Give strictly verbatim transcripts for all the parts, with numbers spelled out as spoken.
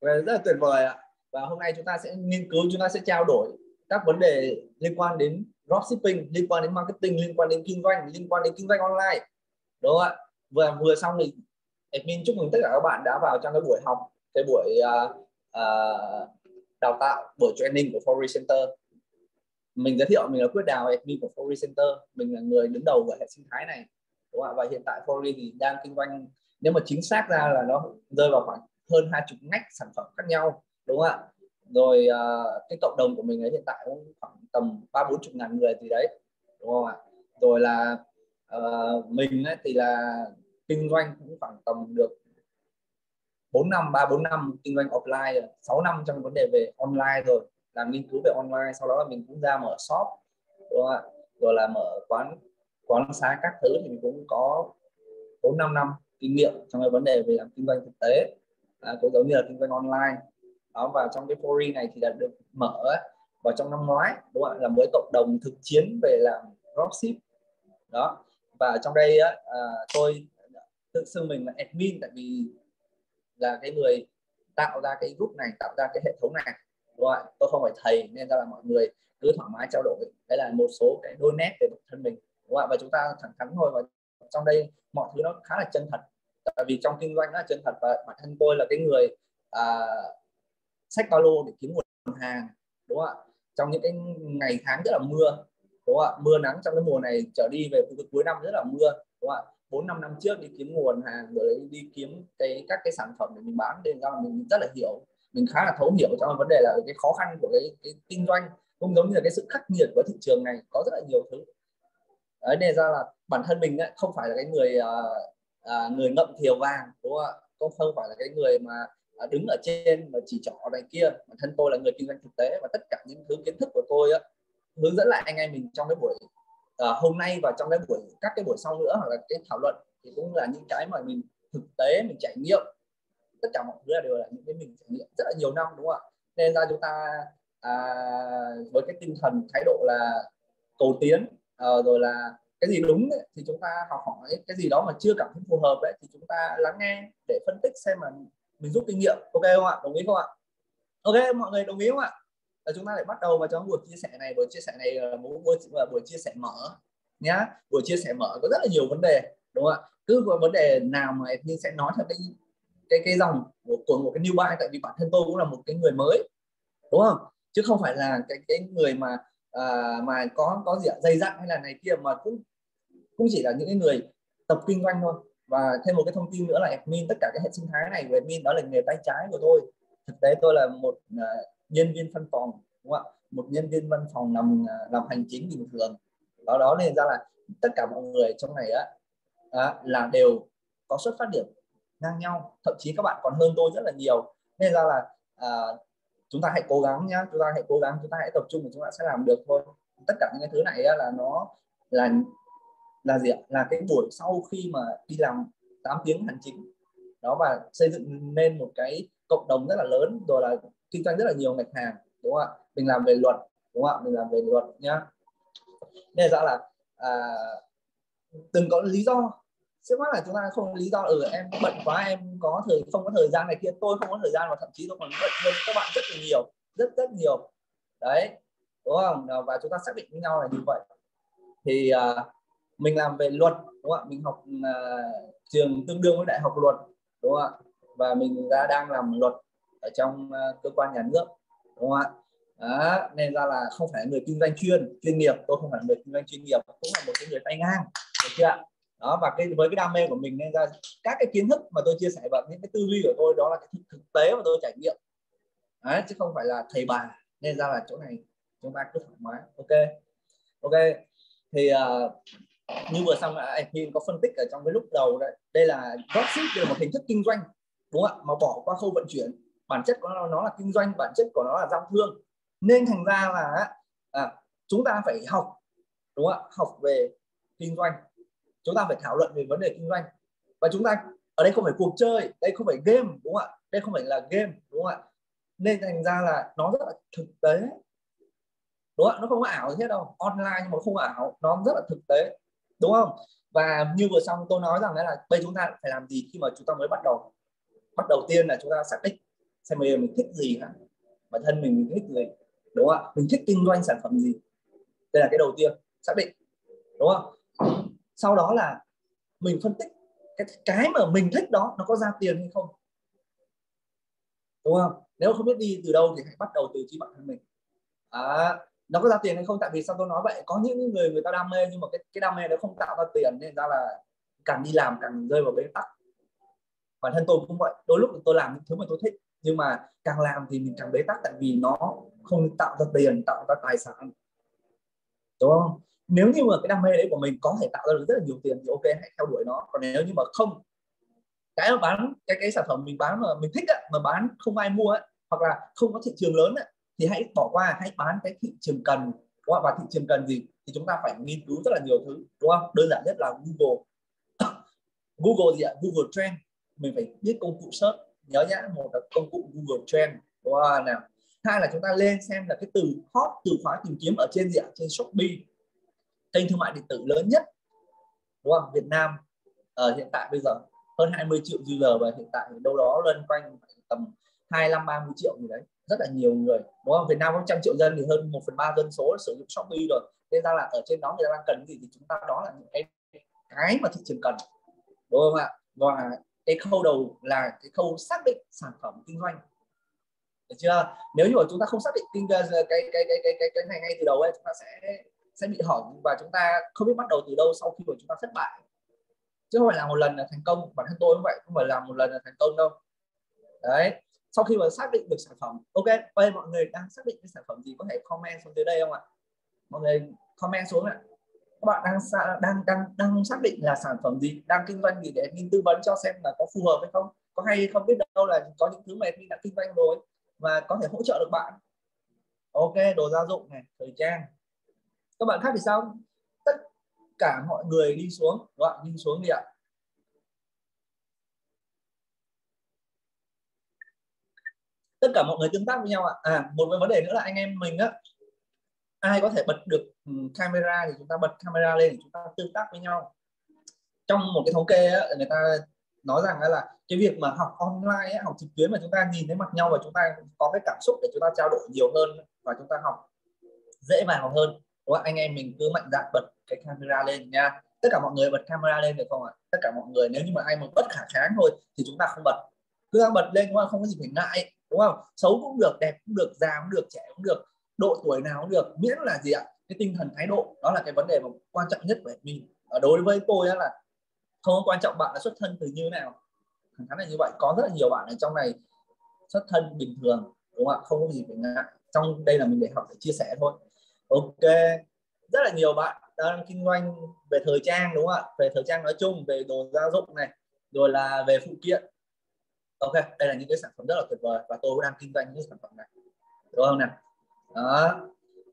Rất là tuyệt vời ạ. Và hôm nay chúng ta sẽ nghiên cứu, chúng ta sẽ trao đổi các vấn đề liên quan đến dropshipping, liên quan đến marketing, liên quan đến kinh doanh, liên quan đến kinh doanh online, đúng không ạ? Vừa vừa xong thì admin chúc mừng tất cả các bạn đã vào trong cái buổi học, cái buổi uh, uh, đào tạo, buổi training của Forex Center. Mình giới thiệu mình là Quyết Đào, admin của Forex Center. Mình là người đứng đầu của hệ sinh thái này, đúng không ạ? Và hiện tại Forex thì đang kinh doanh, nếu mà chính xác ra là nó rơi vào khoảng hơn hai chục ngách sản phẩm khác nhau, đúng không ạ? Rồi uh, cái cộng đồng của mình ấy hiện tại cũng khoảng tầm ba bốn chục ngàn người gì đấy, đúng không ạ? Rồi là uh, mình ấy thì là kinh doanh cũng khoảng tầm được bốn năm, ba bốn năm kinh doanh offline, sáu năm trong vấn đề về online rồi, làm nghiên cứu về online. Sau đó là mình cũng ra mở shop, đúng không ạ? Rồi là mở quán quán xá các thứ, thì mình cũng có bốn năm năm kinh nghiệm trong cái vấn đề về làm kinh doanh thực tế, à, cũng giống như là kinh doanh online đó. Và trong cái forum này thì đã được mở vào trong năm ngoái, đúng không ạ, là mới cộng đồng thực chiến về làm dropship đó. Và trong đây á, à, tôi tự xưng mình là admin, tại vì là cái người tạo ra cái group này, tạo ra cái hệ thống này, đúng không ạ? Tôi không phải thầy nên ra là mọi người cứ thoải mái trao đổi. Đấy là một số cái đôi nét về bản thân mình, đúng không ạ? Và chúng ta thẳng thắn thôi, và trong đây mọi thứ nó khá là chân thật, tại vì trong kinh doanh nó là chân thật. Và bản thân tôi là cái người à, xách ba lô để kiếm nguồn hàng, đúng không ạ? Trong những cái ngày tháng rất là mưa, đúng không ạ? Mưa nắng trong cái mùa này trở đi về cuối năm rất là mưa, đúng không ạ? Bốn năm năm trước đi kiếm nguồn hàng, rồi đi kiếm cái các cái sản phẩm để mình bán, nên ra là mình rất là hiểu, mình khá là thấu hiểu trong vấn đề là cái khó khăn của cái, cái kinh doanh, cũng giống như là cái sự khắc nghiệt của thị trường này, có rất là nhiều thứ. Đấy, nên ra là bản thân mình ấy, không phải là cái người à, à, người ngậm thiều vàng, đúng không ạ? Không không phải là cái người mà à, đứng ở trên mà chỉ trỏ này kia. Bản thân tôi là người kinh doanh thực tế, và tất cả những thứ kiến thức của tôi á, hướng dẫn lại anh em mình trong cái buổi à, hôm nay, và trong cái buổi các cái buổi sau nữa, hoặc là cái thảo luận, thì cũng là những cái mà mình thực tế mình trải nghiệm. Tất cả mọi thứ đều là những cái mình trải nghiệm rất là nhiều năm, đúng không ạ? Nên ra chúng ta à, với cái tinh thần thái độ là cầu tiến, à, rồi là cái gì đúng ấy, thì chúng ta học hỏi, cái gì đó mà chưa cảm thấy phù hợp đấy thì chúng ta lắng nghe để phân tích xem mà mình rút kinh nghiệm. Ok không ạ? Đồng ý không ạ? Ok, mọi người đồng ý không ạ? Và chúng ta lại bắt đầu vào trong buổi chia sẻ này. Buổi chia sẻ này là một buổi, buổi chia sẻ mở nhá. Buổi chia sẻ mở có rất là nhiều vấn đề, đúng không ạ? Cứ có vấn đề nào mà mình sẽ nói theo cái cái cái dòng của, của một cái new buy, tại vì bản thân tôi cũng là một cái người mới, đúng không? Chứ không phải là cái cái người mà à, mà có có gì ạ, dày dặn hay là này kia, mà cũng cũng chỉ là những cái người tập kinh doanh thôi. Và thêm một cái thông tin nữa là admin, tất cả cái hệ sinh thái này của admin đó là nghề tay trái của tôi. Thực tế tôi là một uh, nhân viên văn phòng, đúng không ạ? Một nhân viên văn phòng làm uh, làm hành chính bình thường đó đó. Nên ra là tất cả mọi người trong này á à, là đều có xuất phát điểm ngang nhau, thậm chí các bạn còn hơn tôi rất là nhiều. Nên ra là à, chúng ta hãy cố gắng nhá, chúng ta hãy cố gắng, chúng ta hãy tập trung, và chúng ta sẽ làm được thôi. Tất cả những cái thứ này là nó là là gì ạ? Là cái buổi sau khi mà đi làm tám tiếng hành chính đó, và xây dựng nên một cái cộng đồng rất là lớn, rồi là kinh doanh rất là nhiều ngành hàng, đúng không ạ? Mình làm về luật, đúng không ạ? Mình làm về luật nhá. Nên ra là à, đừng có lý do trước mắt là chúng ta không có lý do ừ em bận quá, em có thời không có thời gian này kia. Tôi không có thời gian, và thậm chí tôi còn bận hơn các bạn rất là nhiều, rất rất nhiều đấy, đúng không? Và chúng ta xác định với nhau là như vậy. Thì à, mình làm về luật, đúng không ạ? Mình học à, trường tương đương với đại học luật, đúng không ạ? Và mình đã đang làm luật ở trong à, cơ quan nhà nước, đúng không ạ? Đó, nên ra là không phải người kinh doanh chuyên chuyên nghiệp, tôi không phải người kinh doanh chuyên nghiệp, cũng là một cái người tay ngang, được chưa ạ? Đó, và cái với cái đam mê của mình nên ra các cái kiến thức mà tôi chia sẻ và những cái tư duy của tôi đó là cái thực, thực tế mà tôi trải nghiệm. Đấy, chứ không phải là thầy bà. Nên ra là chỗ này chúng ta cứ thoải mái. Ok, ok. Thì uh, như vừa xong admin có phân tích ở trong cái lúc đầu đấy, đây là dropship, đây là một hình thức kinh doanh, đúng không ạ? Mà bỏ qua khâu vận chuyển, bản chất của nó, nó là kinh doanh, bản chất của nó là giao thương. Nên thành ra là à, chúng ta phải học, đúng không ạ? Học về kinh doanh, chúng ta phải thảo luận về vấn đề kinh doanh. Và chúng ta ở đây không phải cuộc chơi, đây không phải game, đúng không ạ? Đây không phải là game, đúng không ạ? Nên thành ra là nó rất là thực tế, đúng không? Nó không có ảo gì hết đâu, online nhưng mà không ảo, nó rất là thực tế, đúng không? Và như vừa xong tôi nói rằng đấy là bây chúng ta phải làm gì khi mà chúng ta mới bắt đầu. Bắt đầu tiên là chúng ta xác định xem bây giờ mình thích gì hả, bản thân mình, mình thích gì, đúng không ạ? Mình thích kinh doanh sản phẩm gì, đây là cái đầu tiên, xác định, đúng không? Sau đó là mình phân tích cái cái mà mình thích đó nó có ra tiền hay không, đúng không? Nếu không biết đi từ đâu thì hãy bắt đầu từ chính bản thân mình. À, nó có ra tiền hay không? Tại vì sao tôi nói vậy? Có những người người ta đam mê nhưng mà cái cái đam mê nó không tạo ra tiền, nên ra là càng đi làm càng rơi vào bế tắc. Bản thân tôi cũng vậy, đôi lúc tôi làm những thứ mà tôi thích nhưng mà càng làm thì mình càng bế tắc, tại vì nó không tạo ra tiền, tạo ra tài sản, đúng không? Nếu như mà cái đam mê đấy của mình có thể tạo ra được rất là nhiều tiền thì ok, hãy theo đuổi nó. Còn nếu như mà không, cái mà bán cái cái sản phẩm mình bán mà mình thích á, mà bán không ai mua á, hoặc là không có thị trường lớn á, thì hãy bỏ qua, hãy bán cái thị trường cần, đúng không? Và thị trường cần gì thì chúng ta phải nghiên cứu rất là nhiều thứ, đúng không? Đơn giản nhất là Google. Google gì ạ? Google Trend, mình phải biết công cụ search, nhớ nhá, một là công cụ Google Trend, đúng không nào? Hai là chúng ta lên xem là cái từ hot, từ khóa tìm kiếm ở trên gì ạ? Trên Shopee, kênh thương mại điện tử lớn nhất, đúng không? Việt Nam ở hiện tại bây giờ hơn hai mươi triệu user, và hiện tại đâu đó lên quanh tầm hai mươi lăm ba mươi triệu gì đấy, rất là nhiều người, đúng không? Việt Nam có một trăm triệu dân thì hơn một phần ba dân số sử dụng Shopee rồi, nên ra là ở trên đó người ta đang cần gì thì chúng ta, đó là những cái cái mà thị trường cần, đúng không ạ? Và cái khâu đầu là cái khâu xác định sản phẩm kinh doanh, được chưa? Nếu như mà chúng ta không xác định kinh doanh cái cái cái cái cái cái này ngay từ đầu ấy, chúng ta sẽ sẽ bị hỏng và chúng ta không biết bắt đầu từ đâu sau khi mà chúng ta thất bại, chứ không phải là một lần là thành công. Bản thân tôi cũng vậy, không phải là một lần là thành công đâu. Đấy, sau khi mà xác định được sản phẩm, ok, bây mọi người đang xác định cái sản phẩm gì có thể comment xuống dưới đây không ạ? Mọi người comment xuống ạ. Các bạn đang đang đang đang xác định là sản phẩm gì, đang kinh doanh gì, để mình tư vấn cho xem là có phù hợp hay không, có hay không, biết đâu là có những thứ mà mình đã kinh doanh rồi và có thể hỗ trợ được bạn. Ok, đồ gia dụng này, thời trang. Các bạn khác thì sao? Tất cả mọi người đi xuống, các bạn đi xuống đi ạ. Tất cả mọi người tương tác với nhau ạ. À, một cái vấn đề nữa là anh em mình á, ai có thể bật được camera thì chúng ta bật camera lên để chúng ta tương tác với nhau. Trong một cái thống kê á, người ta nói rằng là cái việc mà học online á, học trực tuyến mà chúng ta nhìn thấy mặt nhau và chúng ta có cái cảm xúc để chúng ta trao đổi nhiều hơn và chúng ta học dễ vào hơn, đúng không? Anh em mình cứ mạnh dạn bật cái camera lên nha. Tất cả mọi người bật camera lên được không ạ? Tất cả mọi người, nếu như mà ai mà bất khả kháng thôi thì chúng ta không bật, cứ đang bật lên, đúng không? Không có gì phải ngại, đúng không? Xấu cũng được, đẹp cũng được, già cũng được, trẻ cũng được, độ tuổi nào cũng được, miễn là gì ạ? Cái tinh thần thái độ, đó là cái vấn đề mà quan trọng nhất của mình. Ở đối với tôi là không quan trọng bạn là xuất thân từ như thế nào, thẳng thắn là như vậy. Có rất là nhiều bạn ở trong này xuất thân bình thường, đúng không ạ? Không có gì phải ngại, trong đây là mình để học để chia sẻ thôi. Ok, rất là nhiều bạn đang kinh doanh về thời trang, đúng không ạ? Về thời trang nói chung, về đồ gia dụng này, rồi là về phụ kiện. Ok, đây là những cái sản phẩm rất là tuyệt vời và tôi cũng đang kinh doanh những sản phẩm này, đúng không nào? Đó,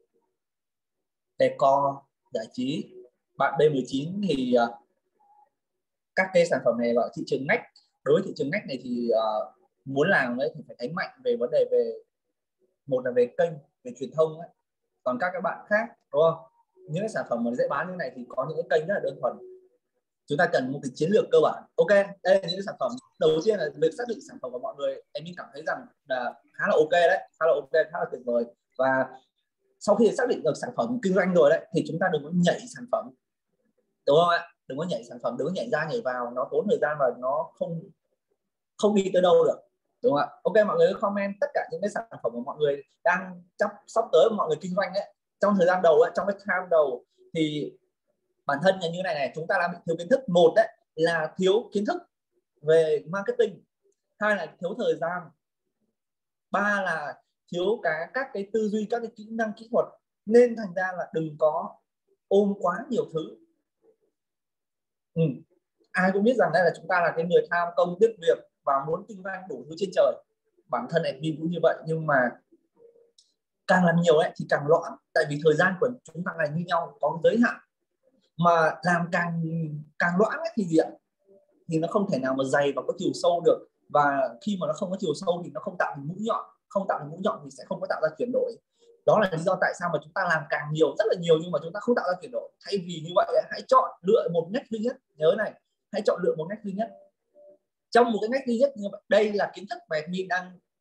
decor giải trí, bạn B mười chín thì uh, các cái sản phẩm này vào thị trường ngách. Đối với thị trường ngách này thì uh, muốn làm đấy thì phải đánh mạnh về vấn đề về, một là về kênh, về truyền thông ấy. Còn các các bạn khác, đúng không, những cái sản phẩm mà dễ bán như này thì có những cái kênh rất là đơn thuần. Chúng ta cần một cái chiến lược cơ bản. Ok, đây là những cái sản phẩm. Đầu tiên là việc xác định sản phẩm của mọi người, em mình cảm thấy rằng là khá là ok đấy, khá là ok, khá là tuyệt vời. Và sau khi xác định được sản phẩm kinh doanh rồi đấy thì chúng ta đừng có nhảy sản phẩm, đúng không ạ? Đừng có nhảy sản phẩm, đừng có nhảy ra nhảy vào, nó tốn thời gian và nó không không đi tới đâu được, đúng không ạ? Ok, mọi người comment tất cả những cái sản phẩm của mọi người đang sắp sắp tới mọi người kinh doanh ấy, trong thời gian đầu ấy, trong cái time đầu thì bản thân là như này này, chúng ta đang bị thiếu kiến thức. Một đấy là thiếu kiến thức về marketing, hai là thiếu thời gian, ba là thiếu cả các cái tư duy, các cái kỹ năng kỹ thuật. Nên thành ra là đừng có ôm quá nhiều thứ. Ừ. Ai cũng biết rằng đây là chúng ta là cái người tham công tiếc việc và muốn kinh doanh đủ thứ trên trời. Bản thân admin cũng như vậy, nhưng mà càng làm nhiều ấy thì càng loãng, tại vì thời gian của chúng ta là như nhau, có giới hạn. Mà làm càng càng loãng ấy thì gì ạ? Thì nó không thể nào mà dày và có chiều sâu được, và khi mà nó không có chiều sâu thì nó không tạo thành mũi nhọn, không tạo thành mũi nhọn thì sẽ không có tạo ra chuyển đổi. Đó là lý do tại sao mà chúng ta làm càng nhiều, rất là nhiều, nhưng mà chúng ta không tạo ra chuyển đổi. Thay vì như vậy, hãy chọn lựa một ngách duy nhất. Nhớ này, hãy chọn lựa một ngách duy nhất. Trong một cái ngách duy nhất như vậy, đây là kiến thức mà mình đang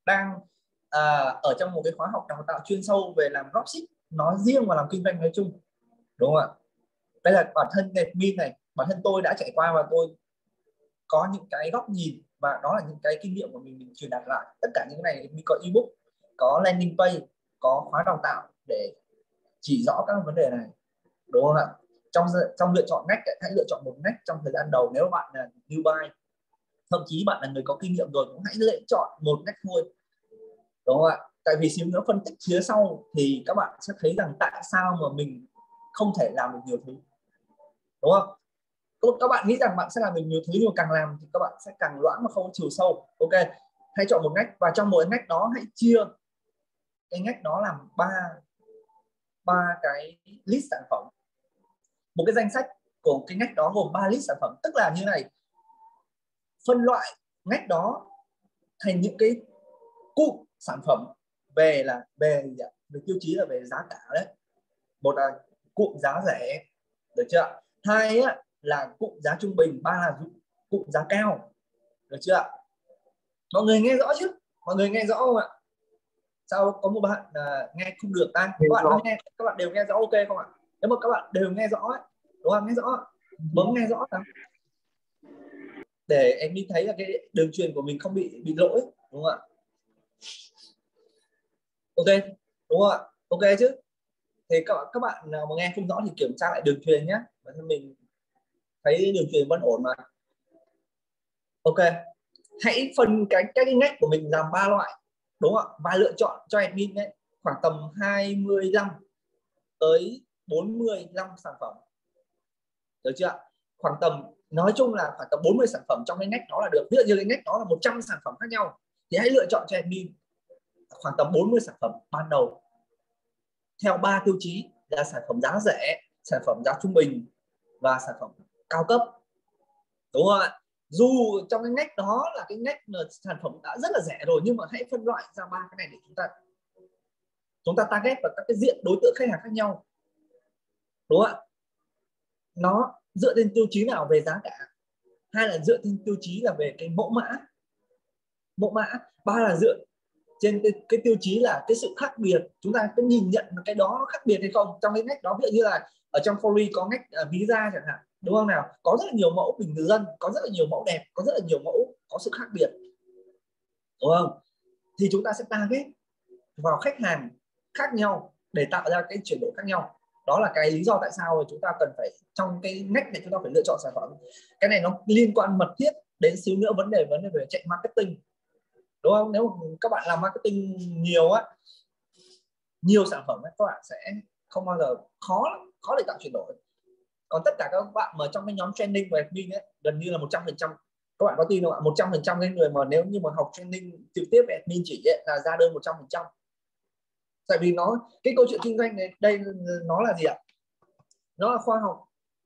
đang à, ở trong một cái khóa học đào tạo chuyên sâu về làm dropship nói riêng và làm kinh doanh nói chung, đúng không ạ? Đây là bản thân admin này, bản thân tôi đã trải qua và tôi có những cái góc nhìn và đó là những cái kinh nghiệm của mình mình truyền đạt lại. Tất cả những cái này mình có ebook, có landing page, có khóa đào tạo để chỉ rõ các vấn đề này, đúng không ạ? Trong trong lựa chọn ngách, hãy lựa chọn một ngách trong thời gian đầu. Nếu bạn là newbie, thậm chí bạn là người có kinh nghiệm rồi, cũng hãy lựa chọn một ngách thôi, đúng không ạ? Tại vì xíu nữa phân tích phía sau thì các bạn sẽ thấy rằng tại sao mà mình không thể làm được nhiều thứ, đúng không? Các bạn nghĩ rằng bạn sẽ làm được nhiều thứ nhưng mà càng làm thì các bạn sẽ càng loãng mà không có chiều sâu. Ok, hãy chọn một ngách và trong mỗi ngách đó hãy chia cái ngách đó làm ba ba cái list sản phẩm. Một cái danh sách của cái ngách đó gồm ba list sản phẩm, tức là như này, phân loại ngách đó thành những cái cụm sản phẩm về là về về tiêu chí là về giá cả đấy. Một là cụm giá rẻ, được chưa? Hai á, là cụm giá trung bình, ba là cụm giá cao, được chưa? Mọi người nghe rõ chứ? Mọi người nghe rõ không ạ? Sao có một bạn uh, nghe không được ta? Các bạn nghe, các bạn đều nghe rõ ok không ạ? Nếu mà các bạn đều nghe rõ ấy, đúng không? Nghe rõ, bấm nghe rõ nào, để em đi thấy là cái đường truyền của mình không bị bị lỗi, đúng không ạ? Ok, đúng không ạ? Ok chứ? Thì các các bạn nào mà nghe không rõ thì kiểm tra lại đường truyền nhé. Bản thân mình thấy đường truyền vẫn ổn mà. Ok, hãy phân cái cái ngách của mình làm ba loại, đúng không ạ? Và lựa chọn cho admin đấy khoảng tầm hai mươi lăm tới bốn mươi lăm sản phẩm, được chưa? Khoảng tầm, nói chung là khoảng tầm bốn mươi sản phẩm trong cái ngách đó là được. Ví dụ như cái ngách đó là một trăm sản phẩm khác nhau thì hãy lựa chọn cho admin khoảng tầm bốn mươi sản phẩm ban đầu theo ba tiêu chí là sản phẩm giá rẻ, sản phẩm giá trung bình và sản phẩm cao cấp, đúng không ạ? Dù trong cái ngách đó là cái ngách sản phẩm đã rất là rẻ rồi, nhưng mà hãy phân loại ra ba cái này để chúng ta chúng ta target vào các cái diện đối tượng khách hàng khác nhau, đúng không ạ? Nó dựa trên tiêu chí nào về giá cả, hai là dựa trên tiêu chí là về cái mẫu mã mẫu mã ba là dựa trên cái, cái tiêu chí là cái sự khác biệt, chúng ta có nhìn nhận cái đó nó khác biệt hay không trong cái ngách đó. Ví dụ như là ở trong Fori có ngách uh, visa chẳng hạn, đúng không nào? Có rất là nhiều mẫu bình dân, có rất là nhiều mẫu đẹp, có rất là nhiều mẫu có sự khác biệt, đúng không? Thì chúng ta sẽ target vào khách hàng khác nhau để tạo ra cái chuyển đổi khác nhau. Đó là cái lý do tại sao chúng ta cần phải trong cái ngách này chúng ta phải lựa chọn sản phẩm. Cái này nó liên quan mật thiết đến xíu nữa vấn đề vấn đề về chạy marketing, đúng không? Nếu các bạn làm marketing nhiều á, nhiều sản phẩm ấy, các bạn sẽ không bao giờ khó khó để tạo chuyển đổi. Còn tất cả các bạn mà trong cái nhóm training của admin ấy, gần như là một trăm phần trăm, các bạn có tin không ạ? một trăm phần trăm cái người mà nếu như mà học training trực tiếp về admin chỉ ấy, là ra đơn một trăm phần trăm. Tại vì nó cái câu chuyện kinh doanh này đây nó là gì ạ? Nó là khoa học,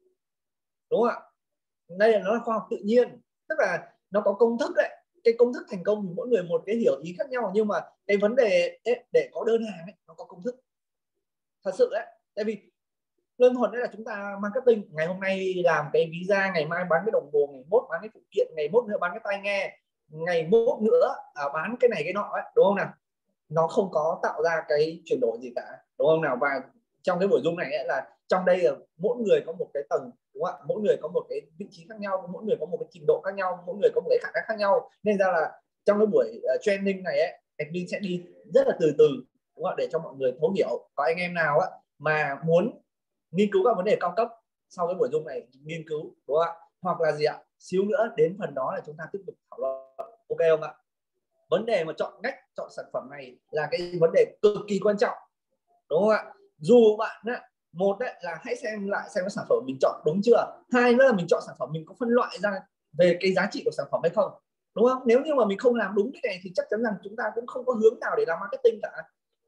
đúng không ạ? Đây là nó là khoa học tự nhiên, tức là nó có công thức đấy. Cái công thức thành công thì mỗi người một cái hiểu ý khác nhau, nhưng mà cái vấn đề ấy, để có đơn hàng ấy, nó có công thức thật sự đấy. Tại vì đơn thuần đấy là chúng ta marketing, ngày hôm nay làm cái visa, ngày mai bán cái đồng hồ, ngày mốt bán cái phụ kiện, ngày mốt nữa bán cái tai nghe, ngày mốt nữa à, bán cái này cái nọ ấy, đúng không nào? Nó không có tạo ra cái chuyển đổi gì cả, đúng không nào? Và trong cái buổi Zoom này ấy, là trong đây là mỗi người có một cái tầng, đúng không ạ? Mỗi người có một cái vị trí khác nhau, mỗi người có một cái trình độ khác nhau, mỗi người có một cái khả năng khác nhau, nên ra là trong cái buổi uh, training này ấy, admin sẽ đi rất là từ từ, đúng không ạ? Để cho mọi người thấu hiểu. Có anh em nào á mà muốn nghiên cứu các vấn đề cao cấp sau cái buổi Zoom này nghiên cứu, đúng không ạ? Hoặc là gì ạ? Xíu nữa đến phần đó là chúng ta tiếp tục thảo luận, ok không ạ? Vấn đề mà chọn ngách, chọn sản phẩm này là cái vấn đề cực kỳ quan trọng, đúng không ạ? Dù bạn á, một đấy là hãy xem lại xem cái sản phẩm mình chọn đúng chưa, hai nữa là mình chọn sản phẩm mình có phân loại ra về cái giá trị của sản phẩm hay không, đúng không? Nếu như mà mình không làm đúng cái này thì chắc chắn rằng chúng ta cũng không có hướng nào để làm marketing cả,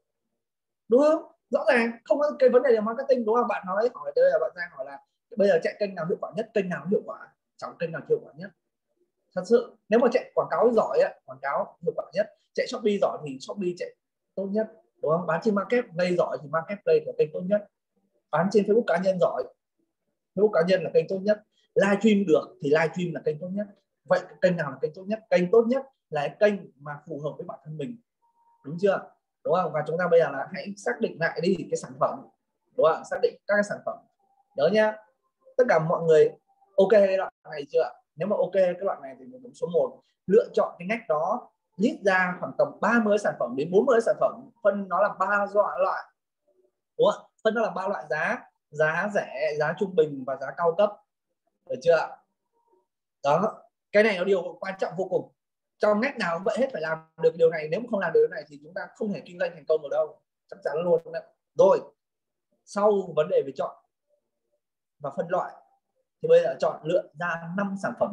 đúng không? Rõ ràng không có cái vấn đề là marketing, đúng không? Bạn nói hỏi đây là bạn Giang hỏi là bây giờ chạy kênh nào hiệu quả nhất, kênh nào hiệu quả, chẳng kênh nào hiệu quả nhất. Thật sự nếu mà chạy quảng cáo giỏi ấy, quảng cáo hiệu quả nhất, chạy Shopee giỏi thì Shopee chạy tốt nhất, đúng không? Bán trên Marketplace giỏi thì Marketplace là kênh tốt nhất, bán trên Facebook cá nhân giỏi, Facebook cá nhân là kênh tốt nhất, livestream được thì livestream là kênh tốt nhất, Vậy kênh nào là kênh tốt nhất? Kênh tốt nhất là cái kênh mà phù hợp với bản thân mình, đúng chưa? Đúng không? Và chúng ta bây giờ là hãy xác định lại đi cái sản phẩm, đúng không? Xác định các cái sản phẩm đó nhá. Tất cả mọi người ok cái loại này chưa? Nếu mà ok cái loại này thì mình số một lựa chọn cái ngách đó, list ra khoảng tầm ba mươi sản phẩm đến bốn mươi sản phẩm, phân nó là ba loại loại, đúng không? Phân nó là ba loại giá: giá rẻ, giá trung bình và giá cao cấp, được chưa? Đó, cái này là điều quan trọng vô cùng. Trong ngách nào cũng vậy hết, phải làm được điều này. Nếu mà không làm được cái này thì chúng ta không thể kinh doanh thành công ở đâu, chắc chắn luôn. Rồi sau vấn đề về chọn và phân loại thì bây giờ chọn lựa ra năm sản phẩm,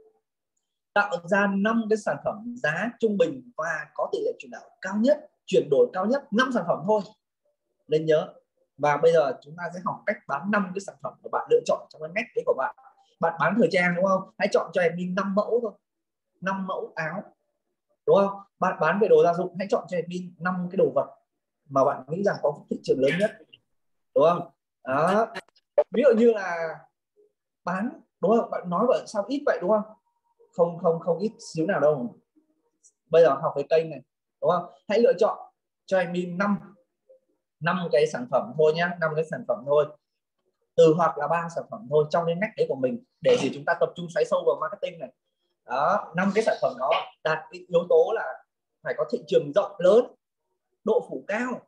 tạo ra năm cái sản phẩm giá trung bình và có tỷ lệ chuyển đổi cao nhất, chuyển đổi cao nhất, năm sản phẩm thôi, nên nhớ. Và bây giờ chúng ta sẽ học cách bán năm cái sản phẩm của bạn lựa chọn trong cái ngách đấy của bạn. Bạn bán thời trang đúng không? Hãy chọn cho em đi năm mẫu thôi, năm mẫu áo, đúng không? Bạn bán về đồ gia dụng, hãy chọn cho em đi năm cái đồ vật mà bạn nghĩ rằng có thị trường lớn nhất, đúng không? Đó, ví dụ như là bán, đúng không? Bạn nói vậy sao ít vậy, đúng không? Không không không ít xíu nào đâu. Bây giờ học cái kênh này, đúng không? Hãy lựa chọn cho em đi năm năm cái sản phẩm thôi nhá, năm cái sản phẩm thôi, từ hoặc là ba sản phẩm thôi trong cái ngách đấy của mình, để thì chúng ta tập trung xoáy sâu vào marketing này. Đó, năm cái sản phẩm đó đạt cái yếu tố là phải có thị trường rộng lớn, độ phủ cao,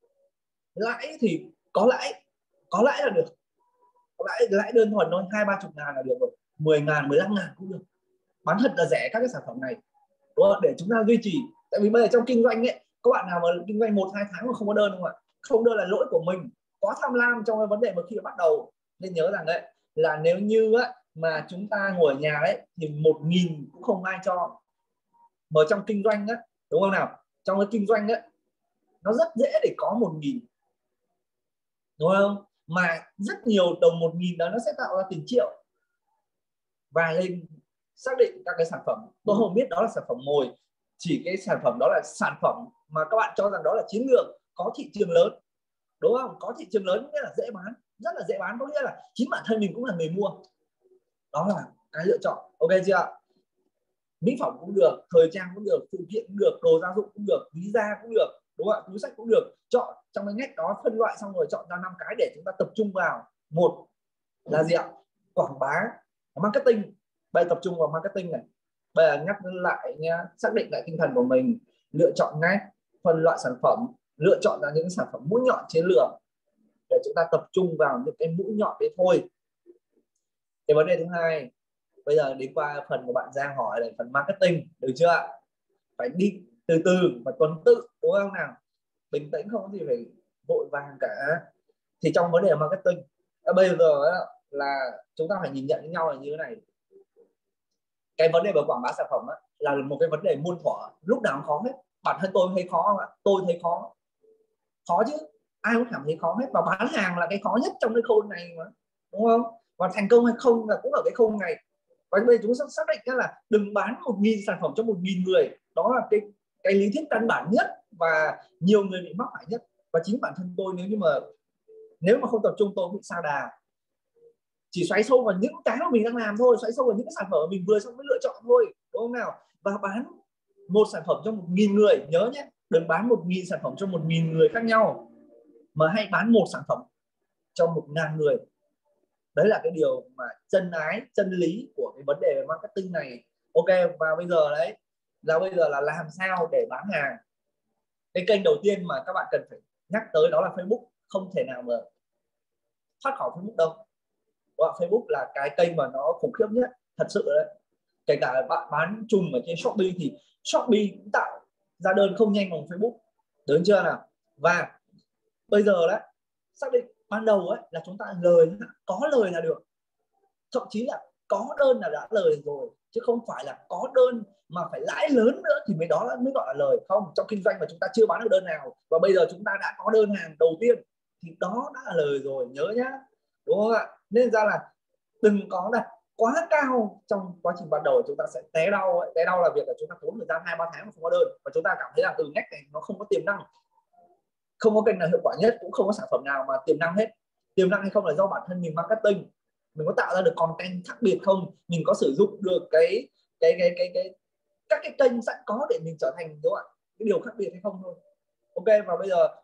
lãi thì có lãi, có lãi là được, có lãi lãi đơn thuần thôi, hai ba chục ngàn là được rồi, mười ngàn, mười lăm ngàn cũng được, bán thật là rẻ các cái sản phẩm này, đúng không? Để chúng ta duy trì. Tại vì bây giờ trong kinh doanh ấy, các bạn nào mà kinh doanh một hai tháng mà không có đơn, không ạ? Không đơn là lỗi của mình, quá tham lam trong cái vấn đề mà khi bắt đầu. Nên nhớ rằng đấy là nếu như á, mà chúng ta ngồi ở nhà đấy thì một nghìn cũng không ai cho. Mà trong kinh doanh á, đúng không nào? Trong cái kinh doanh ấy, nó rất dễ để có một nghìn, đúng không? Mà rất nhiều đồng một nghìn đó nó sẽ tạo ra tiền triệu. Và lên xác định các cái sản phẩm, tôi không biết đó là sản phẩm mồi, chỉ cái sản phẩm đó là sản phẩm mà các bạn cho rằng đó là chiến lược, có thị trường lớn, đúng không? Có thị trường lớn nghĩa là dễ bán, rất là dễ bán, có nghĩa là chính bản thân mình cũng là người mua. Đó là cái lựa chọn, ok chưa? Mỹ phẩm cũng được, thời trang cũng được, phụ kiện cũng được, đồ gia dụng cũng được, ví da cũng được, đúng không? Túi sách cũng được. Chọn trong cái ngách đó, phân loại xong rồi chọn ra năm cái để chúng ta tập trung vào. Một là gì ạ? Quảng bá, marketing. Bây giờ tập trung vào marketing này. Bây giờ nhắc lại nha, xác định lại tinh thần của mình, lựa chọn ngách, phân loại sản phẩm, lựa chọn ra những sản phẩm mũi nhọn chiến lược để chúng ta tập trung vào những cái mũi nhọn đấy thôi. Cái vấn đề thứ hai, bây giờ đến qua phần của bạn Giang hỏi là phần marketing, được chưa ạ? Phải đi từ từ và tuần tự, đúng không nào? Bình tĩnh, không có gì phải vội vàng cả. Thì trong vấn đề marketing bây giờ là chúng ta phải nhìn nhận với nhau là như thế này. Cái vấn đề về quảng bá sản phẩm ấy, là một cái vấn đề muôn thuở, lúc nào cũng khó hết. Bản thân tôi thấy khó không ạ? Tôi thấy khó, khó chứ, ai cũng cảm thấy khó hết. Và bán hàng là cái khó nhất trong cái khâu này mà, đúng không? Và thành công hay không là cũng ở cái khâu này. Và bây giờ chúng ta xác định là đừng bán một nghìn sản phẩm cho một nghìn người. Đó là cái cái lý thuyết căn bản nhất và nhiều người bị mắc phải nhất. Và chính bản thân tôi, nếu như mà nếu mà không tập trung, tôi bị sa đà, chỉ xoáy sâu vào những cái mà mình đang làm thôi, xoáy sâu vào những cái sản phẩm mình vừa xong mới lựa chọn thôi, đúng không nào? Và bán một sản phẩm cho một nghìn người, nhớ nhé, đừng bán một nghìn sản phẩm cho một nghìn người khác nhau, mà hãy bán một sản phẩm cho một ngàn người. Đấy là cái điều mà chân ái, chân lý của cái vấn đề về marketing này. Ok, và bây giờ đấy là bây giờ là làm sao để bán hàng. Cái kênh đầu tiên mà các bạn cần phải nhắc tới đó là Facebook. Không thể nào mà thoát khỏi Facebook đâu. Và Facebook là cái kênh mà nó khủng khiếp nhất, thật sự đấy. Kể cả bạn bán chùm ở trên Shopee thì Shopee cũng tạo ra đơn không nhanh bằng Facebook, đúng chưa nào? Và bây giờ đấy, xác định ban đầu ấy là chúng ta lời, có lời là được, thậm chí là có đơn là đã lời rồi, chứ không phải là có đơn mà phải lãi lớn nữa thì mới đó mới gọi là lời. Không, trong kinh doanh mà chúng ta chưa bán được đơn nào và bây giờ chúng ta đã có đơn hàng đầu tiên thì đó đã là lời rồi, nhớ nhá, đúng không ạ? Nên ra là đừng có đặt quá cao trong quá trình ban đầu, chúng ta sẽ té đau ấy. Té đau là việc là chúng ta tốn thời gian hai ba tháng mà không có đơn, và chúng ta cảm thấy là từ ngách này nó không có tiềm năng, không có kênh nào hiệu quả nhất, cũng không có sản phẩm nào mà tiềm năng hết. Tiềm năng hay không là do bản thân mình marketing, mình có tạo ra được content khác biệt không, mình có sử dụng được cái cái cái cái cái các cái kênh sẵn có để mình trở thành đúng không ạ cái điều khác biệt hay không thôi. Ok, và bây giờ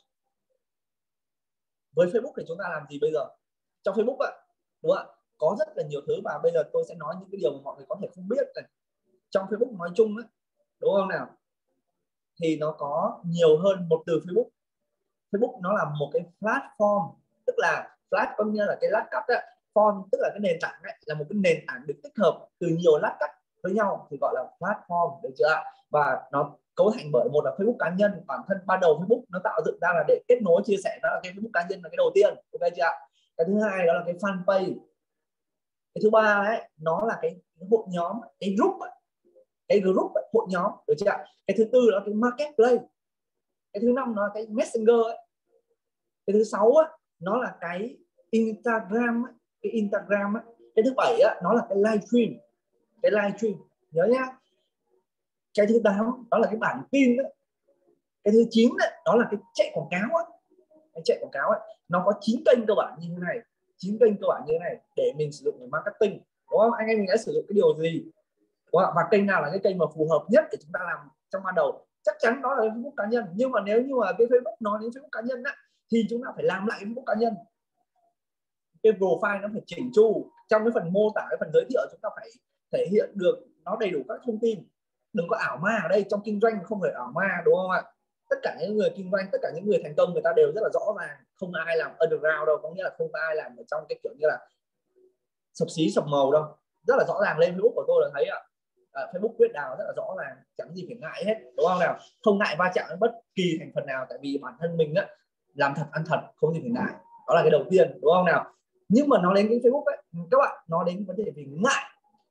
với Facebook thì chúng ta làm gì bây giờ? Trong Facebook ạ, đúng không ạ, có rất là nhiều thứ và bây giờ tôi sẽ nói những cái điều mà mọi người có thể không biết này. Trong Facebook nói chung ấy, đúng không nào, thì nó có nhiều hơn một từ Facebook. Facebook nó là một cái platform, tức là flat có nghĩa là cái lát cắt ấy, form tức là cái nền tảng ấy, là một cái nền tảng được tích hợp từ nhiều lát cắt với nhau thì gọi là platform, được chưa ạ? Và nó cấu thành bởi một là Facebook cá nhân, bản thân ban đầu Facebook nó tạo dựng ra là để kết nối chia sẻ, đó là cái Facebook cá nhân là cái đầu tiên, ok chưa ạ? Cái thứ hai đó là cái fanpage. Cái thứ ba ấy nó là cái hội nhóm, cái group ấy, cái group ấy, hội nhóm, được chưa ạ? Cái thứ tư là cái marketplace. Cái thứ năm nó là cái messenger ấy. Cái thứ sáu á, nó là cái Instagram ấy, cái Instagram ấy. Cái thứ bảy á, nó là cái livestream, cái livestream, nhớ nhá. Cái thứ tám đó là cái bản tin ấy. Cái thứ chín ấy, đó là cái chạy quảng cáo ấy. Cái chạy quảng cáo ấy, nó có chín kênh cơ bản như thế này, chín kênh cơ bản như thế này để mình sử dụng để marketing, đúng không? Anh em mình đã sử dụng cái điều gì, đúng không? Và kênh nào là cái kênh mà phù hợp nhất để chúng ta làm trong ban đầu? Chắc chắn đó là Facebook cá nhân, nhưng mà nếu như mà cái Facebook nói đến Facebook cá nhân á, thì chúng ta phải làm lại Facebook cá nhân. Cái profile nó phải chỉnh chu, trong cái phần mô tả, cái phần giới thiệu chúng ta phải thể hiện được nó đầy đủ các thông tin, đừng có ảo ma ở đây. Trong kinh doanh không phải ảo ma, đúng không ạ? Tất cả những người kinh doanh, tất cả những người thành công người ta đều rất là rõ ràng, không ai làm underground đâu, có nghĩa là không ai làm ở trong cái kiểu như là sập xí sập màu đâu, rất là rõ ràng. Lên Facebook của tôi là thấy ạ, à, Facebook quyết đào rất là rõ ràng, chẳng gì phải ngại hết, đúng không nào? Không ngại va chạm với bất kỳ thành phần nào, tại vì bản thân mình á, làm thật ăn thật, không gì phải ngại, đó là cái đầu tiên, đúng không nào? Nhưng mà nó đến cái Facebook ấy, các bạn nó đến vấn đề về ngại.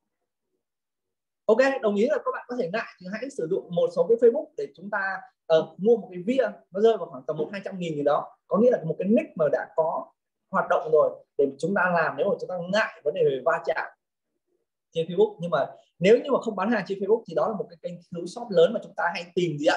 Ok, đồng ý là các bạn có thể ngại thì hãy sử dụng một số cái Facebook để chúng ta uh, mua một cái via, nó rơi vào khoảng tầm một hai trăm nghìn gì đó, có nghĩa là một cái nick mà đã có hoạt động rồi để chúng ta làm. Nếu mà chúng ta ngại vấn đề về va chạm trên Facebook, nhưng mà nếu như mà không bán hàng trên Facebook thì đó là một cái kênh thiếu sót lớn mà chúng ta hay tìm gì ạ?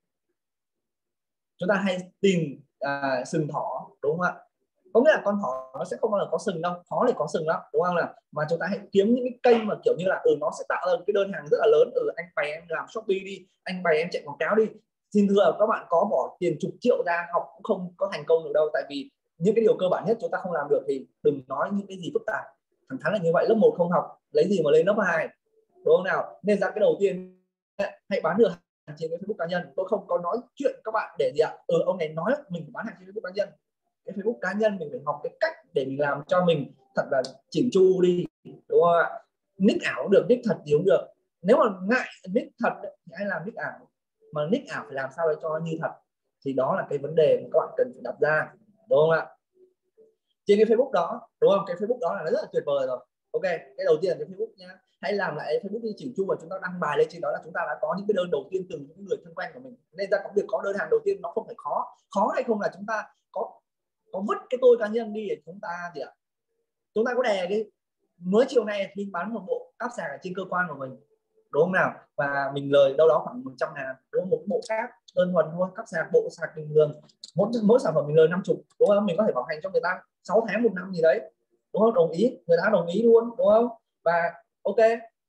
Chúng ta hay tìm à, sừng thỏ, đúng không ạ? Có nghĩa là con thỏ nó sẽ không bao giờ có sừng đâu, khó để có sừng lắm, đúng không nào? Mà chúng ta hãy kiếm những cái kênh mà kiểu như là ừ nó sẽ tạo ra cái đơn hàng rất là lớn. Ừ, anh bày em làm Shopee đi, anh bày em chạy quảng cáo đi. Xin thưa các bạn có bỏ tiền chục triệu ra học cũng không có thành công được đâu, tại vì những cái điều cơ bản nhất chúng ta không làm được thì đừng nói những cái gì phức tạp. Thẳng thắn là như vậy, lớp một không học lấy gì mà lên lớp hai, đúng không nào? Nên ra cái đầu tiên hãy bán được hàng trên cái Facebook cá nhân. Tôi không có nói chuyện các bạn để gì ạ? Ừ, ông này nói mình bán hàng trên Facebook cá nhân. Cái Facebook cá nhân mình phải học cái cách để mình làm cho mình thật là chỉnh chu đi, đúng không ạ? Nick ảo cũng được, nick thật thì cũng được. Nếu mà ngại nick thật thì hãy làm nick ảo, mà nick ảo phải làm sao để cho như thật, thì đó là cái vấn đề mà các bạn cần phải đặt ra, đúng không ạ? Trên cái Facebook đó, đúng không? Cái Facebook đó là nó rất là tuyệt vời rồi. Ok, cái đầu tiên là cái Facebook nhá. Hãy làm lại Facebook đi chỉnh chu và chúng ta đăng bài lên trên đó là chúng ta đã có những cái đơn đầu tiên từ những người thân quen của mình. Nên ra có việc có đơn hàng đầu tiên nó không phải khó. Khó hay không là chúng ta có có vứt cái tôi cá nhân đi để chúng ta gì ạ? Chúng ta có đè cái mới chiều nay mình bán một bộ cáp sạc ở trên cơ quan của mình, đúng không nào? Và mình lời đâu đó khoảng một trăm ngàn, đúng không? Một bộ cáp đơn thuần thôi, cáp sạc, bộ sạc bình thường, mỗi mỗi sản phẩm mình lời năm mươi, đúng không? Mình có thể bảo hành cho người ta sáu tháng một năm gì đấy, đúng không? Đồng ý, người ta đồng ý luôn, đúng không? Và ok,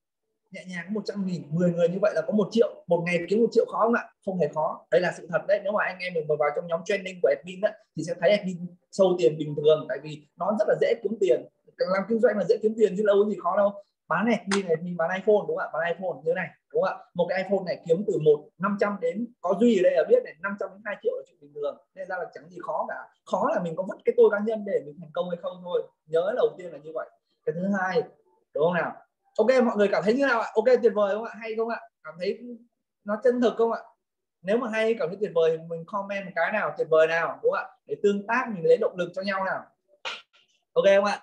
nhẹ nhàng một trăm nghìn, mười người như vậy là có một triệu, một ngày kiếm một triệu khó không ạ? Không hề khó, đây là sự thật đấy. Nếu mà anh em mình mà vào trong nhóm training của admin ấy, thì sẽ thấy admin sâu tiền bình thường, tại vì nó rất là dễ kiếm tiền. Làm kinh doanh là dễ kiếm tiền chứ đâu có gì khó đâu. Bán này, admin này, admin bán iPhone, đúng không ạ? Bán iPhone như thế này, đúng không ạ? Một cái iPhone này kiếm từ một năm trăm đến, có Duy ở đây là biết này, năm trăm đến hai triệu là chuyện bình thường. Nên ra là chẳng gì khó cả. Khó là mình có vứt cái tôi cá nhân để mình thành công hay không thôi. Nhớ đầu tiên là như vậy. Cái thứ hai, đúng không nào? Ok, mọi người cảm thấy như nào ạ? Ok, tuyệt vời không ạ? Hay không ạ? Cảm thấy nó chân thực không ạ? Nếu mà hay, cảm thấy tuyệt vời mình comment một cái nào tuyệt vời nào, đúng không ạ? Để tương tác, mình lấy động lực cho nhau nào. Ok không ạ?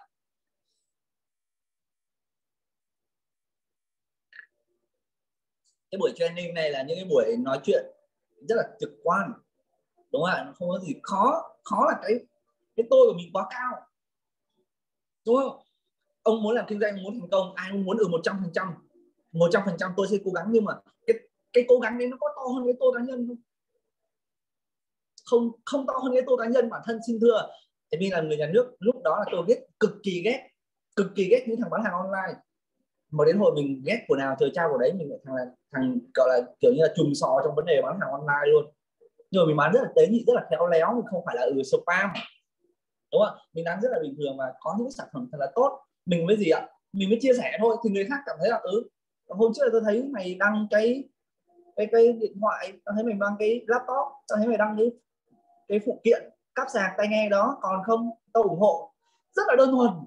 Cái buổi training này là những cái buổi nói chuyện rất là trực quan, đúng không ạ? Không có gì khó. Khó là cái cái tôi của mình quá cao, đúng không? Ông muốn làm kinh doanh, muốn thành công, ai cũng muốn ở một trăm phần trăm, một trăm phần trăm tôi sẽ cố gắng, nhưng mà cái cái cố gắng đấy nó có to hơn cái tôi cá nhân không? Không, không to hơn cái tôi cá nhân. Bản thân xin thưa, tại vì là người nhà nước lúc đó là tôi ghét, cực kỳ ghét, cực kỳ ghét những thằng bán hàng online. mà đến hồi mình ghét của nào trời trao của đấy, mình lại thằng là thằng gọi là kiểu như là chùm sò trong vấn đề bán hàng online luôn. Nhưng mà mình bán rất là tế nhị, rất là khéo léo, mình không phải là ừ spam, đúng không? Mình bán rất là bình thường và có những sản phẩm thật là tốt. Mình với gì ạ, mình mới chia sẻ thôi thì người khác cảm thấy là ừ hôm trước là tôi thấy mày đăng cái cái cái điện thoại, tao thấy mày đăng cái laptop, tao thấy mày đăng cái cái phụ kiện cáp sạc tai nghe đó, còn không tao ủng hộ. Rất là đơn thuần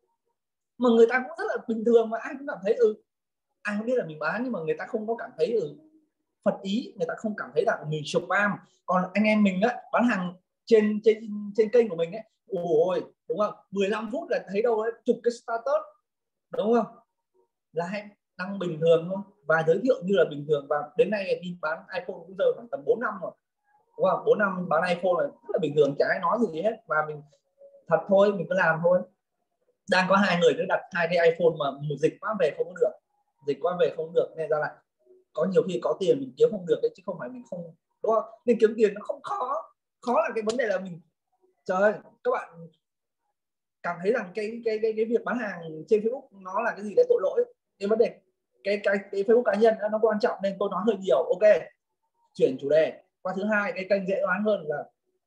mà người ta cũng rất là bình thường, mà ai cũng cảm thấy ừ ai không biết là mình bán, nhưng mà người ta không có cảm thấy ừ phật ý, người ta không cảm thấy là mình spam. Còn anh em mình á bán hàng trên trên trên kênh của mình ấy, ôi đúng không, mười lăm phút là thấy đâu đấy chục cái status, đúng không, là hay đăng bình thường thôi và giới thiệu như là bình thường. Và đến nay đi bán iPhone cũng giờ khoảng tầm bốn năm rồi, đúng không, bốn năm bán iPhone là rất là bình thường, chả ai nói gì hết, và mình thật thôi, mình cứ làm thôi. Đang có hai người cứ đặt hai cái iPhone mà một dịch quá về không có được, dịch quá về không được, nên ra là có nhiều khi có tiền mình kiếm không được đấy, chứ không phải mình không, đúng không, nên kiếm tiền nó không khó. Khó là cái vấn đề là mình, trời ơi các bạn cảm thấy rằng cái cái cái cái việc bán hàng trên Facebook nó là cái gì đấy tội lỗi. Cái vấn đề cái cái cái Facebook cá nhân nó quan trọng nên tôi nói hơi nhiều. Ok, chuyển chủ đề qua thứ hai, cái kênh dễ đoán hơn là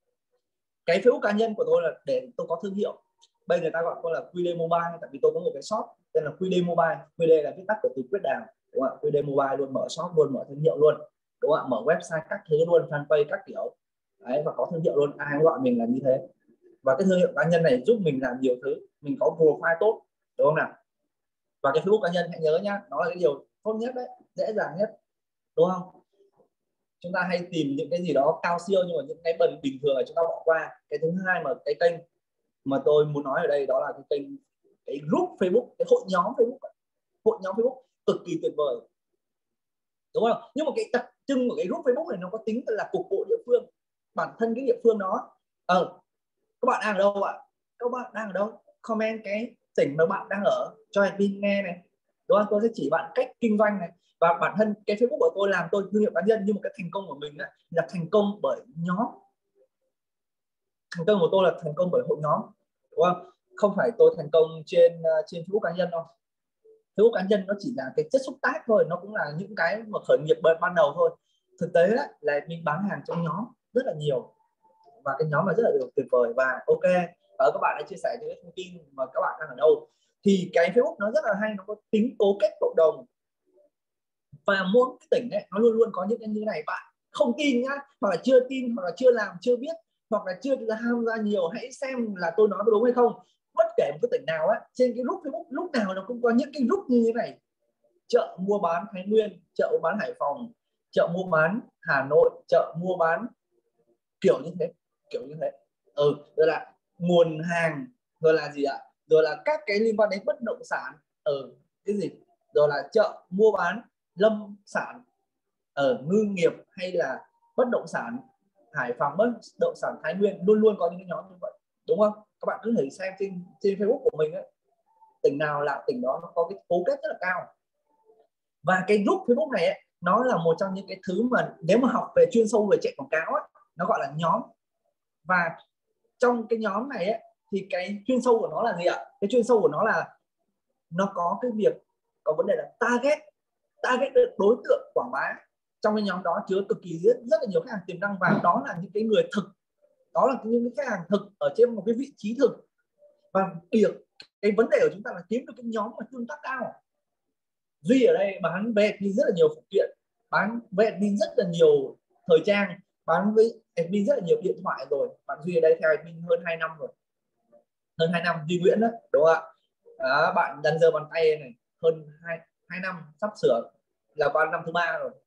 cái Facebook cá nhân của tôi là để tôi có thương hiệu. Bây giờ người ta gọi tôi là quy đê Mobile, tại vì tôi có một cái shop tên là quy đê Mobile. quy đê là viết tắt của từ Quyết Đàm, đúng không? quy đê Mobile luôn, mở shop luôn, mở thương hiệu luôn, đúng không? Mở website các thứ luôn, fanpage các kiểu đấy, và có thương hiệu luôn. Ai gọi mình là như thế. Và cái thương hiệu cá nhân này giúp mình làm nhiều thứ, mình có profile tốt, đúng không nào? Và cái Facebook cá nhân hãy nhớ nhá, nó là cái điều tốt nhất đấy, dễ dàng nhất, đúng không? Chúng ta hay tìm những cái gì đó cao siêu, nhưng mà những cái bình bình thường là chúng ta bỏ qua. Cái thứ hai mà cái kênh mà tôi muốn nói ở đây đó là cái kênh, cái group Facebook, cái hội nhóm Facebook, hội nhóm Facebook cực kỳ tuyệt vời, đúng không? Nhưng mà cái đặc trưng của cái group Facebook này nó có tính là cục bộ địa phương. Bản thân cái địa phương đó, ờ các bạn đang ở đâu ạ? Các bạn đang ở đâu? Comment cái tỉnh mà bạn đang ở cho admin nghe này, đúng không? Tôi sẽ chỉ bạn cách kinh doanh này. Và bản thân cái Facebook của tôi làm tôi thương hiệu cá nhân, nhưng mà cái thành công của mình ấy, là thành công bởi nhóm. Thành công của tôi là thành công bởi hội nhóm, đúng không? Không phải tôi thành công trên trên Facebook cá nhân đâu. Facebook cá nhân nó chỉ là cái chất xúc tác thôi, nó cũng là những cái mà khởi nghiệp ban đầu thôi. Thực tế ấy, là mình bán hàng trong nhóm rất là nhiều, và cái nhóm là rất là được tuyệt vời. Và ok, ở các bạn đã chia sẻ những cái thông tin mà các bạn đang ở đâu, thì cái Facebook nó rất là hay, nó có tính cố kết cộng đồng. Và mỗi cái tỉnh ấy nó luôn luôn có những cái như này. Bạn không tin nhá, hoặc là chưa tin, hoặc là chưa làm, chưa biết, hoặc là chưa tham gia nhiều, hãy xem là tôi nói có đúng hay không. Bất kể một cái tỉnh nào ấy, trên cái group Facebook lúc nào nó cũng có những cái group như thế này: chợ mua bán Thái Nguyên, chợ mua bán Hải Phòng, chợ mua bán Hà Nội, chợ mua bán kiểu như thế, kiểu như thế. Ừ, rồi là nguồn hàng, rồi là gì ạ, rồi là các cái liên quan đến bất động sản, ừ, cái gì, rồi là chợ mua bán lâm sản, ở ừ, ngư nghiệp, hay là bất động sản Hải Phòng, bất động sản Thái Nguyên, luôn luôn có những cái nhóm như vậy, đúng không? Các bạn cứ thử xem trên trên Facebook của mình ấy, tỉnh nào là tỉnh đó nó có cái cố kết rất là cao. Và cái group Facebook này ấy, nó là một trong những cái thứ mà nếu mà học về chuyên sâu về chạy quảng cáo ấy, nó gọi là nhóm. Và trong cái nhóm này ấy, thì cái chuyên sâu của nó là gì ạ? Cái chuyên sâu của nó là nó có cái việc, có vấn đề là target target đối tượng quảng bá. Trong cái nhóm đó chứa cực kỳ rất, rất là nhiều khách hàng tiềm năng, và đó là những cái người thực, đó là những cái khách hàng thực ở trên một cái vị trí thực. Và việc cái vấn đề của chúng ta là kiếm được cái nhóm mà tương tác cao. Duy ở đây bán về admin rất là nhiều phụ kiện, bán về admin rất là nhiều thời trang, bán với admin rất là nhiều điện thoại rồi. Bạn Duy ở đây theo admin hơn hai năm rồi, hơn hai năm Duy Nguyễn đó, đúng không ạ? Đó, bạn đắn giờ bàn tay này hơn hai hai năm, sắp sửa là qua năm thứ ba rồi.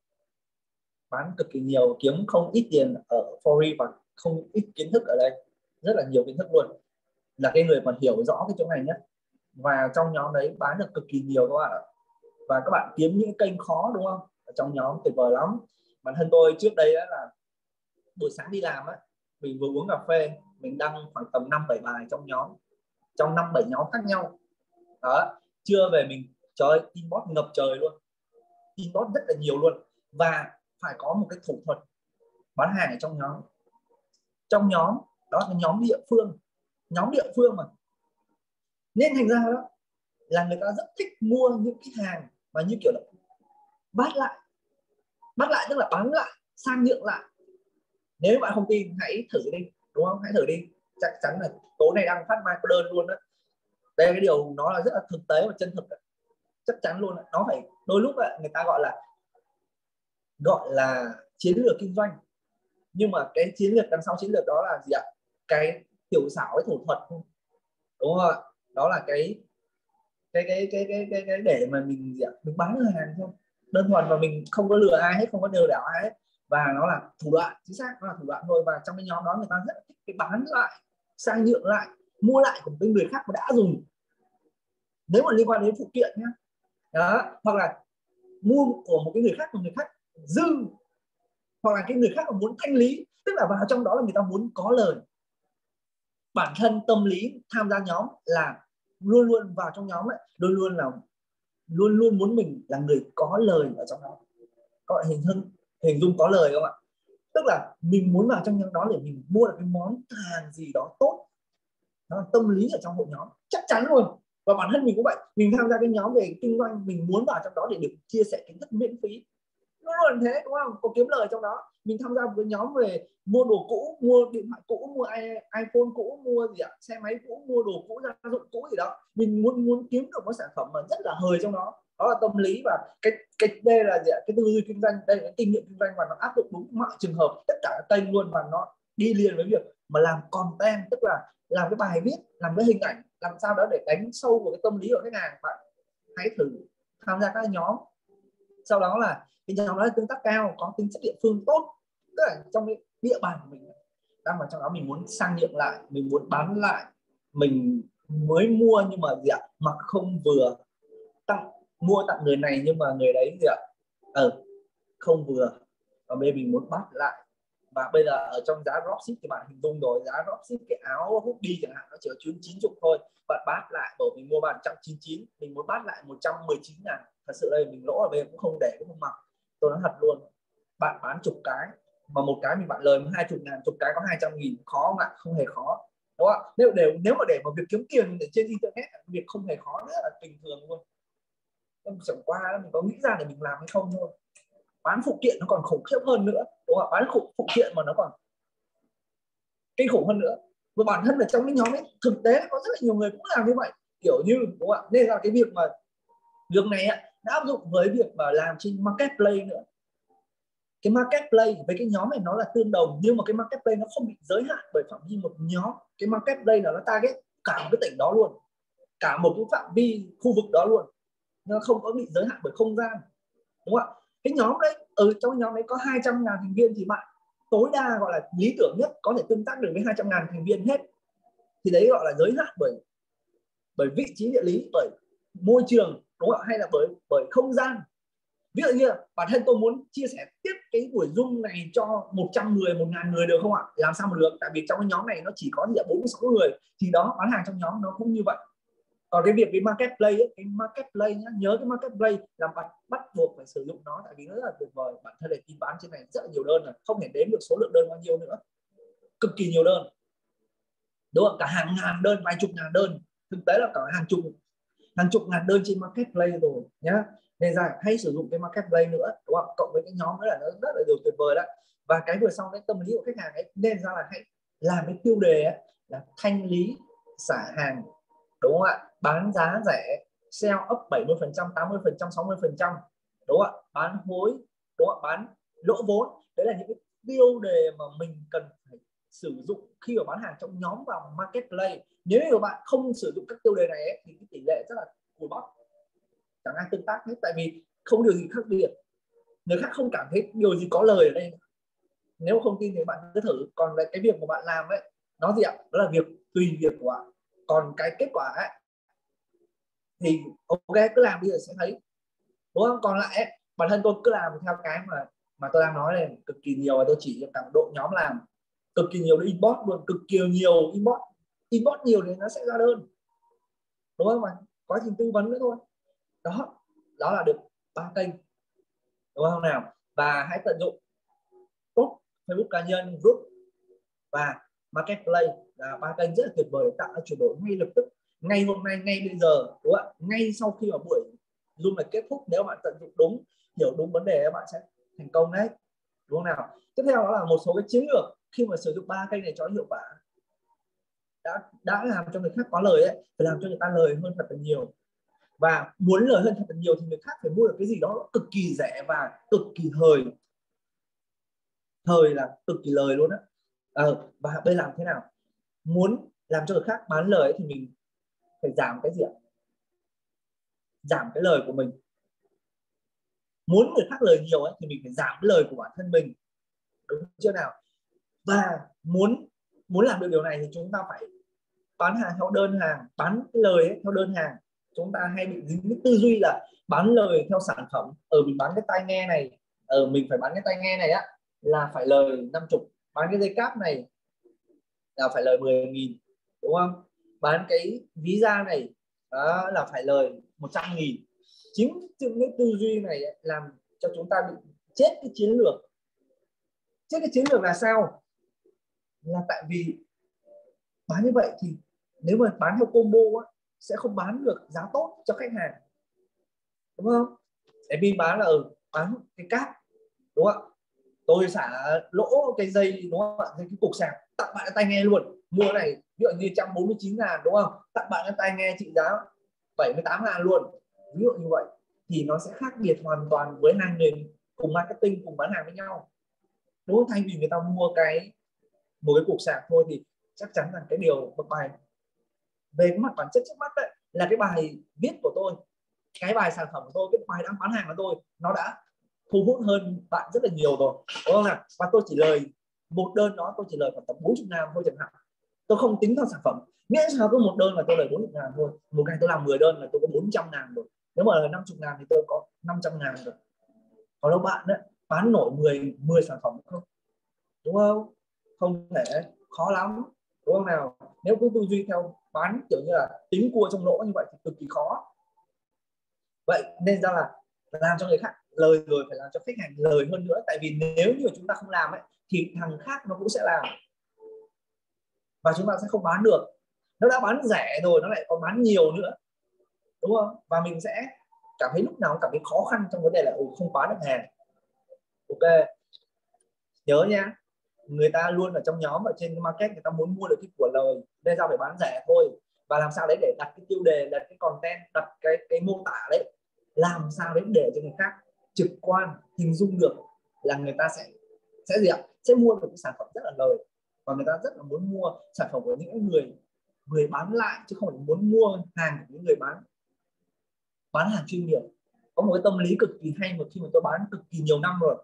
Bán cực kỳ nhiều, kiếm không ít tiền ở Fori và không ít kiến thức ở đây, rất là nhiều kiến thức luôn. Là cái người mà hiểu rõ cái chỗ này nhất, và trong nhóm đấy bán được cực kỳ nhiều các bạn ạ. Và các bạn kiếm những kênh khó, đúng không? Ở trong nhóm tuyệt vời lắm. Bản thân tôi trước đây là buổi sáng đi làm á, mình vừa uống cà phê, mình đăng khoảng tầm năm bảy bài trong nhóm, trong năm bảy nhóm khác nhau đó. Trưa về mình trời ơi, inbox ngập trời luôn, inbox rất là nhiều luôn. Và phải có một cái thủ thuật bán hàng ở trong nhóm. Trong nhóm đó là nhóm địa phương, nhóm địa phương mà, nên thành ra đó là người ta rất thích mua những cái hàng mà như kiểu là bắt lại bắt lại tức là bán lại, sang nhượng lại. Nếu bạn không tin hãy thử đi, đúng không? Hãy thử đi, chắc chắn là tối nay đang phát mai có đơn luôn đó. Đây cái điều nó là rất là thực tế và chân thực đó. Chắc chắn luôn, nó phải đôi lúc ấy, người ta gọi là gọi là chiến lược kinh doanh, nhưng mà cái chiến lược đằng sau chiến lược đó là gì ạ? Cái tiểu xảo, cái thủ thuật, đúng không ạ? Đó là cái cái cái cái cái cái, cái để mà mình gì ạ? Mình bán hàng thôi, đơn thuần, mà mình không có lừa ai hết, không có lừa đảo ai hết, và nó là thủ đoạn, chính xác, nó là thủ đoạn thôi. Và trong cái nhóm đó người ta rất thích cái bán lại, sang nhượng lại, mua lại của cái người khác mà đã dùng, nếu mà liên quan đến phụ kiện nhé, đó, hoặc là mua của một cái người khác mà người khác dư, hoặc là cái người khác mà muốn thanh lý, tức là vào trong đó là người ta muốn có lời. Bản thân tâm lý tham gia nhóm là luôn luôn vào trong nhóm ấy, luôn luôn là luôn luôn muốn mình là người có lời ở trong đó. Các bạn hình dung hình dung có lời không ạ? Tức là mình muốn vào trong nhóm đó để mình mua được cái món hàng gì đó tốt. Đó là tâm lý ở trong hội nhóm, chắc chắn luôn. Và bản thân mình cũng vậy, mình tham gia cái nhóm về kinh doanh, mình muốn vào trong đó để được chia sẻ kiến thức miễn phí, luôn luôn thế, đúng không? Có kiếm lời trong đó. Mình tham gia một cái nhóm về mua đồ cũ, mua điện thoại cũ, mua iPhone cũ, mua gì ạ, xe máy cũ, mua đồ cũ, gia dụng cũ gì đó, mình muốn muốn kiếm được một sản phẩm mà rất là hời trong đó. Đó là tâm lý. Và cái cái đây là gì ạ? Cái tư duy kinh doanh, đây là cái kinh nghiệm kinh doanh, và nó áp dụng đúng mọi trường hợp, tất cả các kênh luôn, và nó đi liền với việc mà làm content, tức là làm cái bài viết, làm cái hình ảnh, làm sao đó để đánh sâu vào cái tâm lý của khách hàng. Bạn hãy thử tham gia các nhóm, sau đó là cái nhóm đó tương tác cao, có tính chất địa phương tốt, tức là trong cái địa bàn của mình đang vào trong đó, mình muốn sang nhượng lại, mình muốn bán lại, mình mới mua nhưng mà gì ạ, mà không vừa tặng, mua tặng người này nhưng mà người đấy gì ạ, ờ không vừa, và bây giờ mình muốn bắt lại. Và bây giờ ở trong giá dropship thì bạn hình dung rồi, giá dropship cái áo hoodie chẳng hạn nó chỉ chín chín chục thôi, bạn bắt lại bởi mình mua bán một trăm chín mươi chín, mình muốn bắt lại một trăm mười chín ngàn, thật sự đây mình lỗ ở bên cũng không để cũng không mặc. Tôi nói thật luôn, bạn bán chục cái mà một cái mình bạn lời hai chục ngàn, chục cái có hai trăm nghìn, khó không ạ? Không hề khó, đúng không? Nếu đều nếu mà để một việc kiếm tiền trên internet, việc không hề khó nữa, là bình thường luôn. Chẳng qua mình có nghĩ ra để mình làm hay không thôi. Bán phụ kiện nó còn khủng khiếp hơn nữa, đúng không? Bán phụ, phụ kiện mà nó còn kinh khủng hơn nữa. Và bản thân ở trong cái nhóm ấy thực tế có rất là nhiều người cũng làm như vậy, kiểu như, đúng không ạ? Nên là cái việc mà việc này đã áp dụng với việc mà làm trên marketplace nữa. Cái marketplace với cái nhóm này nó là tương đồng, nhưng mà cái marketplace nó không bị giới hạn bởi phạm vi một nhóm. Cái marketplace là nó target cả một cái tỉnh đó luôn, cả một cái phạm vi khu vực đó luôn, nó không có bị giới hạn bởi không gian, đúng không ạ? Cái nhóm đấy, ở trong nhóm đấy có hai trăm ngàn thành viên thì bạn tối đa gọi là lý tưởng nhất có thể tương tác được với hai trăm ngàn thành viên hết, thì đấy gọi là giới hạn bởi bởi vị trí địa lý, bởi môi trường, đúng không ạ? Hay là bởi bởi không gian. Ví dụ như bản thân tôi muốn chia sẻ tiếp cái buổi Zoom này cho một trăm người, một ngàn người được không ạ? Làm sao mà được, tại vì trong cái nhóm này nó chỉ có bốn mươi sáu người, thì đó, bán hàng trong nhóm nó cũng như vậy. Còn cái việc cái marketplace ấy, cái marketplace nhá, nhớ cái marketplace là bắt bắt buộc phải sử dụng nó, tại vì nó rất là tuyệt vời. Bản thân để tìm bán trên này rất là nhiều đơn, là không thể đếm được số lượng đơn bao nhiêu nữa, cực kỳ nhiều đơn, đúng không? Cả hàng ngàn đơn, vài chục ngàn đơn, thực tế là cả hàng chục hàng chục ngàn đơn trên marketplace rồi nhá. Nên ra hãy sử dụng cái marketplace nữa, đúng không? Cộng với cái nhóm nữa là nó rất là điều tuyệt vời đấy. Và cái vừa sau cái tâm lý của khách hàng ấy, nên ra là hãy làm cái tiêu đề ấy, là thanh lý xả hàng, đúng không ạ? Bán giá rẻ, sell up bảy mươi phần trăm, tám mươi phần trăm, sáu mươi phần trăm, đúng không ạ? Bán hối, đúng không ạ? Bán lỗ vốn. Đấy là những cái tiêu đề mà mình cần phải sử dụng khi mà bán hàng trong nhóm và marketplace. Nếu như bạn không sử dụng các tiêu đề này ấy, thì cái tỷ lệ rất là cùi bắp, chẳng ai tương tác hết, tại vì không điều gì khác biệt, người khác không cảm thấy điều gì có lời ở đây. Nếu không tin thì bạn cứ thử. Còn cái việc của bạn làm ấy, nó gì ạ? Đó là việc tùy việc của bạn. Còn cái kết quả ấy thì ok, cứ làm bây giờ sẽ thấy, đúng không? Còn lại ấy, bản thân tôi cứ làm theo cái mà mà tôi đang nói này cực kỳ nhiều, và tôi chỉ cho cả đội nhóm làm cực kỳ nhiều, inbox luôn, cực kỳ nhiều inbox inbox nhiều thì nó sẽ ra đơn, đúng không? Mà quá trình tư vấn nữa thôi. Đó, đó là được ba kênh, đúng không nào? Và hãy tận dụng tốt Facebook cá nhân, group và marketplace là ba kênh rất là tuyệt vời để tạo ra chuyển đổi ngay lập tức. ngay hôm nay, ngay bây giờ, đúng không ạ? Ngay sau khi mà buổi Zoom này kết thúc, nếu bạn tận dụng đúng, hiểu đúng vấn đề, bạn sẽ thành công đấy, đúng không nào? Tiếp theo đó là một số cái chiến lược khi mà sử dụng ba kênh này cho hiệu quả. đã đã làm cho người khác có lời ấy, phải làm cho người ta lời hơn thật là nhiều. Và muốn lời hơn thật là nhiều thì người khác phải mua được cái gì đó cực kỳ rẻ và cực kỳ hời. Hời là cực kỳ lời luôn á. À, và bây làm thế nào? Muốn làm cho người khác bán lời ấy, thì mình phải giảm cái gì ạ? Giảm cái lời của mình. Muốn người khác lời nhiều ấy, thì mình phải giảm cái lời của bản thân mình, đúng chưa nào? Và muốn muốn làm được điều này thì chúng ta phải bán hàng theo đơn hàng, bán cái lời ấy, theo đơn hàng. Chúng ta hay bị dính cái tư duy là bán lời theo sản phẩm. Ở mình bán cái tai nghe này, ở mình phải bán cái tai nghe này á là phải lời năm mươi, bán cái dây cáp này là phải lời mười nghìn, đúng không? Bán cái ví da này đó là phải lời một trăm nghìn. Chính những cái tư duy này ấy, làm cho chúng ta bị chết cái chiến lược. Chết cái chiến lược là sao? Là tại vì bán như vậy thì nếu mà bán theo combo á, sẽ không bán được giá tốt cho khách hàng, đúng không? Tại vì bán là ở bán cái cáp, đúng không ạ? Tôi xả lỗ cái dây, đúng không ạ? Cái cục sạc, tặng bạn cái tai nghe luôn. Mua này ví dụ như một trăm bốn mươi chín ngàn, đúng không? Tặng bạn cái tai nghe trị giá bảy mươi tám ngàn luôn, ví dụ như vậy. Thì nó sẽ khác biệt hoàn toàn với hai người cùng marketing, cùng bán hàng với nhau, đúng không? Thay vì người ta mua cái một cái cục sạc thôi thì chắc chắn là cái điều bậc bài về cái mặt bản chất trước mắt đấy là cái bài viết của tôi, cái bài sản phẩm của tôi, cái bài đang bán hàng của tôi nó đã thu hút hơn bạn rất là nhiều rồi, đúng không nào? Và tôi chỉ lời một đơn đó tôi chỉ lời khoảng tầm bốn mươi ngàn thôi chẳng hạn, tôi không tính theo sản phẩm. Miễn sao cứ một đơn là tôi lời bốn mươi ngàn thôi, một ngày tôi làm mười đơn là tôi có bốn trăm ngàn rồi, nếu mà là năm mươi ngàn thì tôi có năm trăm ngàn rồi. Còn đâu bạn đấy bán nổi mười mười sản phẩm không, đúng không? Không thể, khó lắm, đúng không nào? Nếu cứ tư duy theo bán kiểu như là tính cua trong lỗ như vậy thì cực kỳ khó. Vậy nên ra là làm cho người khác lời rồi phải làm cho khách hàng lời hơn nữa. Tại vì nếu như chúng ta không làm ấy thì thằng khác nó cũng sẽ làm và chúng ta sẽ không bán được. Nó đã bán rẻ rồi nó lại còn bán nhiều nữa, đúng không? Và mình sẽ cảm thấy lúc nào cũng cảm thấy khó khăn trong vấn đề là ừ, không bán được hàng. Ok, nhớ nha, người ta luôn ở trong nhóm, ở trên cái market, người ta muốn mua được cái của lời nên ra phải bán rẻ thôi. Và làm sao đấy để đặt cái tiêu đề, đặt cái content, đặt cái cái mô tả đấy, làm sao đấy để cho người khác trực quan hình dung được là người ta sẽ sẽ gì ạ, sẽ mua được cái sản phẩm rất là lời. Và người ta rất là muốn mua sản phẩm của những người người bán lại, chứ không phải muốn mua hàng của những người bán bán hàng chuyên nghiệp. Có một cái tâm lý cực kỳ hay mà khi mà tôi bán cực kỳ nhiều năm rồi,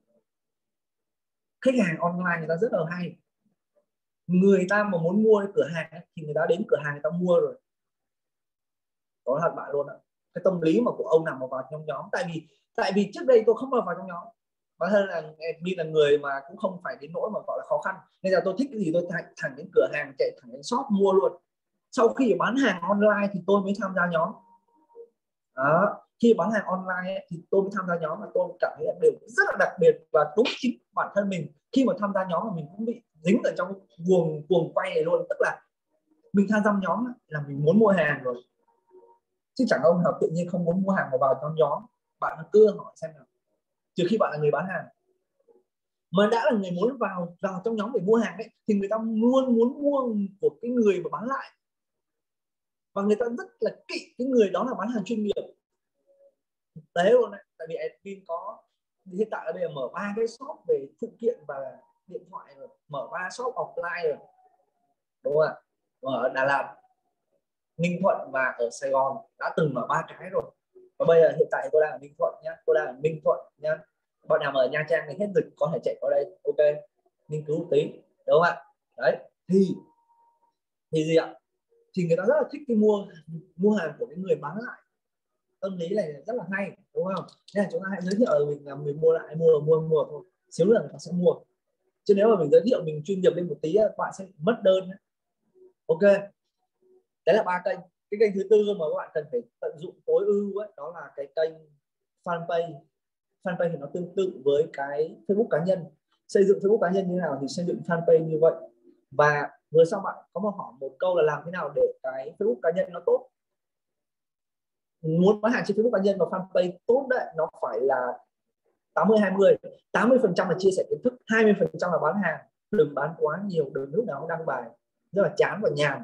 khách hàng online người ta rất là hay. Người ta mà muốn mua cửa hàng ấy, thì người ta đến cửa hàng người ta mua rồi, đó là bạn luôn ạ. Cái tâm lý mà của ông nào mà vào trong nhóm, tại vì tại vì trước đây tôi không bao vào trong nhóm, bản thân là đi là người mà cũng không phải đến nỗi mà gọi là khó khăn, nên là tôi thích cái gì tôi thẳng, thẳng đến cửa hàng, chạy thẳng đến shop mua luôn. Sau khi bán hàng online thì tôi mới tham gia nhóm đó. Khi bán hàng online ấy, thì tôi mới tham gia nhóm, và tôi cảm thấy là điều rất là đặc biệt. Và đúng chính bản thân mình khi mà tham gia nhóm mà mình cũng bị dính ở trong guồng guồng quay này luôn, tức là mình tham gia nhóm là mình muốn mua hàng rồi, chứ chẳng ông nào tự nhiên không muốn mua hàng mà vào trong nhóm. Bạn cứ hỏi xem nào, trừ khi bạn là người bán hàng, mà đã là người muốn vào vào trong nhóm để mua hàng ấy, thì người ta luôn muốn mua của cái người mà bán lại, và người ta rất là kỵ cái người đó là bán hàng chuyên nghiệp. Đấy luôn đấy, tại vì admin có hiện tại là bây giờ mở ba cái shop về phụ kiện và điện thoại rồi, mở ba shop offline rồi, đúng không ạ? Ở Đà Lạt, Ninh Thuận và ở Sài Gòn đã từng mở ba cái rồi. Và bây giờ hiện tại tôi đang ở Ninh Thuận nhá, tôi đang ở Ninh Thuận nhá. Bọn nào ở Nha Trang thì hết dịch có thể chạy qua đây, ok, nghiên cứu một tí, đúng không ạ? Đấy thì thì gì ạ? Thì người ta rất là thích cái mua mua hàng của cái người bán lại. Tâm lý này rất là hay, đúng không? Nên là chúng ta hãy giới thiệu là mình là mình mua lại, mua mua mua thôi, xíu nữa người ta sẽ mua. Chứ nếu mà mình giới thiệu mình chuyên nghiệp lên một tí bạn sẽ mất đơn. Ok, đấy là ba kênh. Cái kênh thứ tư mà các bạn cần phải tận dụng tối ưu ấy, đó là cái kênh fanpage. Fanpage thì nó tương tự với cái Facebook cá nhân. Xây dựng Facebook cá nhân như nào thì xây dựng fanpage như vậy. Và vừa xong bạn có một hỏi một câu là làm thế nào để cái Facebook cá nhân nó tốt. Muốn bán hàng trên Facebook cá nhân và fanpage tốt đấy, nó phải là tám mươi hai mươi. tám mươi phần trăm là chia sẻ kiến thức, hai mươi phần trăm là bán hàng. Đừng bán quá nhiều, đừng lúc nào đăng bài rất là chán và nhàm,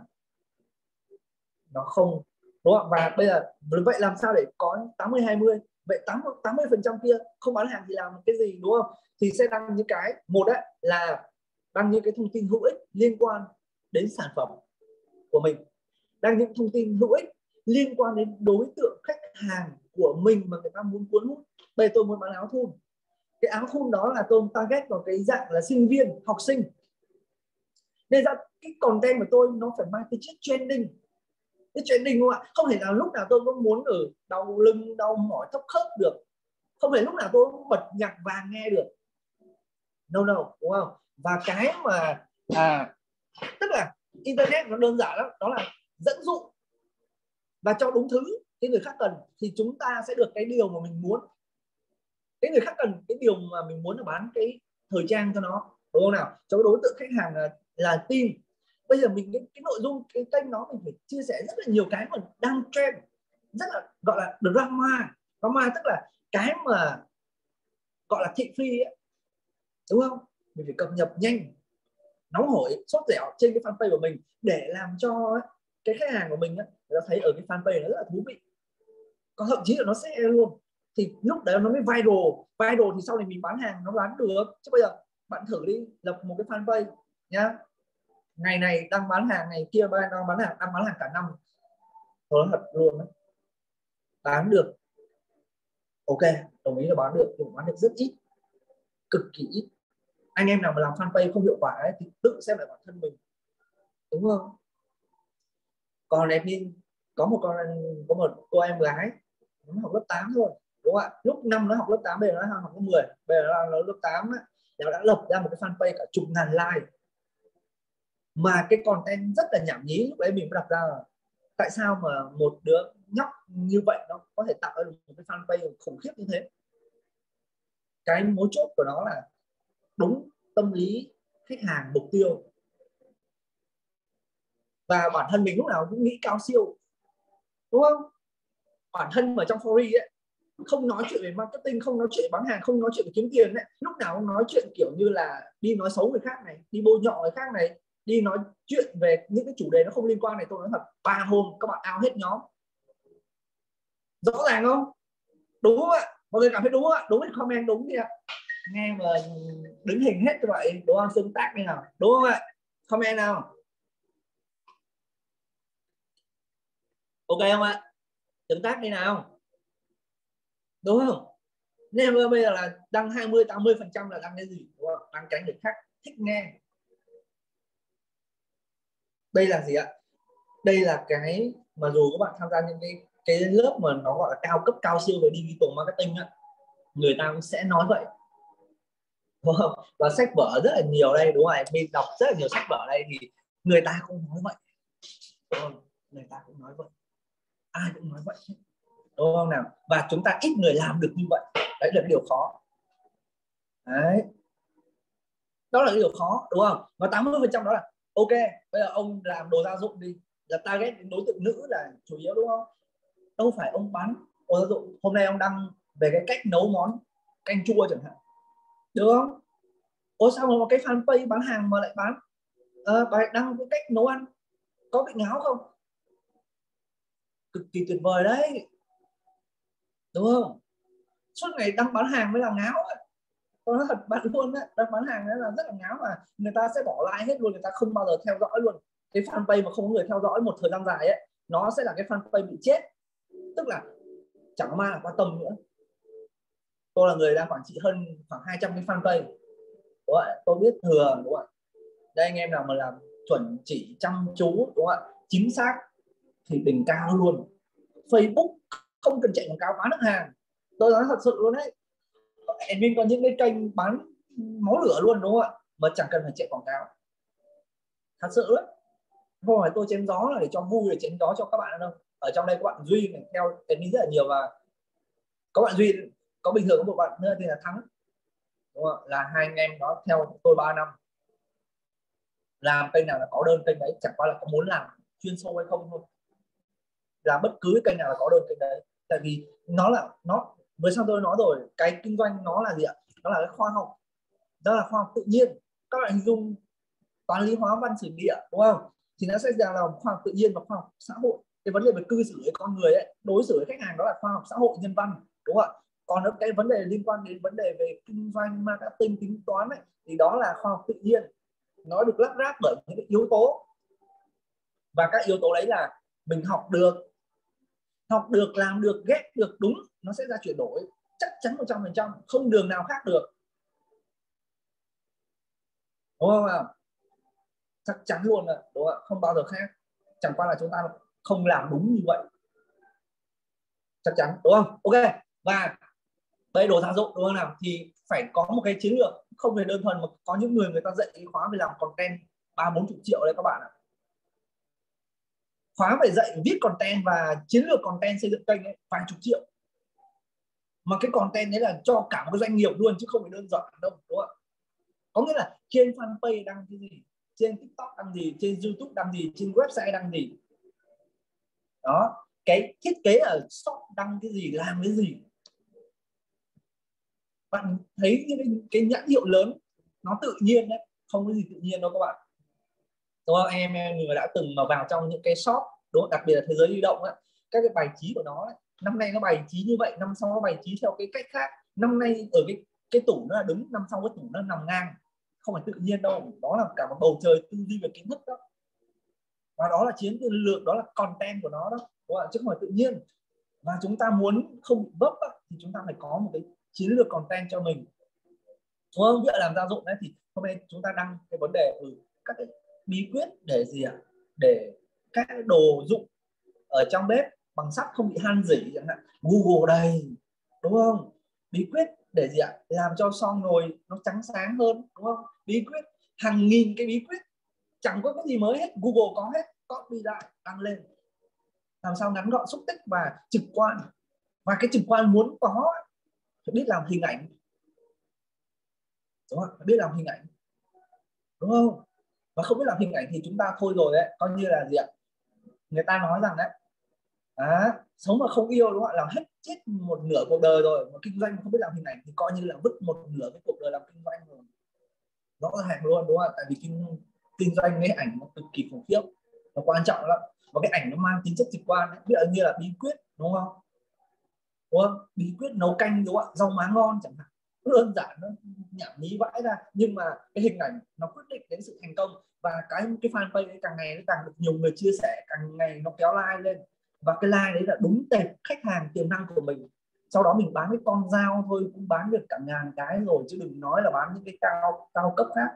nó không đúng không? Và bây giờ vậy làm sao để có tám mươi hai mươi? Vậy tám mươi phần trăm kia không bán hàng thì làm cái gì, đúng không? Thì sẽ đăng những cái một đấy là đăng những cái thông tin hữu ích liên quan đến sản phẩm của mình, đăng những thông tin hữu ích liên quan đến đối tượng khách hàng của mình mà người ta muốn cuốn hút. Bây giờ tôi muốn bán áo thun, cái áo thun đó là tôi target vào cái dạng là sinh viên, học sinh, nên ra cái content của tôi nó phải mang cái chất trending, cái trending không ạ? Không thể nào lúc nào tôi cũng muốn ở đau lưng, đau mỏi, thấp khớp được, không thể lúc nào tôi cũng bật nhạc vàng nghe được, no no, đúng không? Và cái mà à, tức là internet nó đơn giản lắm, đó là dẫn dụ và cho đúng thứ cái người khác cần thì chúng ta sẽ được cái điều mà mình muốn. Cái người khác cần cái điều mà mình muốn là bán cái thời trang cho nó, đúng không nào? Cho đối tượng khách hàng là, là tin. Bây giờ mình cái, cái nội dung cái kênh nó mình phải chia sẻ rất là nhiều cái mà đang trend, rất là gọi là drama. Drama tức là cái mà gọi là thị phi ấy, đúng không? Mình phải cập nhật nhanh, nóng hổi, sốt dẻo trên cái fanpage của mình để làm cho cái khách hàng của mình ấy, người ta thấy ở cái fanpage nó rất là thú vị, có thậm chí là nó sẽ luôn, thì lúc đấy nó mới viral. Viral thì sau này mình bán hàng nó bán được. Chứ bây giờ bạn thử đi, lập một cái fanpage nhá, ngày này đang bán hàng, ngày kia đang bán hàng, đang bán hàng cả năm, tôi nói thật luôn đấy, bán được ok, đồng ý là bán được, nhưng bán được rất ít, cực kỳ ít. Anh em nào mà làm fanpage không hiệu quả ấy, thì tự xem lại bản thân mình, đúng không? Còn admin có một con có một cô em gái nó học lớp tám thôi, đúng không ạ? Lúc năm nó học lớp tám, bây giờ nó học lớp mười, bây giờ nó lớp tám ấy, nó đã lập ra một cái fanpage cả chục ngàn like, mà cái content rất là nhảm nhí. Lúc đấy mình mới đặt ra là tại sao mà một đứa nhóc như vậy nó có thể tạo ra được một cái fanpage khủng khiếp như thế. Cái mấu chốt của nó là đúng tâm lý khách hàng mục tiêu, và bản thân mình lúc nào cũng nghĩ cao siêu, đúng không? Bản thân ở trong forex ấy, không nói chuyện về marketing, không nói chuyện bán hàng, không nói chuyện về kiếm tiền ấy, lúc nào cũng nói chuyện kiểu như là đi nói xấu người khác này, đi bôi nhọ người khác này, đi nói chuyện về những cái chủ đề nó không liên quan này. Tôi nói thật, ba hôm các bạn out hết nhóm, rõ ràng không? Đúng không ạ? Mọi người cảm thấy đúng không ạ? Đúng thì comment đúng đi ạ. Nghe mà đứng hình hết các bạn, đúng không? Tương tác đi nào, đúng không ạ? Comment nào, ok không ạ? Tương tác đi nào, đúng không? Nên bây giờ là đăng hai mươi tám mươi phần trăm là đăng cái gì, đúng không? Đăng cái người khác thích nghe. Đây là gì ạ? Đây là cái mà dù các bạn tham gia những cái cái lớp mà nó gọi là cao cấp, cao siêu về digital marketing á, người ta cũng sẽ nói vậy, đúng không? Và sách vở rất là nhiều đây, đúng không? Mình đọc rất là nhiều sách vở đây thì người ta cũng nói vậy, đúng không? Người ta cũng nói vậy, ai cũng nói vậy, đúng không nào? Và chúng ta ít người làm được như vậy, đấy là cái điều khó. Đấy, đó là cái điều khó, đúng không? Và tám mươi phần trăm đó là ok. Bây giờ ông làm đồ gia dụng đi, là target đối tượng nữ là chủ yếu, đúng không? Đâu phải ông bán đồ gia dụng, hôm nay ông đăng về cái cách nấu món canh chua chẳng hạn, được không? Ủa sao mà cái fanpage bán hàng mà lại bán à, bài đăng cái cách nấu ăn, có bị ngáo không? Cực kỳ tuyệt vời đấy, đúng không? Suốt ngày đăng bán hàng mới là ngáo ấy. Tôi nói thật bạn luôn đấy, đăng bán hàng đấy là rất là ngáo, mà người ta sẽ bỏ like hết luôn, người ta không bao giờ theo dõi luôn. Cái fanpage mà không có người theo dõi một thời gian dài ấy, nó sẽ là cái fanpage bị chết, tức là chẳng ma là quan tâm nữa. Tôi là người đang quản trị hơn khoảng hai trăm cái fanpage, đúng không? Tôi biết thừa, đúng không? Đây, anh em nào mà làm chuẩn chỉ, chăm chú, đúng không? Chính xác thì đỉnh cao luôn. Facebook không cần chạy quảng cáo bán được hàng, tôi nói thật sự luôn đấy. Admin có những cái kênh bán máu lửa luôn, đúng không ạ? Mà chẳng cần phải chạy quảng cáo, thật sự đấy. Không phải tôi chém gió là để cho vui, để chém gió cho các bạn đâu. Ở trong đây có bạn Duy này theo admin rất là nhiều, và có bạn Duy, có bình thường có một bạn nữa thì là Thắng, đúng không? Là hai anh em đó theo tôi ba năm, làm kênh nào là có đơn kênh đấy, chẳng qua là có muốn làm chuyên sâu hay không thôi. Làm bất cứ kênh nào là có đơn kênh đấy, tại vì nó là nó với sao tôi nói rồi, cái kinh doanh nó là gì ạ? Nó là cái khoa học, đó là khoa học tự nhiên. Các bạn hình dung toán lý hóa văn sử địa đúng không, thì nó sẽ ra là khoa học tự nhiên và khoa học xã hội. Cái vấn đề về cư xử với con người ấy, đối xử với khách hàng, đó là khoa học xã hội nhân văn, đúng không ạ? Còn cái vấn đề liên quan đến vấn đề về kinh doanh, marketing, tính toán ấy, thì đó là khoa học tự nhiên, nó được lắp ráp bởi những cái yếu tố, và các yếu tố đấy là mình học được học được làm được, ghép được đúng, nó sẽ ra chuyển đổi chắc chắn một trăm phần trăm, không đường nào khác được, đúng không ạ? Chắc chắn luôn là đúng không? Không bao giờ khác, chẳng qua là chúng ta không làm đúng như vậy, chắc chắn, đúng không? Ok, và đây đồ gia dụng đúng không nào, thì phải có một cái chiến lược, không phải đơn thuần mà có những người người ta dạy cái khóa về làm content ba bốn chục triệu đấy các bạn ạ. Khóa về dạy viết content và chiến lược content xây dựng kênh ấy, vài chục triệu, mà cái content đấy là cho cả một cái doanh nghiệp luôn chứ không phải đơn giản đâu, đúng không? Có nghĩa là trên fanpage đăng cái gì, trên TikTok đăng gì, trên YouTube đăng gì, trên website đăng gì, đó, cái thiết kế ở shop đăng cái gì, làm cái gì. Bạn thấy cái, cái nhãn hiệu lớn nó tự nhiên đấy, không có gì tự nhiên đâu các bạn, đúng không? Em, em người đã từng mà vào trong những cái shop, đúng không? Đặc biệt là thế giới di động ấy, các cái bài trí của nó ấy, năm nay nó bài trí như vậy, năm sau nó bài trí theo cái cách khác, năm nay ở cái cái tủ nó là đứng, năm sau cái tủ nó nằm ngang, không phải tự nhiên đâu, đó là cả một bầu trời tư duy về kiến thức đó, và đó là chiến lược, đó là content của nó đó, đúng không? Chứ không phải tự nhiên. Và chúng ta muốn không bị vấp thì chúng ta phải có một cái chiến lược content cho mình, đúng không? Như làm gia dụng đấy, thì hôm nay chúng ta đăng cái vấn đề ừ, các cái bí quyết để gì ạ, để các cái đồ dụng ở trong bếp bằng sắt không bị han rỉ chẳng hạn, Google đây, đúng không? Bí quyết để gì ạ, làm cho son nồi nó trắng sáng hơn, đúng không? Bí quyết hàng nghìn cái bí quyết, chẳng có cái gì mới hết, Google có hết, copy lại đăng lên, làm sao ngắn gọn, xúc tích và trực quan. Và cái trực quan muốn có phải biết làm hình ảnh, đúng không? Phải biết làm hình ảnh, đúng không? Và không biết làm hình ảnh thì chúng ta thôi rồi đấy, coi như là gì ạ, người ta nói rằng đấy, à, sống mà không yêu, đúng không ạ, làm hết chết một nửa cuộc đời rồi, mà kinh doanh mà không biết làm hình ảnh thì coi như là vứt một nửa cái cuộc đời làm kinh doanh rồi, rõ ràng luôn, đúng không ạ? Tại vì kinh kinh doanh cái ảnh nó cực kỳ khủng khiếp, nó quan trọng lắm, và cái ảnh nó mang tính chất trực quan ấy. Ví dụ như là bí quyết, đúng không? Đúng không? Bí quyết nấu canh, đúng không ạ, rau má ngon chẳng hạn, đơn giản, nó nhảm nhí vãi ra, nhưng mà cái hình ảnh nó quyết định đến sự thành công. Và cái cái fanpage ấy càng ngày nó càng được nhiều người chia sẻ, càng ngày nó kéo like lên, và cái like đấy là đúng tệp khách hàng tiềm năng của mình. Sau đó mình bán cái con dao thôi cũng bán được cả ngàn cái rồi, chứ đừng nói là bán những cái cao cao cấp khác,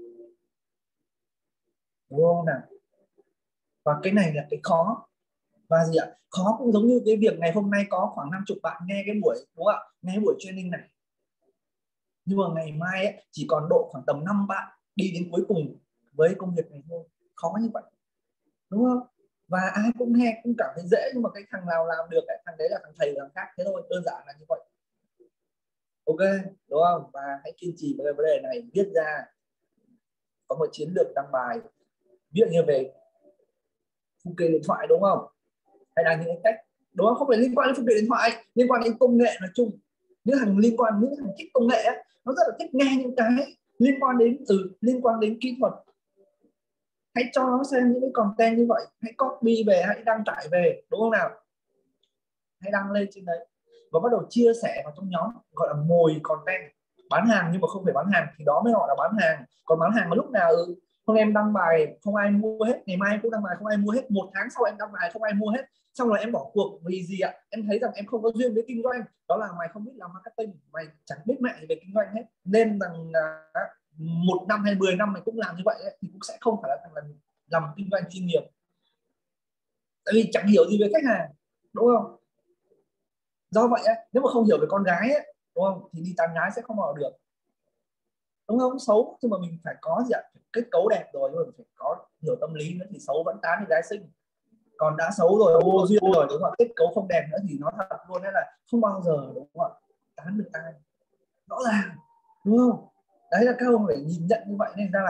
đúng không nào? Và cái này là cái khó. Và gì ạ, khó cũng giống như cái việc ngày hôm nay có khoảng năm chục bạn nghe cái buổi, đúng không ạ, nghe buổi training này, nhưng mà ngày mai ấy, chỉ còn độ khoảng tầm năm bạn đi đến cuối cùng với công việc này thôi. Khó như vậy, đúng không? Và ai cũng nghe cũng cảm thấy dễ, nhưng mà cái thằng nào làm được ấy, thằng đấy là thằng thầy, thằng khác, thế thôi, đơn giản là như vậy. Ok, đúng không? Và hãy kiên trì với cái vấn đề này, viết ra, có một chiến lược đăng bài, ví dụ như về phụ kiện điện thoại, đúng không? Hay là những cái cách, đúng không? Không phải liên quan đến phụ kiện điện thoại, liên quan đến công nghệ nói chung. Những thằng liên quan, những thằng thích công nghệ ấy, nó rất là thích nghe những cái liên quan đến từ liên quan đến kỹ thuật. Hãy cho nó xem những cái content như vậy, hãy copy về, hãy đăng tải về, đúng không nào? Hãy đăng lên trên đấy và bắt đầu chia sẻ vào trong nhóm, gọi là mồi content. Bán hàng nhưng mà không phải bán hàng thì đó mới gọi là bán hàng. Còn bán hàng mà lúc nào ừ, hôm em đăng bài không ai mua hết, ngày mai em cũng đăng bài không ai mua hết, một tháng sau em đăng bài không ai mua hết, xong rồi em bỏ cuộc vì gì ạ? Em thấy rằng em không có duyên với kinh doanh, đó là mày không biết làm marketing, mày chẳng biết mẹ về kinh doanh hết, nên rằng uh, một năm hay mười năm mày cũng làm như vậy ấy, thì cũng sẽ không phải là thằng làm, làm kinh doanh chuyên nghiệp, tại vì chẳng hiểu gì về khách hàng, đúng không? Do vậy ấy, nếu mà không hiểu về con gái ấy, đúng không, thì đi tán gái sẽ không vào được, đúng không? Xấu nhưng mà mình phải có gì ạ, kết cấu đẹp rồi, nhưng mà mình phải có hiểu tâm lý nữa thì xấu vẫn tán đi gái xinh. Còn đã xấu rồi, vô duyên rồi, đúng không, kết cấu không đẹp nữa thì nó thật luôn đấy là không bao giờ, đúng không, tán được ai, rõ ràng, đúng không? Đấy là các ông phải nhìn nhận như vậy, nên ra là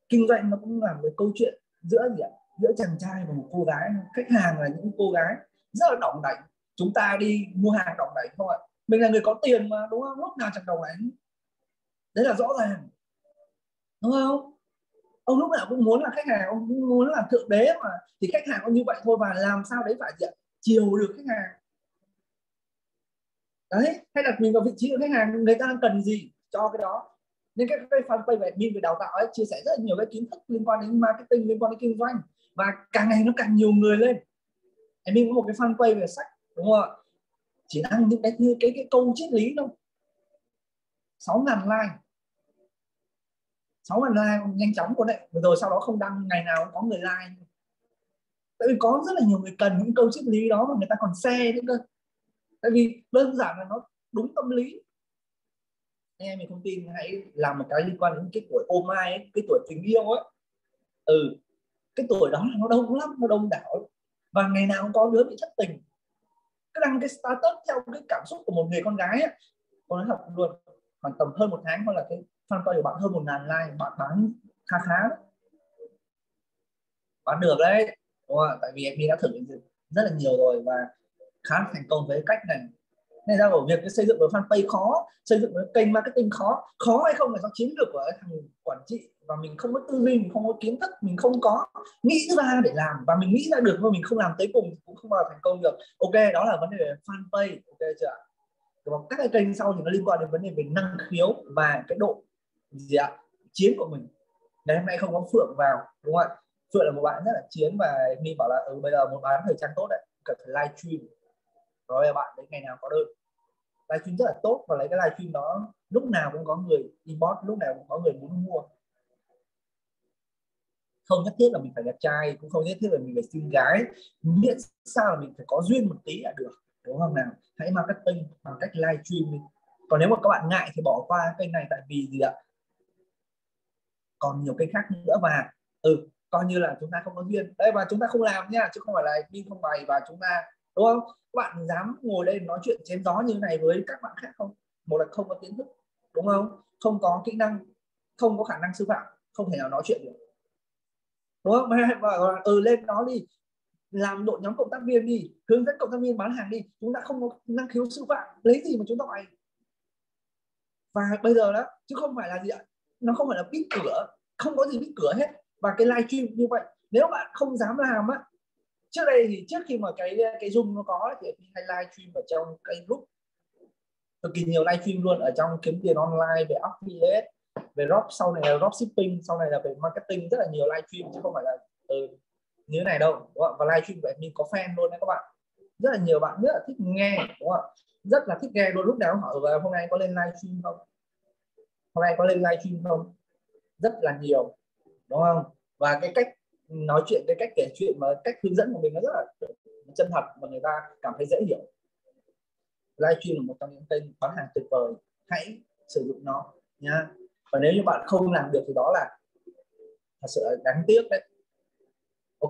kinh doanh nó cũng là một câu chuyện giữa gì ạ, giữa chàng trai và một cô gái. Khách hàng là những cô gái rất là đỏng đảnh, chúng ta đi mua hàng đỏng đảnh không ạ, mình là người có tiền mà đúng không, lúc nào chẳng đỏng đảnh, đấy là rõ ràng đúng không. Ông lúc nào cũng muốn là khách hàng, ông cũng muốn là thượng đế mà, thì khách hàng cũng như vậy thôi, và làm sao đấy phải chiều được khách hàng đấy, hay đặt mình vào vị trí của khách hàng, người ta cần gì cho cái đó. Nên cái, cái fanpage về admin về đào tạo ấy chia sẻ rất là nhiều cái kiến thức liên quan đến marketing, liên quan đến kinh doanh, và càng ngày nó càng nhiều người lên. Admin có một cái fanpage về sách đúng không ạ, chỉ đăng những cái cái cái, cái câu triết lý thôi, sáu ngàn like, sáu ngàn like nhanh chóng của đấy, rồi sau đó không đăng, ngày nào cũng có người like, tại vì có rất là nhiều người cần những câu triết lý đó, mà người ta còn share nữa cơ, tại vì đơn giản là nó đúng tâm lý. Anh em mình không tin hãy làm một cái liên quan đến cái tuổi ô mai ấy, cái tuổi tình yêu ấy. Ừ, cái tuổi đó là nó đông lắm, nó đông đảo, và ngày nào cũng có đứa bị thất tình, cứ đăng cái status theo cái cảm xúc của một người con gái ấy. Con nói thật luôn, khoảng tầm hơn một tháng thôi là cái fanpage của bạn hơn một ngàn like, bạn bán khá khá đấy, bán được đấy đúng không? Tại vì em đã thử rất là nhiều rồi và khá thành công với cách này. Nên ra bảo việc cái xây dựng một fanpage khó, xây dựng một kênh marketing khó, khó hay không là do chiến lược của thằng quản trị, và mình không có tư duy, mình không có kiến thức, mình không có nghĩ ra để làm, và mình nghĩ ra được mà mình không làm tới cùng cũng không bao giờ thành công được. Ok, đó là vấn đề về fanpage, ok chưa? Còn các cái kênh sau thì nó liên quan đến vấn đề về năng khiếu và cái độ gì ạ, chiến của mình. Ngày hôm nay không có Phượng vào đúng không ạ? Phượng là một bạn rất là chiến, và mình bảo là ừ, bây giờ một bán thời trang tốt đấy, cần phải live stream, rồi bạn đấy ngày nào có đơn, livestream rất là tốt, và lấy cái livestream đó lúc nào cũng có người inbox, lúc nào cũng có người muốn mua. Không nhất thiết là mình phải đẹp trai, cũng không nhất thiết là mình phải xinh gái, miễn sao là mình phải có duyên một tí là được đúng không nào. Hãy marketing bằng cách livestream đi. Còn nếu mà các bạn ngại thì bỏ qua kênh này, tại vì gì ạ, còn nhiều kênh khác nữa, và ừ coi như là chúng ta không có duyên đây, và chúng ta không làm nha, chứ không phải là đi không bày, và chúng ta đúng không, các bạn dám ngồi đây nói chuyện chém gió như thế này với các bạn khác không? Một là không có kiến thức đúng không, không có kỹ năng, không có khả năng sư phạm, không thể nào nói chuyện được đúng không. Mà ừ lên đó đi, làm đội nhóm cộng tác viên đi, hướng dẫn cộng tác viên bán hàng đi, chúng ta không có năng khiếu sư phạm, lấy gì mà chúng ta bày. Và bây giờ đó chứ không phải là gì ạ, nó không phải là biết cửa, không có gì biết cửa hết. Và cái livestream như vậy, nếu bạn không dám làm á, trước đây thì trước khi mà cái cái Zoom nó có thì hay livestream ở trong cái group cực kỳ nhiều, livestream luôn ở trong kiếm tiền online, về affiliate, về drop, sau này là dropshipping, sau này là về marketing, rất là nhiều livestream chứ không phải là ừ, như thế này đâu đúng không? Và livestream của mình có fan luôn đấy các bạn, rất là nhiều bạn rất là thích nghe đúng không? Rất là thích nghe luôn, lúc nào cũng hỏi và hôm nay có lên livestream không, hôm nay có lên livestream không, rất là nhiều đúng không. Và cái cách nói chuyện, cái cách kể chuyện và cách hướng dẫn của mình nó rất là chân thật, và người ta cảm thấy dễ hiểu. Livestream là một trong những kênh bán hàng tuyệt vời, hãy sử dụng nó nha. Và nếu như bạn không làm được thì đó là thật sự là đáng tiếc đấy. Ok,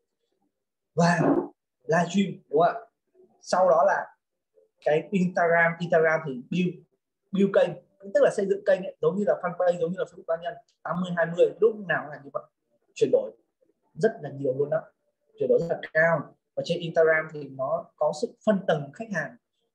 và livestream đúng không ạ, sau đó là cái Instagram. Instagram thì build build kênh, tức là xây dựng kênh ấy, giống như là fanpage, giống như là Facebook cá nhân, tám mươi hai mươi, lúc nào là như vậy, chuyển đổi rất là nhiều luôn đó, chuyển đổi rất là cao. Và trên Instagram thì nó có sự phân tầng khách hàng,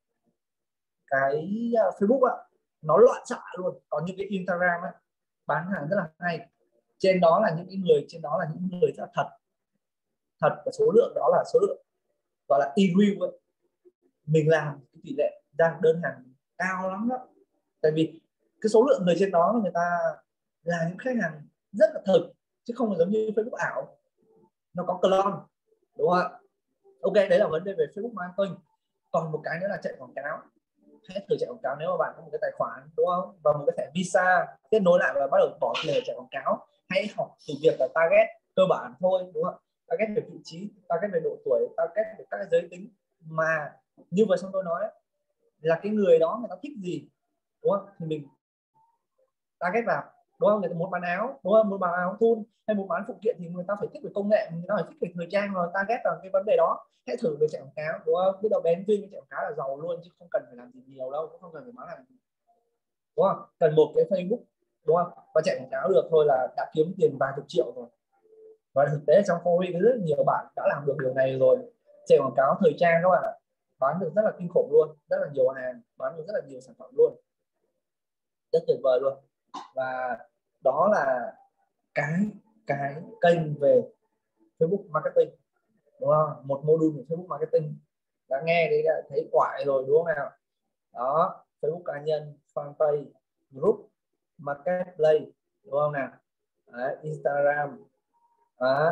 cái Facebook á nó loạn xạ luôn. Còn những cái Instagram á bán hàng rất là hay, trên đó là những cái người trên đó là những người rất là thật thật, và số lượng đó là số lượng gọi là e-review ấy. Mình làm cái tỷ lệ ra đơn hàng cao lắm đó, tại vì cái số lượng người trên đó người ta là những khách hàng rất là thực, chứ không phải giống như Facebook ảo nó có clone đúng không ạ. Ok, đấy là vấn đề về Facebook marketing. Còn một cái nữa là chạy quảng cáo. Hãy thử chạy quảng cáo nếu mà bạn có một cái tài khoản đúng không, và một cái thẻ Visa kết nối lại và bắt đầu bỏ tiền để chạy quảng cáo. Hãy học từ việc là target cơ bản thôi đúng không, target về vị trí, target về độ tuổi, target về các giới tính, mà như vừa xong tôi nói là cái người đó người ta thích gì đúng không, thì mình target vào đúng không. Người ta muốn bán áo đúng không, muốn bán áo thun hay muốn bán phụ kiện thì người ta phải thích về công nghệ, người ta phải thích về thời trang, rồi target vào cái vấn đề đó. Hãy thử về chạy quảng cáo đúng không, biết đâu bén duyên với chạy quảng cáo là giàu luôn, chứ không cần phải làm gì nhiều đâu, cũng không cần phải bán hàng đúng không. Cần một cái Facebook đúng không? Và chạy quảng cáo được thôi là đã kiếm tiền vài chục triệu rồi. Và thực tế trong forex rất nhiều bạn đã làm được điều này rồi. Chạy quảng cáo thời trang các bạn ạ, bán được rất là kinh khủng luôn, rất là nhiều hàng, bán được rất là nhiều sản phẩm luôn, rất tuyệt vời luôn. Và đó là cái cái kênh về Facebook marketing, đúng không? Một module của Facebook marketing đã nghe đấy, đã thấy quải rồi đúng không nào? Đó, Facebook cá nhân, fanpage, group, marketplace, đúng không nào? Đấy, Instagram, đó,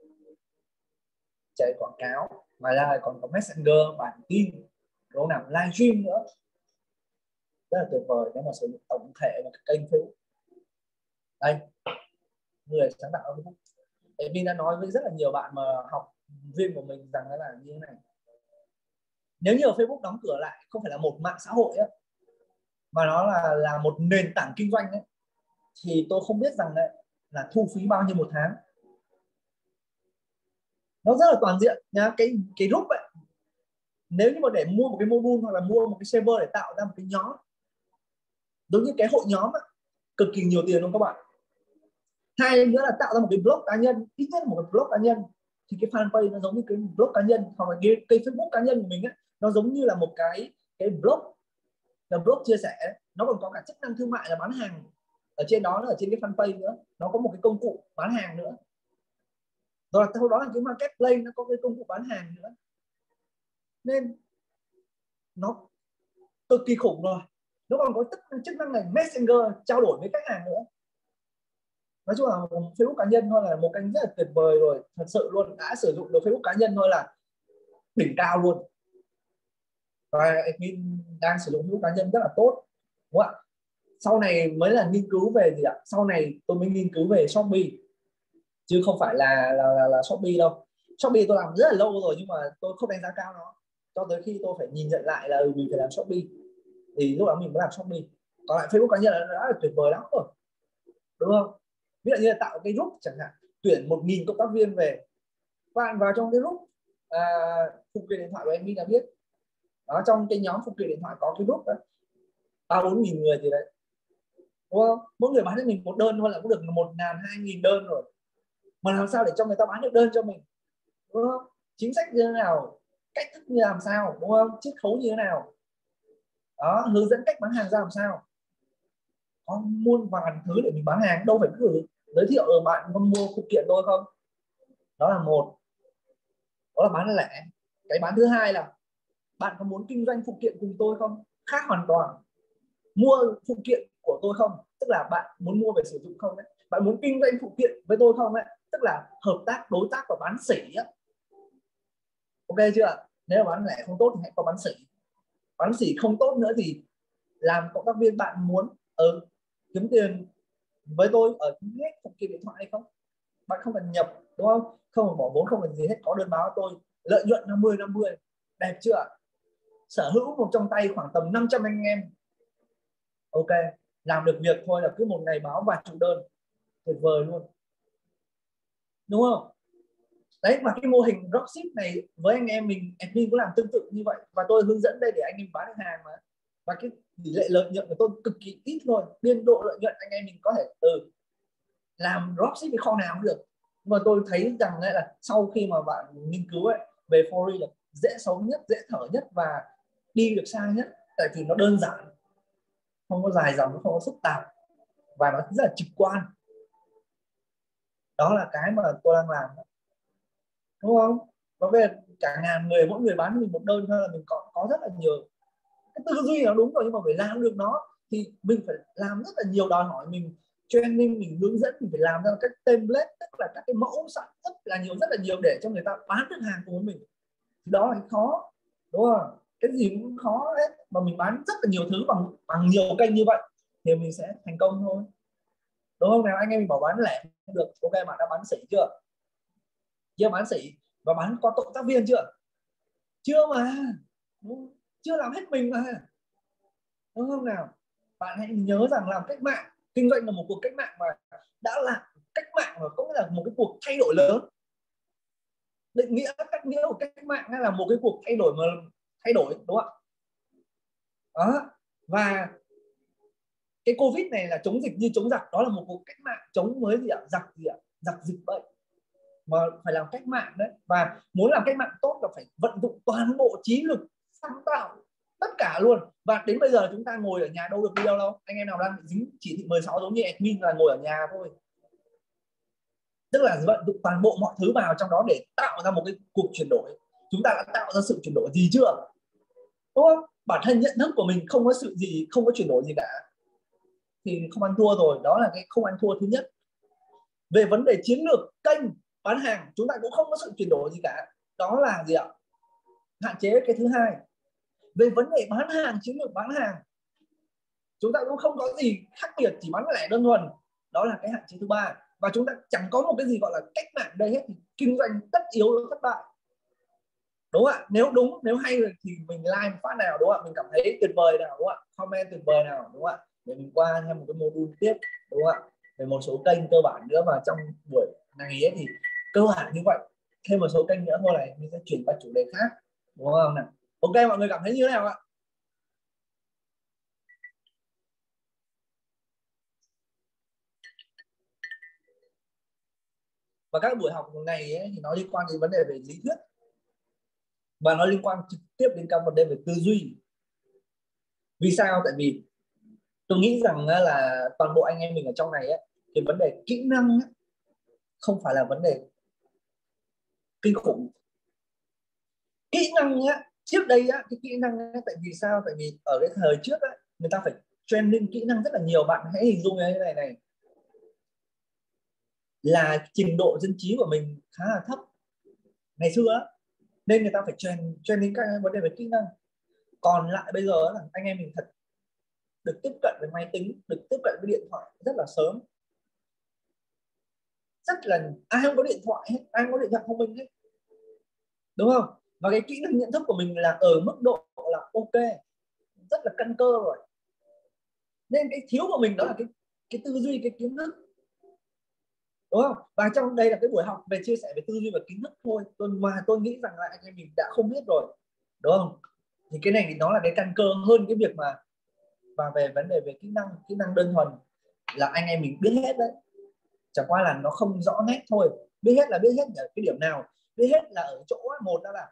chạy quảng cáo, ngoài ra còn có Messenger, bản tin, đúng không nào? Livestream nữa, rất là tuyệt vời nếu mà sử dụng tổng thể một cái kênh Facebook. Đây, người sáng tạo Facebook. Mình đã nói với rất là nhiều bạn mà học viên của mình rằng là như thế này: nếu như Facebook đóng cửa lại không phải là một mạng xã hội ấy, mà nó là là một nền tảng kinh doanh ấy, thì tôi không biết rằng đấy là thu phí bao nhiêu một tháng. Nó rất là toàn diện nhá. Cái cái group ấy, nếu như mà để mua một cái module hoặc là mua một cái server để tạo ra một cái nhóm, giống như cái hội nhóm ấy, cực kỳ nhiều tiền luôn các bạn. Hai nữa là tạo ra một cái blog cá nhân, ít nhất là một cái blog cá nhân, thì cái fanpage nó giống như cái blog cá nhân, hoặc là cái, cái Facebook cá nhân của mình ấy, nó giống như là một cái cái blog, là blog chia sẻ. Nó còn có cả chức năng thương mại là bán hàng ở trên đó, ở trên cái fanpage nữa, nó có một cái công cụ bán hàng nữa, rồi sau đó là cái marketplace nó có cái công cụ bán hàng nữa, nên nó cực kỳ khủng rồi. Nó còn có chức năng này Messenger, trao đổi với khách hàng nữa. Nói chung là Facebook cá nhân thôi là một kênh rất là tuyệt vời rồi, thật sự luôn. Đã sử dụng được Facebook cá nhân thôi là đỉnh cao luôn, và admin đang sử dụng Facebook cá nhân rất là tốt, đúng không ạ? Sau này mới là nghiên cứu về gì ạ? Sau này tôi mới nghiên cứu về Shopee, chứ không phải là là, là, là Shopee đâu. Shopee tôi làm rất là lâu rồi nhưng mà tôi không đánh giá cao nó, cho tới khi tôi phải nhìn nhận lại là mình phải làm Shopee, thì lúc đó mình mới làm Shopee. Còn lại Facebook cá nhân đã là tuyệt vời lắm rồi, đúng không? Ví dụ như là tạo cái group chẳng hạn, tuyển một nghìn cộng tác viên về, bạn vào trong cái group à, phụ kiện điện thoại của em đã biết đó, trong cái nhóm phụ kiện điện thoại có cái group đó ba bốn nghìn người gì đấy, đúng không? Mỗi người bán cho mình một đơn thôi là cũng được một ngàn hai nghìn đơn rồi, mà làm sao để cho người ta bán được đơn cho mình, đúng không? Chính sách như thế nào, cách thức như làm sao, đúng không? Chiết khấu như thế nào đó, hướng dẫn cách bán hàng ra làm sao, có muôn vàn thứ để mình bán hàng, đâu phải cứ giới thiệu rồi bạn có mua phụ kiện tôi không. Đó là một, đó là bán lẻ. Cái bán thứ hai là bạn có muốn kinh doanh phụ kiện cùng tôi không, khác hoàn toàn. Mua phụ kiện của tôi không, tức là bạn muốn mua về sử dụng không đấy. Bạn muốn kinh doanh phụ kiện với tôi không đấy, tức là hợp tác, đối tác và bán sỉ ấy. Ok chưa? Nếu bán lẻ không tốt thì hãy có bán sỉ. Bán sỉ không tốt nữa thì làm cộng tác viên bạn muốn ừ, kiếm tiền với tôi ở hết phụ kiện điện thoại hay không, bạn không cần nhập, đúng không? Không cần bỏ vốn, không cần gì hết, có đơn báo tôi, lợi nhuận năm mươi năm mươi, đẹp chưa? Sở hữu một trong tay khoảng tầm năm trăm anh em, ok, làm được việc thôi là cứ một ngày báo vài chục đơn, tuyệt vời luôn, đúng không? Đấy, và cái mô hình dropship này với anh em mình admin cũng làm tương tự như vậy, và tôi hướng dẫn đây để anh em bán được hàng mà. Và cái tỷ lệ lợi nhuận của tôi cực kỳ ít thôi, biên độ lợi nhuận anh em mình có thể từ làm dropship thì kho nào cũng được. Nhưng mà tôi thấy rằng là sau khi mà bạn nghiên cứu ấy, về forex là dễ sống nhất, dễ thở nhất và đi được xa nhất, tại vì nó đơn giản, không có dài dòng, không có phức tạp, và nó rất là trực quan. Đó là cái mà tôi đang làm, đúng không? Và về cả ngàn người, mỗi người bán mình một đơn thôi là mình có có rất là nhiều cái tư duy nó đúng rồi, nhưng mà phải làm được nó thì mình phải làm rất là nhiều, đòi hỏi mình training, mình hướng dẫn, mình phải làm ra các template, tức là các cái mẫu sẵn rất là nhiều, rất là nhiều để cho người ta bán được hàng của mình. Thì đó là cái khó, đúng không? Cái gì cũng khó hết, mà mình bán rất là nhiều thứ bằng bằng nhiều kênh như vậy thì mình sẽ thành công thôi, đúng không? Nào anh em mình bảo bán lẻ được, ok, bạn đã bán sỉ chưa? Chưa bán sỉ và bán qua cộng tác viên chưa? Chưa mà, chưa làm hết mình mà, đúng không nào? Bạn hãy nhớ rằng làm cách mạng, kinh doanh là một cuộc cách mạng, mà đã là cách mạng mà cũng là một cái cuộc thay đổi lớn. Định nghĩa cách nghĩa của cách mạng hay là một cái cuộc thay đổi mà thay đổi, đúng không ạ? Đó. Và cái Covid này là chống dịch như chống giặc, đó là một cuộc cách mạng chống với gì ạ? Giặc gì ạ? Giặc dịch bệnh, mà phải làm cách mạng đấy. Và muốn làm cách mạng tốt là phải vận dụng toàn bộ trí lực, sáng tạo, tất cả luôn. Và đến bây giờ chúng ta ngồi ở nhà đâu được đi đâu đâu. Anh em nào đang bị dính chỉ thị mười sáu giống như admin là ngồi ở nhà thôi. Tức là vận dụng toàn bộ mọi thứ vào trong đó để tạo ra một cái cuộc chuyển đổi. Chúng ta đã tạo ra sự chuyển đổi gì chưa? Đúng không? Bản thân nhận thức của mình không có sự gì, không có chuyển đổi gì cả thì không ăn thua rồi. Đó là cái không ăn thua thứ nhất. Về vấn đề chiến lược kênh bán hàng, chúng ta cũng không có sự chuyển đổi gì cả. Đó là gì ạ? Hạn chế cái thứ hai. Về vấn đề bán hàng, chiến lược bán hàng, chúng ta cũng không có gì khác biệt, chỉ bán lẻ đơn thuần. Đó là cái hạn chế thứ ba. Và chúng ta chẳng có một cái gì gọi là cách mạng đây hết. Thì kinh doanh tất yếu nó thất bại. Đúng ạ? Nếu đúng, nếu hay thì mình like phát nào, đúng ạ? Mình cảm thấy tuyệt vời nào, đúng ạ? Comment tuyệt vời nào, đúng ạ? Để mình qua thêm một cái module tiếp, đúng ạ? Về một số kênh cơ bản nữa, và trong buổi này ấy thì cơ bản như vậy. Thêm một số kênh nữa thôi này, mình sẽ chuyển qua chủ đề khác, đúng không nào? Ok, mọi người cảm thấy như thế nào ạ? Và các buổi học này ấy, thì nó liên quan đến vấn đề về lý thuyết, và nó liên quan trực tiếp đến các vấn đề về tư duy. Vì sao? Tại vì tôi nghĩ rằng là toàn bộ anh em mình ở trong này ấy, cái vấn đề kỹ năng ấy, không phải là vấn đề kinh khủng. Kỹ năng á, trước đây á, cái kỹ năng á, tại vì sao? Tại vì ở cái thời trước á, người ta phải training kỹ năng rất là nhiều. Bạn hãy hình dung như thế này này, là trình độ dân trí của mình khá là thấp ngày xưa á, nên người ta phải train training các vấn đề về kỹ năng. Còn lại bây giờ là anh em mình thật được tiếp cận với máy tính, được tiếp cận với điện thoại rất là sớm. Rất là ai không có điện thoại hết, ai không có điện thoại thông minh hết, đúng không? Và cái kỹ năng nhận thức của mình là ở mức độ là ok, rất là căn cơ rồi. Nên cái thiếu của mình đó là cái cái tư duy, cái kiến thức, đúng không? Và trong đây là cái buổi học về chia sẻ về tư duy và kiến thức thôi, tôi mà tôi nghĩ rằng là anh em mình đã không biết rồi, đúng không? Thì cái này thì nó là cái căn cơ hơn cái việc mà, và về vấn đề về kỹ năng, kỹ năng đơn thuần là anh em mình biết hết đấy, chẳng qua là nó không rõ nét thôi. Biết hết là biết hết ở cái điểm nào? Biết hết là ở chỗ một đó là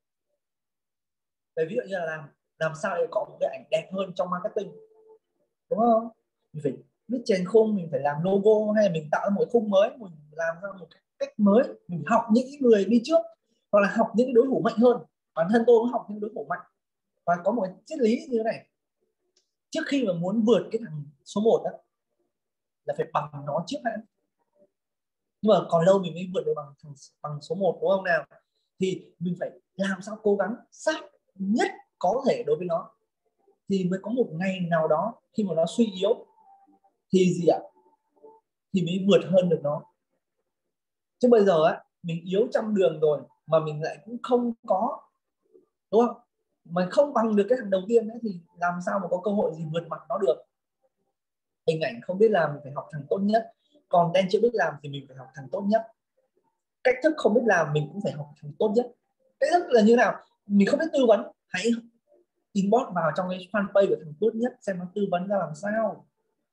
về ví dụ như là làm làm sao để có một cái ảnh đẹp hơn trong marketing, đúng không? Mình phải biết chèn khung, mình phải làm logo, hay là mình tạo ra một khung mới, mình làm ra một cách mới, mình học những người đi trước, hoặc là học những đối thủ mạnh hơn. Bản thân tôi cũng học những đối thủ mạnh, và có một cái triết lý như thế này: trước khi mà muốn vượt cái thằng số một đó là phải bằng nó trước đã, nhưng mà còn lâu mình mới vượt được bằng thằng bằng số một, đúng không nào? Thì mình phải làm sao cố gắng sát nhất có thể đối với nó, thì mới có một ngày nào đó khi mà nó suy yếu thì gì ạ? Thì mới vượt hơn được nó. Chứ bây giờ á, mình yếu trăm đường rồi mà mình lại cũng không có, đúng không? Mà không bằng được cái thằng đầu tiên ấy, thì làm sao mà có cơ hội gì vượt mặt nó được? Hình ảnh không biết làm mình phải học thằng tốt nhất, còn đen chưa biết làm thì mình phải học thằng tốt nhất. Cách thức không biết làm mình cũng phải học thằng tốt nhất. Cách thức là như nào? Mình không biết tư vấn, hãy inbox vào trong cái fanpage của thằng tốt nhất xem nó tư vấn ra làm sao,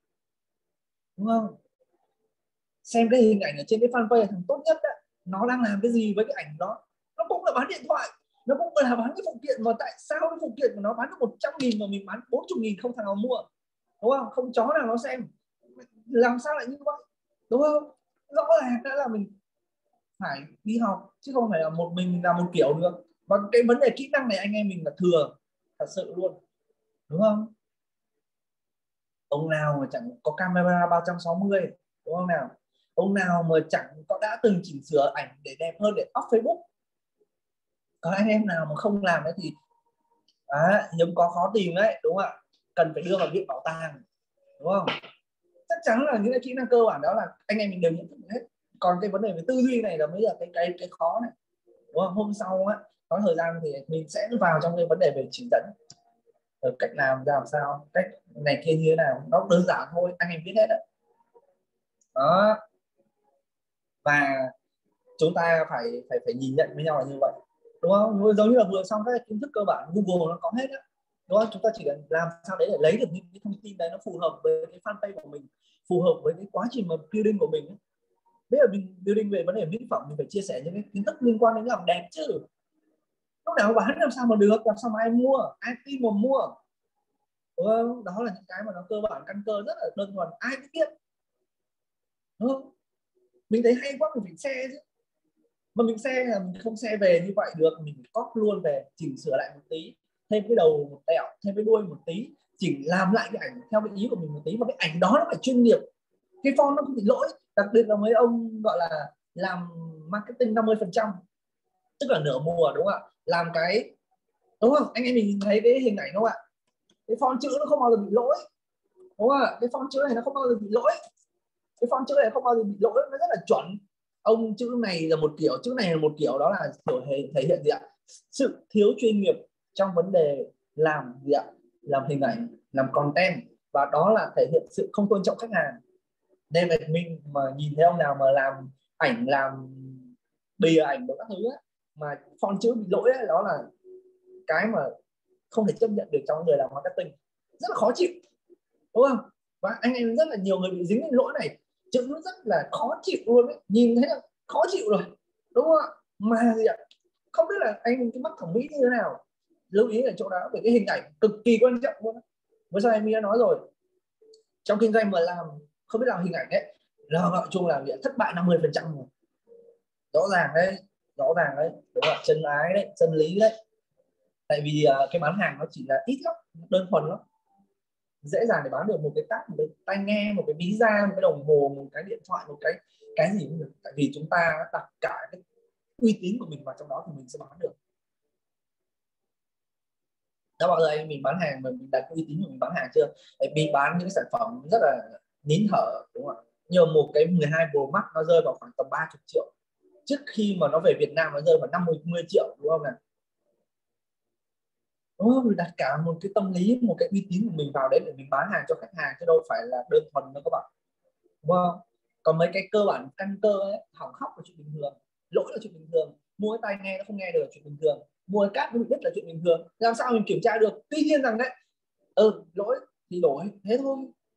đúng không? Xem cái hình ảnh ở trên cái fanpage thằng tốt nhất đó, nó đang làm cái gì với cái ảnh đó. Nó cũng là bán điện thoại, nó cũng là bán cái phụ kiện, mà tại sao cái phụ kiện của nó bán được một trăm nghìn mà mình bán bốn mươi nghìn không thằng nào mua, đúng không? Không chó nào nó xem. Làm sao lại như vậy, đúng không? Rõ ràng đã là mình phải đi học, chứ không phải là một mình làm một kiểu được. Và cái vấn đề kỹ năng này anh em mình là thừa thật sự luôn, đúng không? Ông nào mà chẳng có camera ba trăm sáu mươi, đúng không nào? Ông nào mà chẳng có đã từng chỉnh sửa ảnh để đẹp hơn để up Facebook. Còn anh em nào mà không làm đấy thì à, hiếm có khó tìm đấy, đúng không ạ? Cần phải đưa vào viện bảo tàng, đúng không? Chắc chắn là những cái kỹ năng cơ bản đó là anh em mình đều nhận thức hết. Còn cái vấn đề về tư duy này là mới là cái cái cái khó này, đúng không? Hôm sau á, có thời gian thì mình sẽ vào trong cái vấn đề về chỉ dẫn, ở cách làm ra làm sao, cách này kia như thế nào, nó đơn giản thôi, anh em biết hết đấy. Đó. Và chúng ta phải phải phải nhìn nhận với nhau là như vậy, đúng không? Giống như là vừa xong các kiến thức cơ bản Google nó có hết á, đúng không? Chúng ta chỉ cần làm sao đấy để lấy được những cái thông tin đấy nó phù hợp với cái fanpage của mình, phù hợp với cái quá trình mà building của mình. Bây giờ mình building về vấn đề mỹ phẩm, mình phải chia sẻ những cái kiến thức liên quan đến làm đẹp chứ. Lúc nào bán làm sao mà được, làm sao mà ai mua, ai tin mà mua. Đúng không? Đó là những cái mà nó cơ bản căn cơ rất là đơn thuần, ai cũng biết. Đúng không? Mình thấy hay quá mình phải share chứ. Mà mình share là mình không share về như vậy được, mình copy luôn về, chỉnh sửa lại một tí, thêm cái đầu một tẹo, thêm cái đuôi một tí, chỉnh làm lại cái ảnh theo cái ý của mình một tí, mà cái ảnh đó nó phải chuyên nghiệp, cái font nó không bị lỗi. Đặc biệt là mấy ông gọi là làm marketing năm mươi phần trăm, tức là nửa mùa, đúng không ạ? Làm cái, đúng không anh em mình thấy cái hình ảnh đúng không ạ? Cái font chữ nó không bao giờ bị lỗi, đúng không ạ? Cái font chữ này nó không bao giờ bị lỗi, cái font chữ này không bao giờ bị lỗi, nó rất là chuẩn. Ông chữ này là một kiểu, chữ này là một kiểu, đó là kiểu thể hiện gì ạ? Sự thiếu chuyên nghiệp trong vấn đề làm gì ạ? Làm hình ảnh, làm content, và đó là thể hiện sự không tôn trọng khách hàng. Nên là mình mà nhìn thấy ông nào mà làm ảnh, làm bìa ảnh và các thứ ấy, mà font chữ bị lỗi ấy, đó là cái mà không thể chấp nhận được trong người làm marketing, rất là khó chịu, đúng không? Và anh em rất là nhiều người bị dính đến lỗi này, chữ nó rất là khó chịu luôn ấy, nhìn thấy là khó chịu rồi, đúng không ạ? Mà gì ạ, không biết là anh cái mắt thẩm mỹ như thế nào. Lưu ý ở chỗ đó về cái hình ảnh cực kỳ quan trọng luôn. Với sao em đã nói rồi, trong kinh doanh mà làm không biết làm hình ảnh ấy là gọi chung là thất bại năm mươi phần trăm rồi. Rõ ràng đấy, rõ ràng đấy, đúng không? Chân ái đấy, chân lý đấy. Tại vì uh, cái bán hàng nó chỉ là ít lắm, đơn thuần lắm, dễ dàng để bán được một cái tát, một cái tai nghe, một cái ví da, một cái đồng hồ, một cái điện thoại, một cái cái gì cũng được. Tại vì chúng ta đặt cả cái uy tín của mình vào trong đó thì mình sẽ bán được. Đã bao giờ anh mình bán hàng mà mình đặt uy tín của mình bán hàng chưa? Tại vì bán những sản phẩm rất là nín thở, đúng không ạ? Nhiều một cái mười hai Pro Max nó rơi vào khoảng tầm ba mươi triệu, trước khi mà nó về Việt Nam nó rơi vào năm mươi triệu, đúng không nào? Đúng không? Mình đặt cả một cái tâm lý, một cái uy tín của mình vào đấy để mình bán hàng cho khách hàng, chứ đâu phải là đơn thuần đâu các bạn, đúng không? Còn mấy cái cơ bản căn cơ ấy, hỏng hóc là chuyện bình thường, lỗi là chuyện bình thường, mua cái tai nghe nó không nghe được là chuyện bình thường, mua cái cáp nó bị đứt là chuyện bình thường. Làm sao mình kiểm tra được? Tuy nhiên rằng đấy, ừ lỗi thì đổi thế thôi,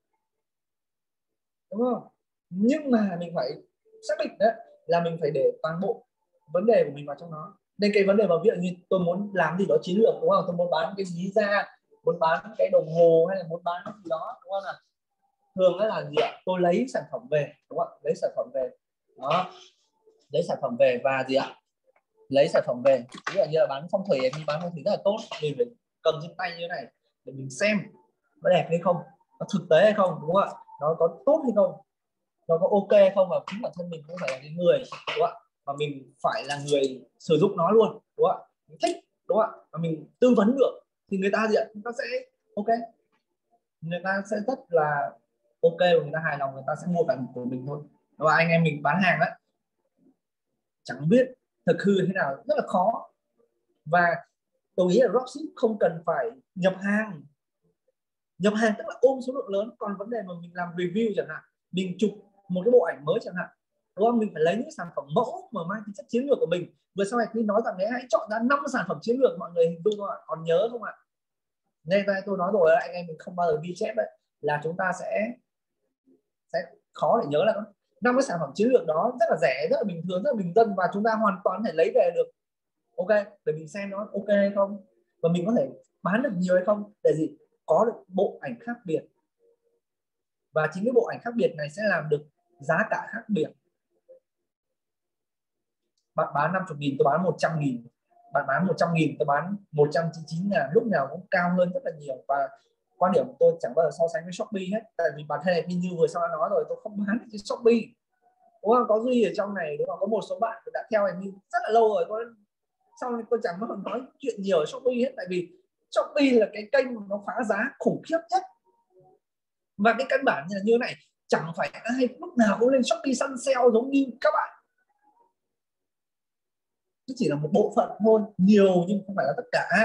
đúng không? Nhưng mà mình phải xác định đấy là mình phải để toàn bộ vấn đề của mình vào trong đó. Nên cái vấn đề mà ví dụ như tôi muốn làm gì đó chiến lược, đúng không? Tôi muốn bán cái ví da, muốn bán cái đồng hồ, hay là muốn bán cái gì đó, đúng không nào? Thường là gì ạ? Tôi lấy sản phẩm về, đúng không ạ? Lấy sản phẩm về đó, lấy sản phẩm về và gì ạ? Lấy sản phẩm về, ví dụ như là bán phong thủy, mình bán phong thủy rất là tốt, mình phải cầm trên tay như thế này để mình xem nó đẹp hay không, nó thực tế hay không, đúng không ạ? Nó có tốt hay không, nó có ok hay không, và chính bản thân mình cũng phải là cái người, đúng không ạ? Mà mình phải là người sử dụng nó luôn, đúng không ạ? Mình thích, đúng không ạ? Và mình tư vấn được thì người ta gì ạ? Người ta sẽ ok, người ta sẽ rất là ok, và người ta hài lòng, người ta sẽ mua bản của mình thôi. Và anh em mình bán hàng đấy, chẳng biết thực hư thế nào, rất là khó. Và tôi nghĩ là dropship không cần phải nhập hàng, nhập hàng tức là ôm số lượng lớn. Còn vấn đề mà mình làm review chẳng hạn, mình chụp một cái bộ ảnh mới chẳng hạn, đúng không? Mình phải lấy những sản phẩm mẫu mà mang tính chất chiến lược của mình. Vừa sau này mình nói rằng đấy, hãy chọn ra năm sản phẩm chiến lược, mọi người hình dung không ạ? Còn nhớ không ạ? Nên tôi nói rồi, anh em mình không bao giờ ghi chép đấy, là chúng ta sẽ sẽ khó để nhớ là năm cái sản phẩm chiến lược đó rất là rẻ, rất là bình thường, rất là bình dân, và chúng ta hoàn toàn thể lấy về được, ok, để mình xem nó ok hay không, và mình có thể bán được nhiều hay không, để gì có được bộ ảnh khác biệt. Và chính cái bộ ảnh khác biệt này sẽ làm được giá cả khác biệt. Bạn bán năm mươi nghìn, tôi bán một trăm nghìn, bạn bán một trăm nghìn, tôi bán một trăm chín mươi chín ngàn, lúc nào cũng cao hơn rất là nhiều. Và quan điểm của tôi chẳng bao giờ so sánh với Shopee hết, tại vì bản thân này như vừa sau nói rồi, tôi không bán trên Shopee, đúng không? Có Duy ở trong này, đúng không? Có một số bạn đã theo em rất là lâu rồi, có sau này tôi chẳng bao giờ nói chuyện nhiều ở Shopee hết, tại vì Shopee là cái kênh nó phá giá khủng khiếp nhất. Và cái căn bản như là như thế này, chẳng phải ai lúc nào cũng lên Shopee săn sale giống như các bạn, nó chỉ là một bộ phận thôi, nhiều nhưng không phải là tất cả,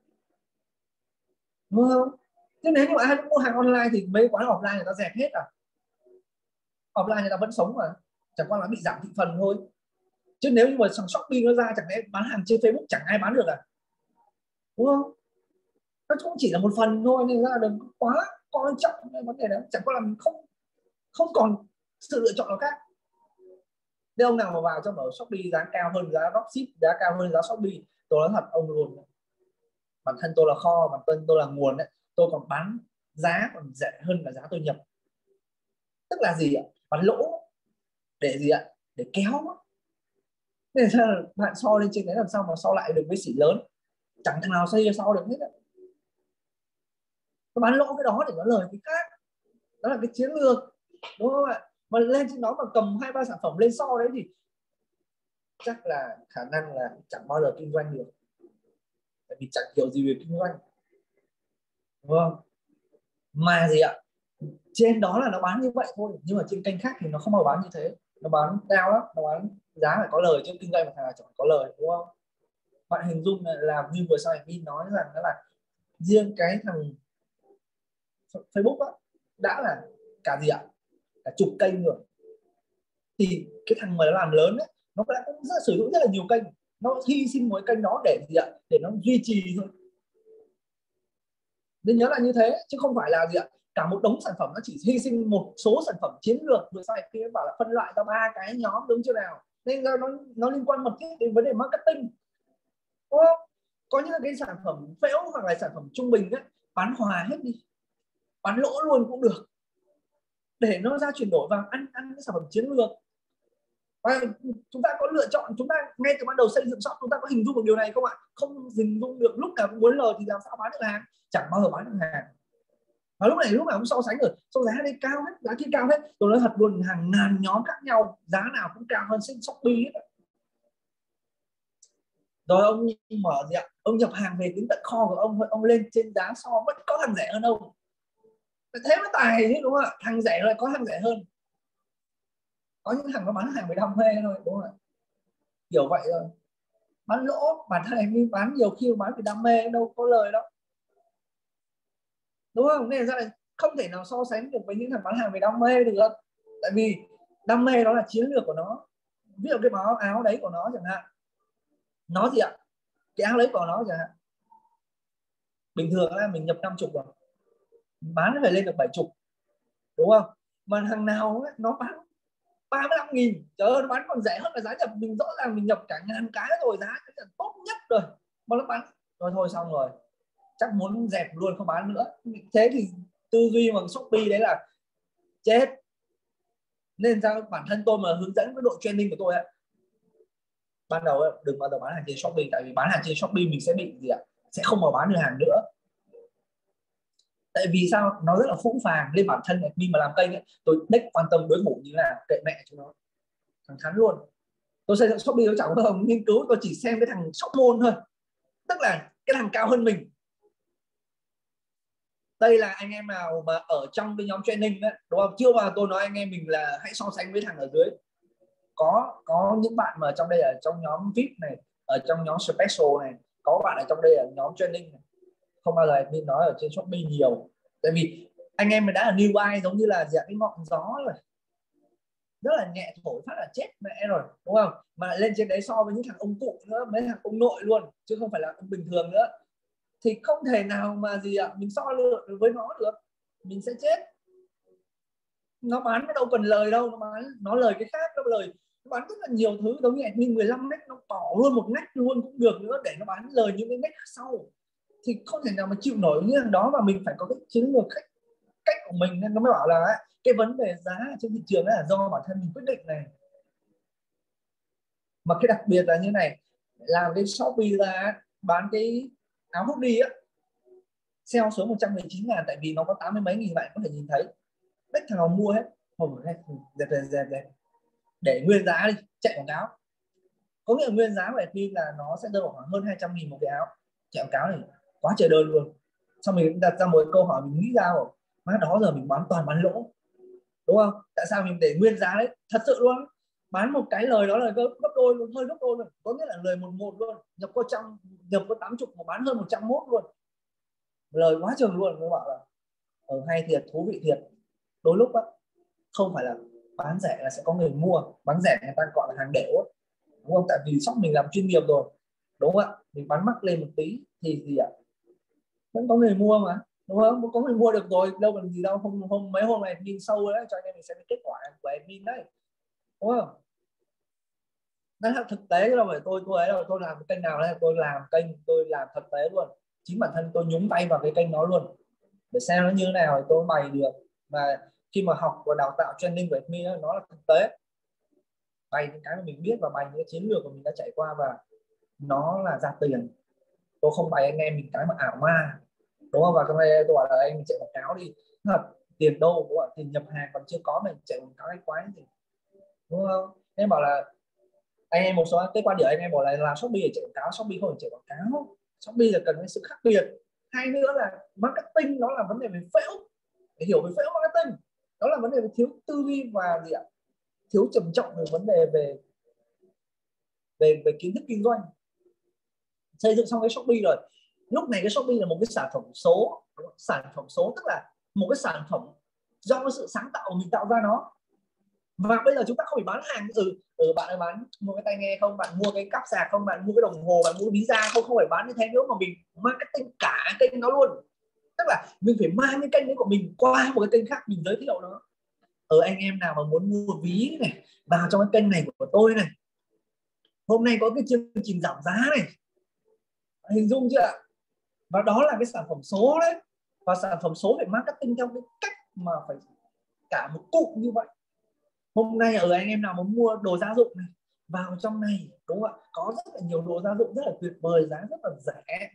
đúng không? Thế nếu như ai cũng mua hàng online thì mấy quán offline người ta dẹp hết à? Offline người ta vẫn sống mà, chẳng qua là bị giảm thị phần thôi. Chứ nếu như mà Shopee nó ra, chẳng lẽ bán hàng trên Facebook chẳng ai bán được à, đúng không? nó cũng chỉ là một phần thôi, nên ra đừng quá coi trọng cái vấn đề đó. Chẳng qua là mình không không còn sự lựa chọn nào khác. Nếu ông nào mà vào trong ở Shopee giá cao hơn giá dropship, giá cao hơn giá Shopee, tôi nói thật ông luôn, bản thân tôi là kho, bản thân tôi là nguồn đấy, tôi còn bán giá còn rẻ hơn là giá tôi nhập. Tức là gì ạ? Bán lỗ để gì ạ? Để kéo. Nên là bạn so lên trên đấy làm sao mà so lại được với xỉ lớn, chẳng thằng nào xây so được hết ạ. Tôi bán lỗ cái đó để nó lời cái khác, đó là cái chiến lược, đúng không ạ? Mà lên trên đó mà cầm hai ba sản phẩm lên so đấy thì chắc là khả năng là chẳng bao giờ kinh doanh được, tại vì chẳng hiểu gì về kinh doanh, đúng không? Mà gì ạ, trên đó là nó bán như vậy thôi, nhưng mà trên kênh khác thì nó không bao bán như thế, nó bán cao lắm, nó bán giá phải có lời chứ kinh doanh mà thằng nào chẳng có lời, đúng không? Bạn hình dung là làm như vừa sau mình nói rằng đó là riêng cái thằng Facebook á, đã là cả gì ạ, cả chục kênh rồi, thì cái thằng mà nó làm lớn ấy, nó đã cũng rất, sử dụng rất là nhiều kênh, nó hy sinh mỗi kênh đó để gì ạ, để nó duy trì thôi. Nên nhớ là như thế, chứ không phải là gì ạ, cả một đống sản phẩm nó chỉ hy sinh một số sản phẩm chiến lược rồi sau này kia bảo là phân loại ra ba cái nhóm, đúng chưa nào? Nên nó nó liên quan mật thiết đến vấn đề marketing, đúng không? Có những cái sản phẩm phễu hoặc là sản phẩm trung bình ấy, bán hòa hết đi, bán lỗ luôn cũng được, để nó ra chuyển đổi vào ăn ăn cái sản phẩm chiến lược. Và chúng ta có lựa chọn, chúng ta ngay từ ban đầu xây dựng shop chúng ta có hình dung được điều này không ạ? Không hình dung được, lúc nào cũng muốn lời thì làm sao bán được hàng, chẳng bao giờ bán được hàng. Và lúc này lúc nào cũng so sánh rồi, so giá đây cao hết, giá kia cao hết, tôi nói thật luôn, hàng ngàn nhóm khác nhau, giá nào cũng cao hơn trên Shopee hết. Rồi ông mở gì ạ, ông nhập hàng về đến tận kho của ông, ông lên trên giá so vẫn có thằng rẻ hơn ông, thế mới tài chứ, đúng không ạ? Thằng rẻ rồi có thằng rẻ hơn, có những thằng nó bán hàng với đam mê thôi, đúng không ạ? Kiểu vậy rồi, bán lỗ bản thân mình bán nhiều khi bán vì đam mê đâu có lời đâu, đúng không? Nên ra là không thể nào so sánh được với những thằng bán hàng về đam mê được, tại vì đam mê đó là chiến lược của nó. Ví dụ cái áo áo đấy của nó chẳng hạn, nó gì ạ, cái áo đấy của nó chẳng hạn, bình thường là mình nhập năm chục rồi, bán nó phải lên được bảy chục, đúng không? Mà thằng nào ấy, nó bán ba mươi lăm nghìn, trời ơi, nó bán còn rẻ hơn là giá nhập, mình rõ ràng mình nhập cả ngàn cái rồi, giá là tốt nhất rồi mà nó bán rồi, thôi xong rồi, chắc muốn dẹp luôn không bán nữa. Thế thì tư duy mà Shopee đấy là chết. Nên ra bản thân tôi mà hướng dẫn với đội training của tôi ấy, ban đầu ấy, đừng bao giờ bán hàng trên Shopee, tại vì bán hàng trên Shopee mình sẽ bị gì ạ, sẽ không mà bán được hàng nữa. Tại vì sao? Nó rất là phũ phàng. Lên bản thân này, khi mà làm kênh ấy, tôi đếch quan tâm đối thủ như nào, kệ mẹ chúng nó, thằng thắn luôn. Tôi xây dựng Shopee tôi chẳng có hồng nghiên cứu, tôi chỉ xem cái thằng Shopmon thôi, tức là cái thằng cao hơn mình. Đây là anh em nào mà ở trong cái nhóm training đấy, đúng không? Chưa mà tôi nói anh em mình là hãy so sánh với thằng ở dưới. Có có những bạn mà trong đây ở trong nhóm vê i pê này, ở trong nhóm special này, có bạn ở trong đây ở nhóm training này, không bao giờ mình nói ở trên Shopee nhiều, tại vì anh em mình đã là new buy, giống như là dạng cái ngọn gió rồi, rất là nhẹ, thổi phát là chết mẹ rồi, đúng không? Mà lên trên đấy so với những thằng ông cụ nữa, mấy thằng ông nội luôn, chứ không phải là ông bình thường nữa, thì không thể nào mà gì ạ, mình so được với nó được, mình sẽ chết. Nó bán nó đâu cần lời đâu, nó bán nó lời cái khác, nó lời nó bán rất là nhiều thứ, giống như admin mười lăm ngách nó bỏ luôn một ngách luôn cũng được nữa, để nó bán lời những cái ngách sau, thì không thể nào mà chịu nổi như thằng đó, mà mình phải có cái chiến lược khách cách của mình. Nên nó mới bảo là cái vấn đề giá trên thị trường là do bản thân mình quyết định này. Mà cái đặc biệt là như này, làm cái Shopee ra bán cái áo hoodie á, sale số một trăm mười chín ngàn, tại vì nó có tám mươi mấy nghìn bạn có thể nhìn thấy, đếch thằng nào mua hết. Hồi dẹp dẹp dẹp dẹp để nguyên giá đi, chạy quảng cáo, có nghĩa là nguyên giá của admin là nó sẽ rơi vào khoảng hơn hai trăm nghìn một cái áo, chạy quảng cáo này quá trời đơn luôn. Xong mình đặt ra một câu hỏi, mình nghĩ ra rồi, má đó giờ mình bán toàn bán lỗ, đúng không? Tại sao mình để nguyên giá đấy, thật sự luôn, bán một cái lời đó là gấp, gấp đôi luôn, hơi gấp đôi luôn, có nghĩa là lời một một luôn, nhập có trăm, nhập có tám chục mà bán hơn một trăm mốt luôn, lời quá trường luôn. Nó bảo là ở hay thiệt, thú vị thiệt. Đôi lúc á, không phải là bán rẻ là sẽ có người mua, bán rẻ người ta gọi là hàng đểu, đúng không? Tại vì shop mình làm chuyên nghiệp rồi, đúng không ạ? Mình bán mắc lên một tí thì gì ạ, vẫn có người mua mà, đúng không? Có người mua được rồi, đâu cần gì đâu. Hôm hôm mấy hôm này admin sâu đấy cho anh em mình xem cái kết quả của admin đấy, đúng không? Đó là thực tế, đâu phải tôi tôi ấy đâu, tôi làm cái kênh nào đây, tôi làm kênh tôi làm thực tế luôn, chính bản thân tôi nhúng tay vào cái kênh đó luôn để xem nó như thế nào thì tôi bày được. Và khi mà học và đào tạo training của admin đó, nó là thực tế, bày những cái mà mình biết và bày những cái chiến lược mà mình đã trải qua, và nó là ra tiền. Tôi không bày anh em mình cái mà ảo ma, đúng không? Và trong đây tôi bảo là anh chạy quảng cáo đi, thật tiền đâu, đúng không? Tiền nhập hàng còn chưa có mình chạy quảng cáo cái quái gì, đúng không? Nên bảo là anh em một số cái quan điểm anh em bảo là làm Shopee để chạy quảng cáo, Shopee không phải chạy quảng cáo, Shopee là cần cái sự khác biệt. Hai nữa là marketing, nó là vấn đề về phễu, để hiểu về phễu marketing, đó là vấn đề về thiếu tư duy và gì ạ, thiếu trầm trọng về vấn đề về về về kiến thức kinh doanh. Xây dựng xong cái Shopee rồi, lúc này cái Shopee là một cái sản phẩm số, sản phẩm số tức là một cái sản phẩm do sự sáng tạo của mình tạo ra nó. Và bây giờ chúng ta không phải bán hàng, ừ, ừ bạn ơi bán mua cái tai nghe không, bạn mua cái cáp sạc không, bạn mua cái đồng hồ, bạn mua ví da không, không phải bán như thế nữa, mà mình marketing cả kênh nó luôn. Tức là mình phải mang cái kênh đấy của mình qua một cái kênh khác, mình giới thiệu nó. Ở anh em nào mà muốn mua ví này vào trong cái kênh này của tôi này, hôm nay có cái chương trình giảm giá này, hình dung chưa ạ? Và đó là cái sản phẩm số đấy, và sản phẩm số phải marketing theo cái cách mà phải cả một cụm như vậy. Hôm nay ở anh em nào muốn mua đồ gia dụng này vào trong này, đúng không ạ? Có rất là nhiều đồ gia dụng rất là tuyệt vời, giá rất là rẻ.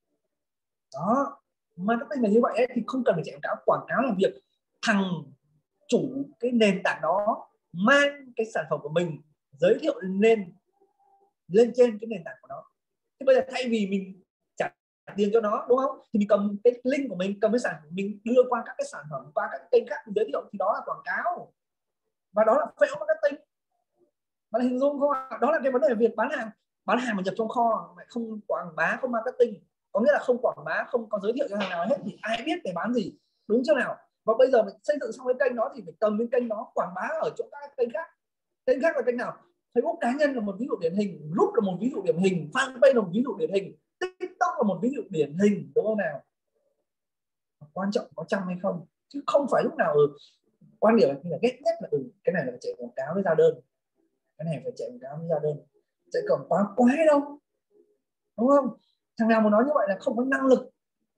Đó, marketing là như vậy ấy, thì không cần phải chạy quảng cáo. Quảng cáo là việc thằng chủ cái nền tảng đó mang cái sản phẩm của mình giới thiệu lên lên trên cái nền tảng của nó. Thế bây giờ thay vì mình trả tiền cho nó, đúng không, thì mình cầm cái link của mình, cầm cái sản phẩm mình đưa qua các cái sản phẩm, qua các cái kênh khác mình giới thiệu, thì đó là quảng cáo, và đó là fail marketing. Bạn hình dung không ạ? Đó là cái vấn đề việc bán hàng. Bán hàng mà nhập trong kho lại không quảng bá, không marketing, có nghĩa là không quảng bá, không có giới thiệu cho hàng nào hết, thì ai biết để bán gì, đúng chưa nào? Và bây giờ mình xây dựng xong cái kênh đó thì phải cầm cái kênh đó quảng bá ở chỗ các kênh khác. Kênh khác là kênh nào? Facebook cá nhân là một ví dụ điển hình, group là một ví dụ điển hình, fanpage là một ví dụ điển hình, TikTok là một ví dụ điển hình, đúng không nào? Quan trọng có chăm hay không, chứ không phải lúc nào ừ, quan điểm là ghét nhất là ừ, cái này là chạy quảng cáo với ra đơn, cái này phải chạy quảng cáo với ra đơn, chạy quảng cáo quái đâu, đúng không? Thằng nào mà nói như vậy là không có năng lực,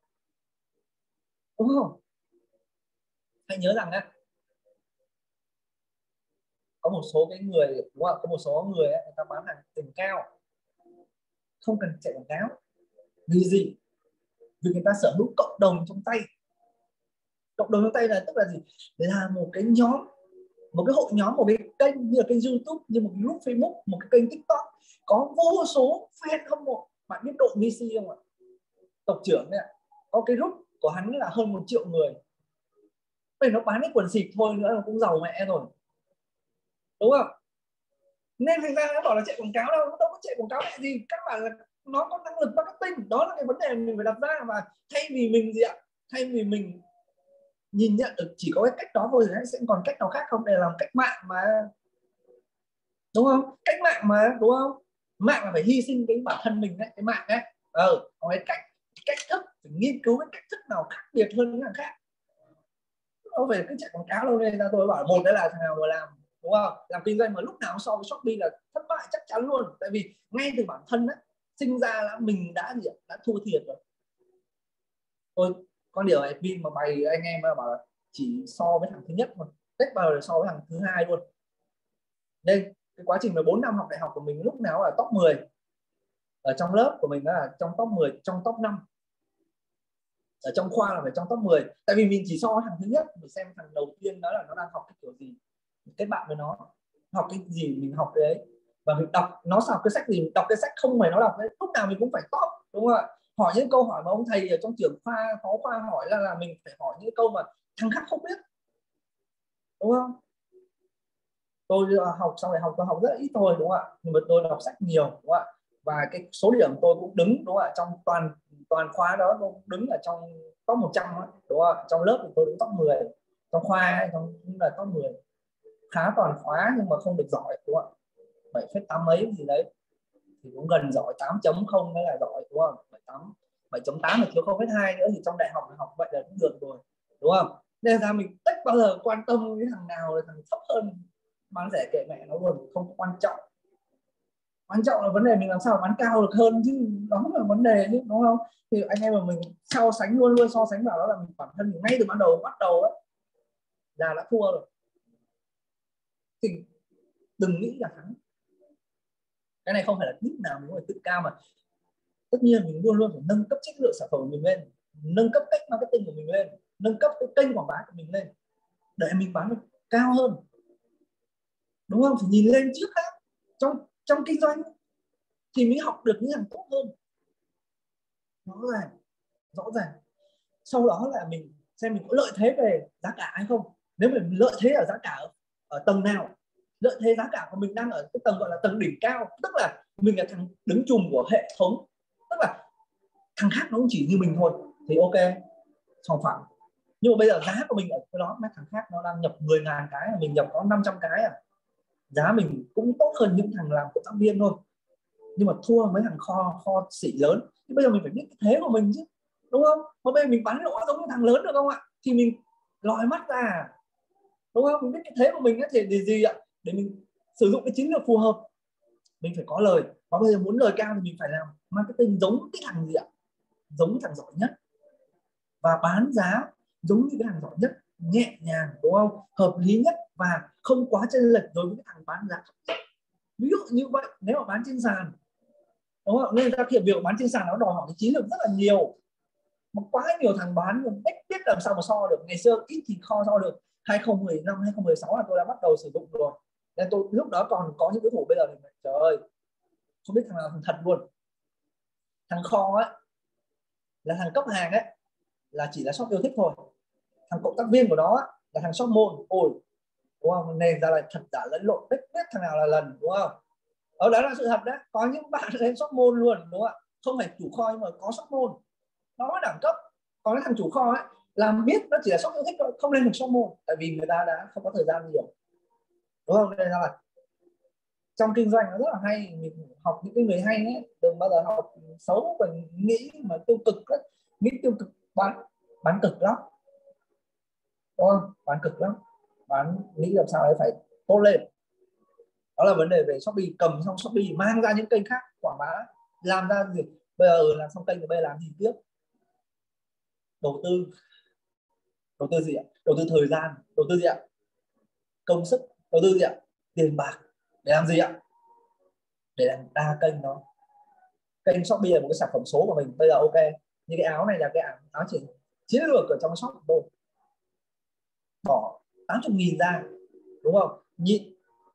đúng không? Hãy nhớ rằng á, có một số cái người, đúng không? Có một số người ấy, người ta bán hàng tiền cao không cần chạy quảng cáo. Vì gì? Vì người ta sở hữu cộng đồng trong tay. Cộng đồng trong tay là tức là gì? Là một cái nhóm, một cái hội nhóm, một cái kênh như là kênh YouTube, như một cái group Facebook, một cái kênh TikTok, có vô số fan hâm mộ. Bạn biết Độ Messi không ạ? Tộc trưởng này, có cái group của hắn là hơn một triệu người. Vậy nó bán cái quần xịt thôi nữa là cũng giàu mẹ rồi, đúng không? Nên thành ra nó bảo là chạy quảng cáo đâu, nó đâu có chạy quảng cáo lại gì. Các bạn là nó có năng lực marketing, đó là cái vấn đề mình phải đặt ra. Và thay vì mình gì ạ, thay vì mình nhìn nhận được chỉ có cái cách đó thôi, thì sẽ còn cách nào khác không, để làm cách mạng mà, đúng không? Cách mạng mà, đúng không? Mạng là phải hy sinh cái bản thân mình đấy, cái mạng đấy. ờ có cái cách cách thức phải nghiên cứu cái cách thức nào khác biệt hơn những thằng khác, không phải cứ chạy quảng cáo đâu. Nên ra tôi bảo một đấy là thằng nào mà làm, đúng không, làm kinh doanh mà lúc nào so với Shopee là thất bại chắc chắn luôn. Tại vì ngay từ bản thân đấy, sinh ra là mình đã gì đã thua thiệt rồi. Tôi con điều này pin mà bày anh em mà bảo là chỉ so với thằng thứ nhất mà tách bao giờ so với thằng thứ hai luôn. Nên cái quá trình mà bốn năm học đại học của mình lúc nào là top mười ở trong lớp của mình, đó là trong top mười, trong top năm, ở trong khoa là phải trong top mười. Tại vì mình chỉ so thằng thứ nhất, mình xem thằng đầu tiên đó là nó đang học cái kiểu gì, mình kết bạn với nó, học cái gì mình học cái đấy. Và mình đọc nó học cái sách gì, mình đọc cái sách không phải nó đọc đấy, lúc nào mình cũng phải top, đúng không ạ? Hỏi những câu hỏi mà ông thầy ở trong trường khoa, phó khoa hỏi là là mình phải hỏi những câu mà thằng khác không biết, đúng không? Tôi học xong đại học tôi học rất là ít thôi, đúng không ạ? Nhưng mà tôi đọc sách nhiều, đúng không ạ? Và cái số điểm tôi cũng đứng, đúng không ạ, trong toàn toàn khóa đó tôi cũng đứng ở trong top một trăm đó, đúng không ạ? Trong lớp thì tôi đứng top mười, trong khoa trong cũng là top mười, khá toàn khóa nhưng mà không được giỏi, đúng không ạ? bảy phẩy tám mấy gì đấy thì cũng gần giỏi, tám chấm không mới là giỏi, đúng không? bảy tám. bảy chấm tám là thiếu không phẩy hai nữa thì trong đại học học vậy là cũng được rồi, đúng không? Nên ra mình tất bao giờ quan tâm cái thằng nào là thằng thấp hơn bán rẻ kệ mẹ nó luôn, không quan trọng. Quan trọng là vấn đề mình làm sao bán cao được hơn chứ, đó là vấn đề chứ, đúng không? Thì anh em mà mình so sánh luôn luôn so sánh vào đó là mình bản thân mình ngay từ ban đầu bắt đầu ấy là đã thua rồi. Thì đừng nghĩ là thắng. Cái này không phải là lúc nào mình phải tự cao, mà tất nhiên mình luôn luôn phải nâng cấp chất lượng sản phẩm của mình lên, nâng cấp cách marketing của mình lên, nâng cấp cái kênh quảng bá của mình lên để mình bán được cao hơn, đúng không? Phải nhìn lên trước khác. Trong trong kinh doanh thì mới học được những hàng tốt hơn, rõ ràng rõ ràng. Sau đó là mình xem mình có lợi thế về giá cả hay không. Nếu mình lợi thế ở giá cả ở, ở tầng nào, lợi thế giá cả của mình đang ở cái tầng gọi là tầng đỉnh cao, tức là mình là thằng đứng chùm của hệ thống, tức là thằng khác nó cũng chỉ như mình thôi, thì ok, sòng phẳng. Nhưng mà bây giờ giá của mình ở cái đó, mấy thằng khác nó đang nhập mười ngàn cái, mình nhập có năm trăm cái à, giá mình cũng tốt hơn những thằng làm cộng tác viên thôi, nhưng mà thua mấy thằng kho kho xỉ lớn. Thì bây giờ mình phải biết cái thế của mình chứ, đúng không? Mà bây giờ mình bán lỗ giống như thằng lớn được không ạ? Thì mình lòi mắt ra, đúng không? Mình biết cái thế của mình ấy, thì để gì ạ? Để mình sử dụng cái chiến lược phù hợp. Mình phải có lời, và bây giờ muốn lời cao thì mình phải làm marketing giống cái thằng gì ạ? Giống cái thằng giỏi nhất, và bán giá giống như cái thằng giỏi nhất, nhẹ nhàng, đúng không? Hợp lý nhất và không quá chênh lệch đối với cái thằng bán giá. Ví dụ như vậy nếu mà bán trên sàn, đúng không? Nên ra cái việc bán trên sàn nó đòi hỏi cái chiến lược rất là nhiều, mà quá nhiều thằng bán mình biết biết làm sao mà so được. Ngày xưa ít thì kho so được. hai không một năm hai không một sáu là tôi đã bắt đầu sử dụng rồi, nên tôi lúc đó còn có những cái thủ. Bây giờ thì trời ơi, không biết thằng nào thằng thật luôn. Thằng kho ấy là thằng cấp hàng ấy, là chỉ là shop yêu thích thôi. Thằng cộng tác viên của nó ấy, là thằng shop môn. Ôi, đúng không? Nên ra là thật giả lẫn lộn, biết biết thằng nào là lần, đúng không? Ở đó là sự thật đấy. Có những bạn lên shop môn luôn, đúng không ạ? Không phải chủ kho nhưng mà có shop môn, nó mới đẳng cấp. Còn cái thằng chủ kho ấy làm biết nó chỉ là shop yêu thích thôi, không lên được shop môn, tại vì người ta đã không có thời gian nhiều, đúng không? Nên là trong kinh doanh nó rất là hay, mình học những cái người hay ấy, đừng bao giờ học xấu và nghĩ mà tiêu cực ấy. Nghĩ tiêu cực bán bán cực lắm, đúng không? Bán cực lắm, bán nghĩ làm sao để phải tốt lên. Đó là vấn đề về Shopee. Cầm xong Shopee mang ra những kênh khác quảng bá, làm ra gì. Bây giờ làm xong kênh thì bây giờ làm gì tiếp? Đầu tư. Đầu tư gì ạ? Đầu tư thời gian. Đầu tư gì ạ? Công sức. Đầu tư gì ạ? Tiền bạc. Để làm gì ạ? Để làm đa kênh đó. Kênh Shopee là một cái sản phẩm số của mình. Bây giờ ok, như cái áo này là cái áo, áo chỉ chiến lược ở trong shop của tôi, bỏ tám mươi nghìn ra, đúng không? Nhịn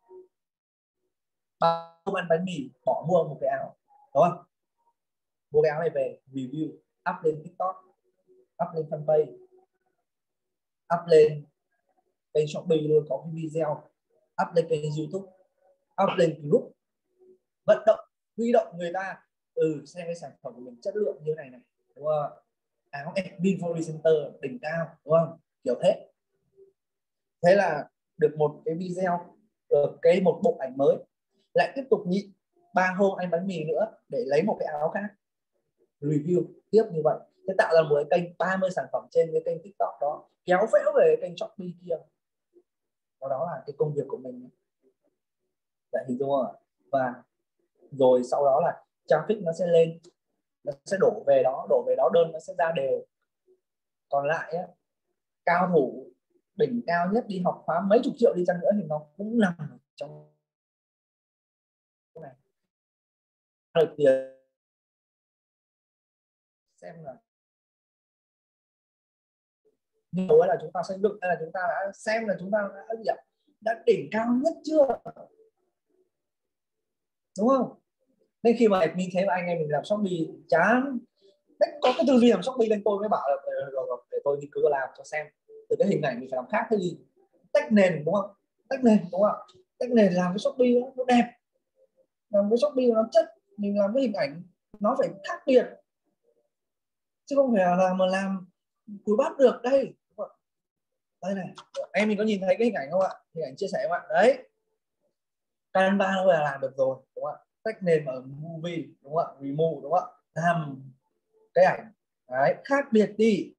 ba hôm ăn bánh mì, bỏ mua một cái áo, đúng không? Mua cái áo này về review, up lên TikTok, up lên fanpage, up lên kênh Shopee luôn, có cái video, up lên kênh YouTube, up lên group, vận động huy động người ta ừ xem cái sản phẩm của mình chất lượng như này này, đúng không? Áo Edwin Forry Center đỉnh cao, đúng không? Kiểu thế. Thế là được một cái video, được cái một bộ ảnh mới, lại tiếp tục nhịn ba hôm ăn bánh mì nữa để lấy một cái áo khác review tiếp như vậy. Thế tạo ra một cái kênh ba mươi sản phẩm trên cái kênh TikTok đó, kéo phễu về kênh Shopee kia. Đó, đó là cái công việc của mình. Vậy thì đúng không? Và rồi sau đó là traffic nó sẽ lên, nó sẽ đổ về đó, đổ về đó đơn nó sẽ ra đều. Còn lại á, cao thủ đỉnh cao nhất đi học khóa mấy chục triệu đi chăng nữa thì nó cũng nằm trong này. Được tiền xem là nhiều là chúng ta xây dựng, hay là chúng ta đã xem là chúng ta đã gì ạ? Đã đỉnh cao nhất chưa, đúng không? Nên khi mà mình thấy mà anh em mình làm Shopee chán, có cái tư duy làm Shopee lên, tôi mới bảo là rồi, rồi, để tôi đi cứ làm cho xem từ cái hình ảnh mình phải làm khác cái gì. Tách nền, đúng không? Tách nền, đúng không? Tách nền làm cái Shopee nó đẹp, làm cái Shopee nó chất, mình làm cái hình ảnh nó phải khác biệt, chứ không phải là mà làm cúi bát được. Đây đây này, em mình có nhìn thấy cái hình ảnh không ạ? Hình ảnh chia sẻ không ạ? Đấy, Canva nó là làm được rồi, đúng không ạ? Tách nền ở movie, đúng không ạ? Remove, đúng không ạ? Làm cái ảnh đấy khác biệt đi.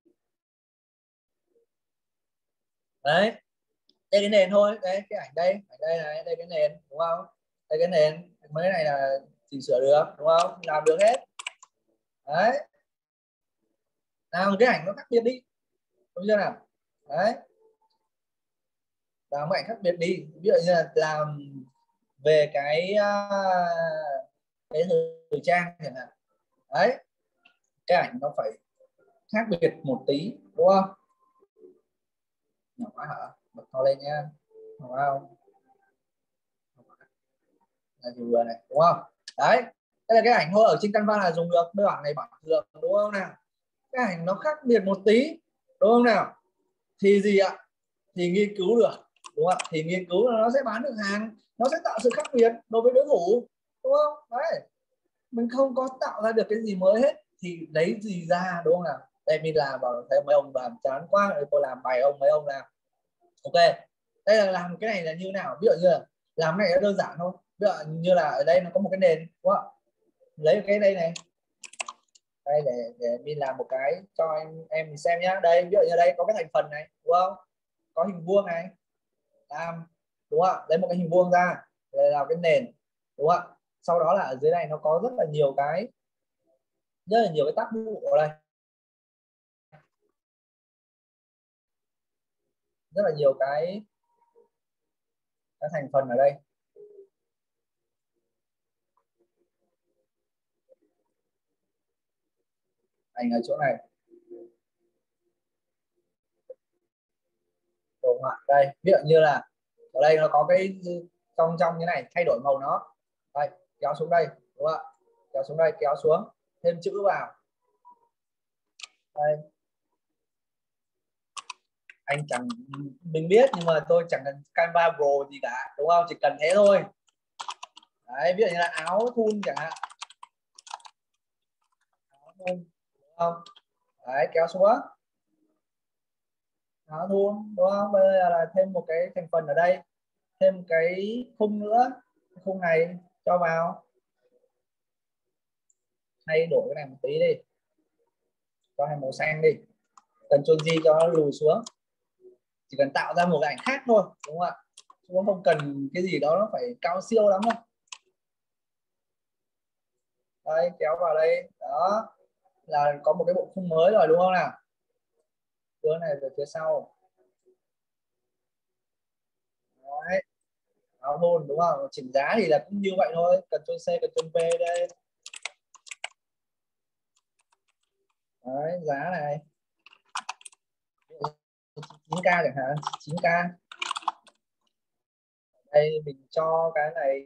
Đấy, đây cái nền thôi, đấy cái ảnh đây, ảnh đây này, đây cái nền đúng không, đây cái nền, mấy cái này là chỉnh sửa được đúng không, làm được hết. Đấy, làm cái ảnh nó khác biệt đi, đúng chưa nào. Đấy, làm ảnh khác biệt đi, ví dụ như là làm về cái cái thời trang chẳng hạn. Đấy, cái ảnh nó phải khác biệt một tí đúng không. Nhỏ quá hả, bật to lên nha, đúng không, là vừa này đúng không. Đấy, đây là cái ảnh thôi, ở trên Canva là dùng được, đây bản này bản thường đúng không nào. Cái ảnh nó khác biệt một tí đúng không nào, thì gì ạ, thì nghiên cứu được đúng không, thì nghiên cứu là nó sẽ bán được hàng, nó sẽ tạo sự khác biệt đối với đối thủ đúng không. Đấy, mình không có tạo ra được cái gì mới hết thì lấy gì ra đúng không nào. Đây mình làm bảo thấy mấy ông làm chán quá, rồi tôi làm bài ông mấy ông làm. Ok, đây là làm cái này là như nào, ví dụ như là làm cái này nó đơn giản thôi, ví dụ như là ở đây nó có một cái nền đúng không, lấy cái đây này, đây để để mình làm một cái cho anh em mình xem nhá. Đây ví dụ như đây có cái thành phần này đúng không, có hình vuông này, làm đúng không, lấy một cái hình vuông ra để làm cái nền đúng không. Sau đó là ở dưới này nó có rất là nhiều cái, rất là nhiều cái tác vụ ở đây, rất là nhiều cái cái thành phần ở đây. Ảnh ở chỗ này đồ họa đây, ví dụ như là ở đây nó có cái trong trong như này, thay đổi màu nó đây, kéo xuống đây đúng không ạ, kéo xuống đây, kéo xuống, thêm chữ vào đây. Anh chẳng, mình biết nhưng mà tôi chẳng cần Canva Pro gì cả đúng không, chỉ cần thế thôi. Đấy, ví dụ như là áo thun chẳng hạn, áo thun đúng không, đấy kéo xuống, áo thun đúng không. Bây giờ là thêm một cái thành phần ở đây, thêm cái khung nữa, cái khung này cho vào, thay đổi cái này một tí đi, cho hai màu xanh đi, cần chôn gì cho nó lùi xuống, chỉ cần tạo ra một cái ảnh khác thôi đúng không ạ, cũng không cần cái gì đó nó phải cao siêu lắm đâu. Đây kéo vào đây, đó là có một cái bộ khung mới rồi đúng không nào. Đưa này về phía sau. Đấy, áo thun đúng không, chỉnh giá thì là cũng như vậy thôi, cần chôn C cần chôn V đây. Đấy, giá này chín k chẳng hạn, chín k. Đây mình cho cái này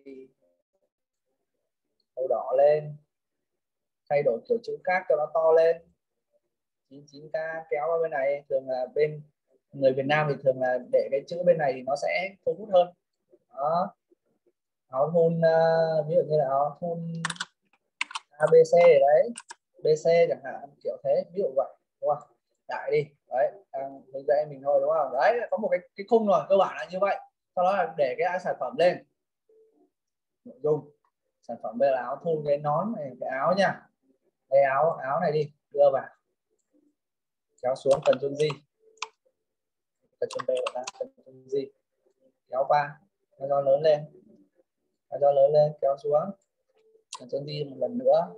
màu đỏ lên, thay đổi kiểu chữ khác cho nó to lên, chín mươi chín k. Kéo vào bên này, thường là bên người Việt Nam thì thường là để cái chữ bên này thì nó sẽ thu hút hơn. Đó, áo thun uh, ví dụ như là áo thun a bê xê đấy, bê xê chẳng hạn, kiểu thế, ví dụ vậy đúng không. Đại đi đấy, đang hướng dẫn mình thôi đúng không. Đấy, có một cái cái khung rồi, cơ bản là như vậy. Sau đó là để cái sản phẩm lên, nội dung sản phẩm đây là áo thun, cái nón này, cái áo nha, đây áo áo này đi, đưa vào, kéo xuống, cần chôn gì, cần chôn B là cần chôn gì, kéo qua, nó cho lớn lên, nó cho lớn lên, kéo xuống, cần chôn gì một lần nữa.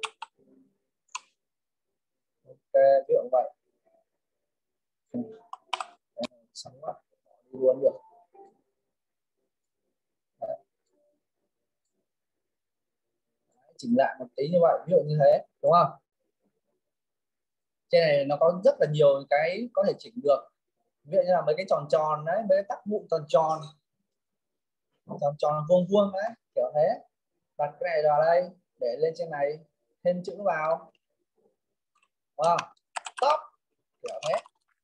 Ok, ví dụ vậy. Xong quá, luôn được. Đấy, chỉnh lại một tí như vậy, ví dụ như thế đúng không. Trên này nó có rất là nhiều cái có thể chỉnh được, ví dụ như là mấy cái tròn tròn đấy, mấy cái tác vụ tròn tròn tròn tròn vuông vuông đấy, kiểu thế, đặt cái này vào đây, để lên trên này, thêm chữ vào đúng không, top kiểu thế,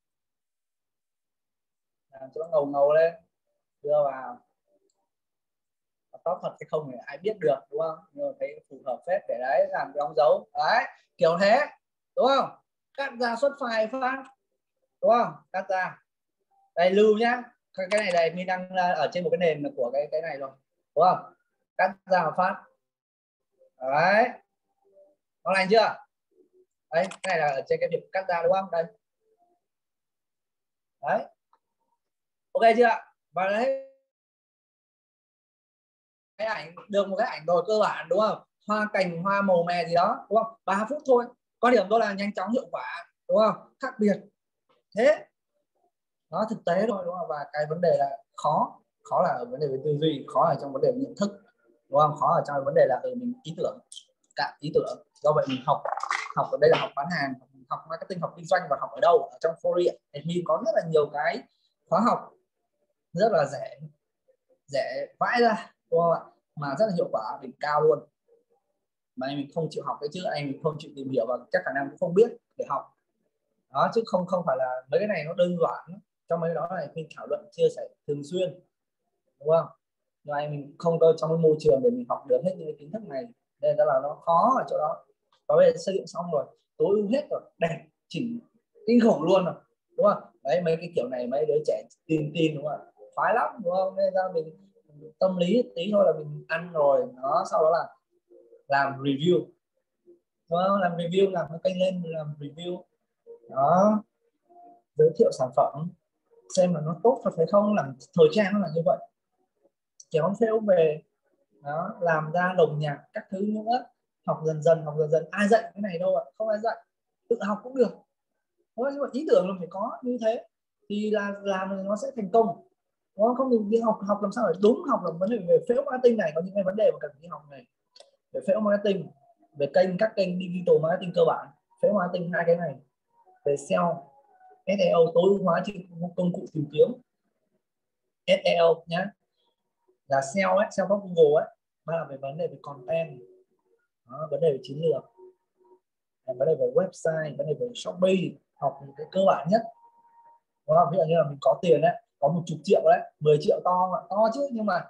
làm cho nó ngầu ngầu lên, đưa vào. Top thật hay không thì ai biết được đúng không, nhưng mà thấy phù hợp phết, để đấy làm cái đóng dấu đấy, kiểu thế đúng không. Cắt ra xuất file phát đúng không, cắt ra đây lưu nhá, cái này này mình đang ở trên một cái nền của cái cái này rồi đúng không, cắt ra một phát đấy, ngon lành chưa. Đấy, cái này là ở trên cái việc cắt ra đúng không? Đây. Đấy. Ok chưa ạ? Và đấy, cái ảnh được một cái ảnh rồi cơ bản đúng không? Hoa cành, hoa màu mè gì đó đúng không? ba phút thôi. Quan điểm tôi là nhanh chóng hiệu quả đúng không? Khác biệt. Thế nó thực tế thôi đúng không? Và cái vấn đề là khó, khó là ở vấn đề về tư duy, khó ở trong vấn đề nhận thức đúng không? Khó ở trong vấn đề là ở mình ý tưởng, cả ý tưởng. Do vậy mình học học ở đây là học bán hàng, học marketing, học kinh doanh, và học ở đâu? Ở trong Foria admin có rất là nhiều cái khóa học rất là rẻ, rẻ vãi ra đúng không ạ? Mà rất là hiệu quả, đỉnh cao luôn. Mà anh mình không chịu học cái chứ anh mình không chịu tìm hiểu và chắc khả năng cũng không biết để học đó, chứ không không phải là mấy cái này nó đơn giản. Trong mấy đó này mình thảo luận chia sẻ thường xuyên đúng không? Nhưng anh mình không có trong cái môi trường để mình học được hết những cái kiến thức này, nên là nó khó ở chỗ đó. Và bây giờ xây dựng xong rồi, tối ưu hết rồi, đẹp chỉnh kinh khủng luôn rồi đúng không? Đấy, mấy cái kiểu này mấy đứa trẻ tin tin đúng không ạ? Khoái lắm đúng không? Nên ra mình tâm lý tí thôi là mình ăn rồi nó, sau đó là làm review đúng không? Làm review, làm cái kênh lên làm review đó, giới thiệu sản phẩm xem là nó tốt thật hay không. Làm thời trang nó là như vậy, kéo theo về đó, làm ra lồng nhạc các thứ nữa. Học dần dần, học dần dần. Ai dạy cái này đâu ạ? Không ai dạy, tự học cũng được thôi. Nhưng mà ý tưởng là phải có như thế thì là làm nó sẽ thành công đúng không? Không mình đi học học làm sao để đúng. Học là vấn đề về fail marketing này, có những cái vấn đề mà cần đi học này về fail marketing, về kênh, các kênh digital marketing cơ bản, fail marketing, hai cái này về seo, ét e o tối ưu hóa trên công cụ tìm kiếm ét e o nhé, là seo ấy, seo góc Google ấy. Ba là về vấn đề về content đó, vấn đề về chiến lược, vấn đề về website, vấn đề về Shopee. Học những cái cơ bản nhất đúng không? Ví dụ như là mình có tiền đấy, có một chục triệu đấy, mười triệu to mà to chứ, nhưng mà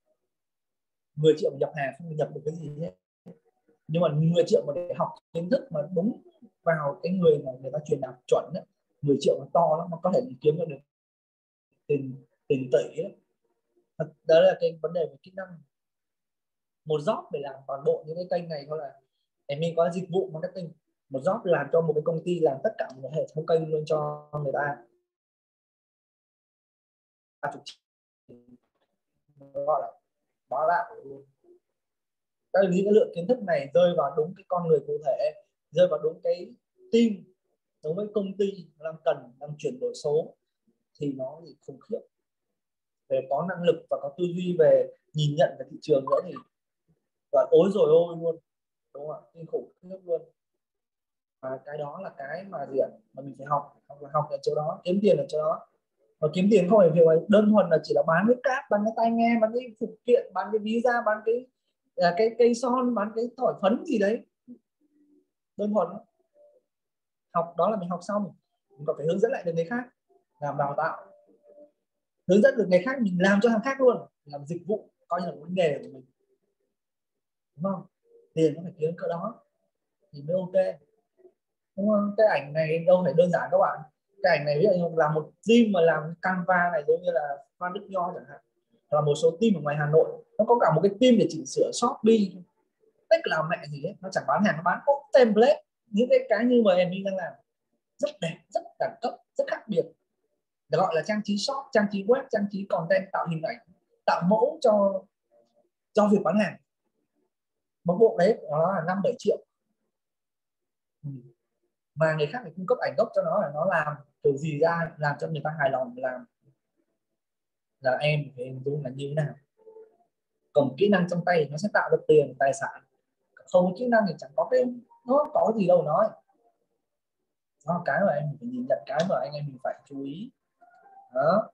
mười triệu nhập hàng không nhập được cái gì hết. Nhưng mà mười triệu mà để học kiến thức mà đúng vào cái người mà người ta truyền đạt chuẩn đấy, mười triệu nó to lắm, nó có thể kiếm được tiền tiền tỷ đấy. Đó là cái vấn đề về kỹ năng. Một job để làm toàn bộ những cái kênh này thôi là em mình có dịch vụ marketing. Một job làm cho một cái công ty làm tất cả một hệ thống kênh luôn cho người ta, gọi là báo lại. Các những cái lượng kiến thức này rơi vào đúng cái con người cụ thể, rơi vào đúng cái team, đúng với công ty đang cần, đang chuyển đổi số, thì nó thì khủng khiếp. Về có năng lực và có tư duy về nhìn nhận về thị trường nữa thì và ối rồi ôi luôn đúng không ạ? Kinh khủng khiếp luôn. Và cái đó là cái mà gì ạ, mà mình phải học. Học là học ở chỗ đó, kiếm tiền ở chỗ đó. Và kiếm tiền không phải việc đơn thuần là chỉ là bán cái cáp, bán cái tai nghe, bán cái phụ kiện, bán cái ví da, bán cái là cái cây son, bán cái thỏi phấn gì đấy đơn thuần. Học đó là mình học xong mình còn phải hướng dẫn lại được người khác, làm đào tạo, hướng dẫn được người khác, mình làm cho thằng khác luôn, làm dịch vụ coi như là một nghề của mình đúng không? Tiền nó phải kiếm cỡ đó thì mới ok đúng không? Cái ảnh này đâu phải đơn giản các bạn. Cái ảnh này ví dụ như làm một team mà làm Canva này, giống như là Phan Đức Nho chẳng hạn, là một số team ở ngoài Hà Nội, nó có cả một cái team để chỉnh sửa Shopee, cách làm mẹ gì ấy. Nó chẳng bán hàng, nó bán cốt template, những cái cái như mà em đang làm rất đẹp, rất đẳng cấp, rất khác biệt, được gọi là trang trí shop, trang trí web, trang trí content, tạo hình ảnh, tạo mẫu cho cho việc bán hàng. Một bộ đấy nó là năm bảy triệu, ừ. Mà người khác phải cung cấp ảnh gốc cho nó, là nó làm kiểu gì ra làm cho người ta hài lòng, làm là em phải hình dung là như thế nào. Còn kỹ năng trong tay nó sẽ tạo được tiền tài sản, không có kỹ năng thì chẳng có cái nó có gì đâu nói. Đó cái mà em phải nhìn nhận, cái mà anh em mình phải chú ý đó.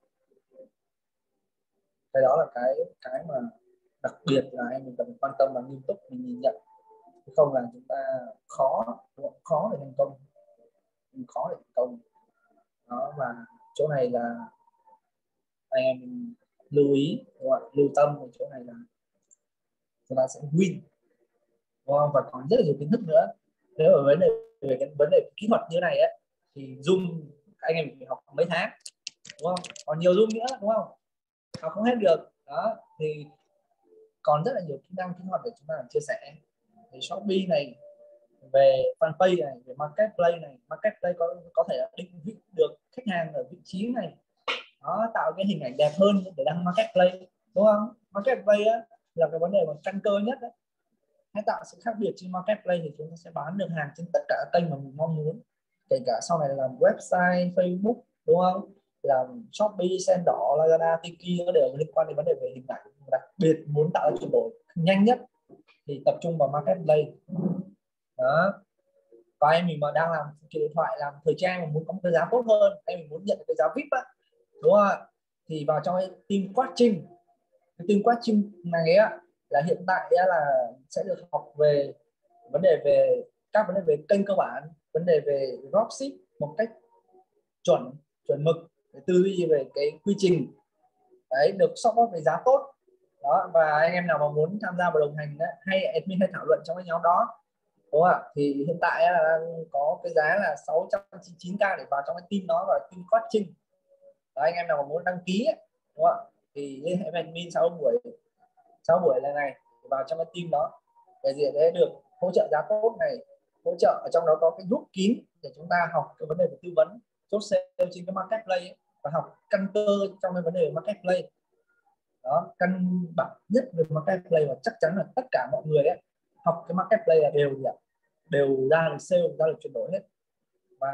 Cái đó là cái cái mà đặc biệt là anh mình cần quan tâm và nghiêm túc mình nhìn nhận, không là chúng ta khó khó để thành công, khó để thành công đó. Và chỗ này là anh em mình lưu ý, lưu tâm ở chỗ này là chúng ta sẽ win đúng không? Và còn rất là nhiều kiến thức nữa. Nếu ở vấn đề về cái vấn đề kỹ thuật như này ấy, thì Zoom anh em mình phải học mấy tháng đúng không? Còn nhiều Zoom nữa đúng không? Học không hết được đó. Thì còn rất là nhiều kỹ năng kỹ thuật để chúng ta chia sẻ. Thì Shopee này về fanpage này, về marketplace này. Marketplace có có thể định vị được khách hàng ở vị trí này, đó, tạo cái hình ảnh đẹp hơn để đăng marketplace, đúng không? Marketplace á, là cái vấn đề mà căn cơ nhất đấy. Hãy tạo sự khác biệt trên marketplace thì chúng ta sẽ bán được hàng trên tất cả các kênh mà mình mong muốn, kể cả sau này làm website, Facebook, đúng không, làm Shopee, Sendor, Lazada, Tiki, nó đều liên quan đến vấn đề về hình ảnh. Đặc biệt muốn tạo ra chuyển đổi nhanh nhất thì tập trung vào marketplace đó. Và em mình mà đang làm cái điện thoại, làm thời trang mà muốn có một cái giá tốt hơn, em mình muốn nhận cái giá vê i pê á, đúng không ạ, thì vào trong cái team coaching. Cái team coaching này á, là hiện tại á, là sẽ được học về vấn đề về các vấn đề về kênh cơ bản, vấn đề về dropship một cách chuẩn chuẩn mực, để tư duy về cái quy trình đấy, được support về giá tốt đó. Và anh em nào mà muốn tham gia vào đồng hành đấy, hay admin hay thảo luận trong cái nhóm đó, đúng không ạ, thì hiện tại là đang có cái giá là sáu trăm chín mươi chín k để vào trong cái team đó, và team coaching đó. Anh em nào mà muốn đăng ký ấy, đúng không ạ, thì liên hệ với admin sau buổi sau buổi lần này vào trong cái team đó để gì để được hỗ trợ giá tốt này, hỗ trợ ở trong đó có cái group kín để chúng ta học cái vấn đề về tư vấn chốt sale trên cái marketplace ấy, và học căn cơ trong cái vấn đề marketplace đó. Căn bản nhất về marketplace, và chắc chắn là tất cả mọi người ấy, học cái marketplace là đều gì ạ, đều ra được sale, ra được chuyển đổi hết. Và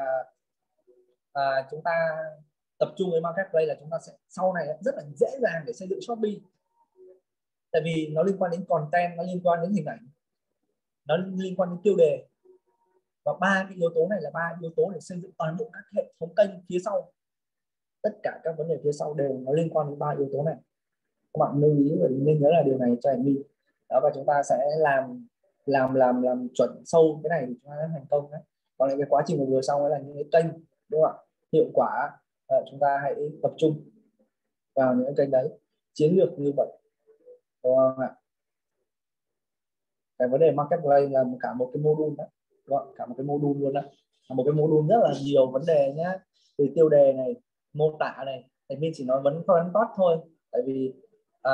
à, chúng ta tập trung với marketplace là chúng ta sẽ sau này rất là dễ dàng để xây dựng Shopee, tại vì nó liên quan đến content, nó liên quan đến hình ảnh, nó liên quan đến tiêu đề, và ba cái yếu tố này là ba yếu tố để xây dựng toàn bộ các hệ thống kênh phía sau. Tất cả các vấn đề phía sau đều nó liên quan đến ba yếu tố này. Các bạn lưu ý và nên nhớ là điều này cho em đi đó, và chúng ta sẽ làm làm làm làm chuẩn sâu cái này thì chúng ta sẽ thành công đấy. Còn lại cái quá trình vừa sau là những cái kênh, đúng không ạ, hiệu quả, chúng ta hãy tập trung vào những kênh đấy, chiến lược như vậy, đúng không ạ? Cái vấn đề marketplace là cả một cái module đó, đúng không? Cả một cái module luôn đó, là một cái module rất là nhiều vấn đề nhá, từ tiêu đề này, mô tả này. Admin chỉ nói vấn vấn tốt thôi, tại vì à,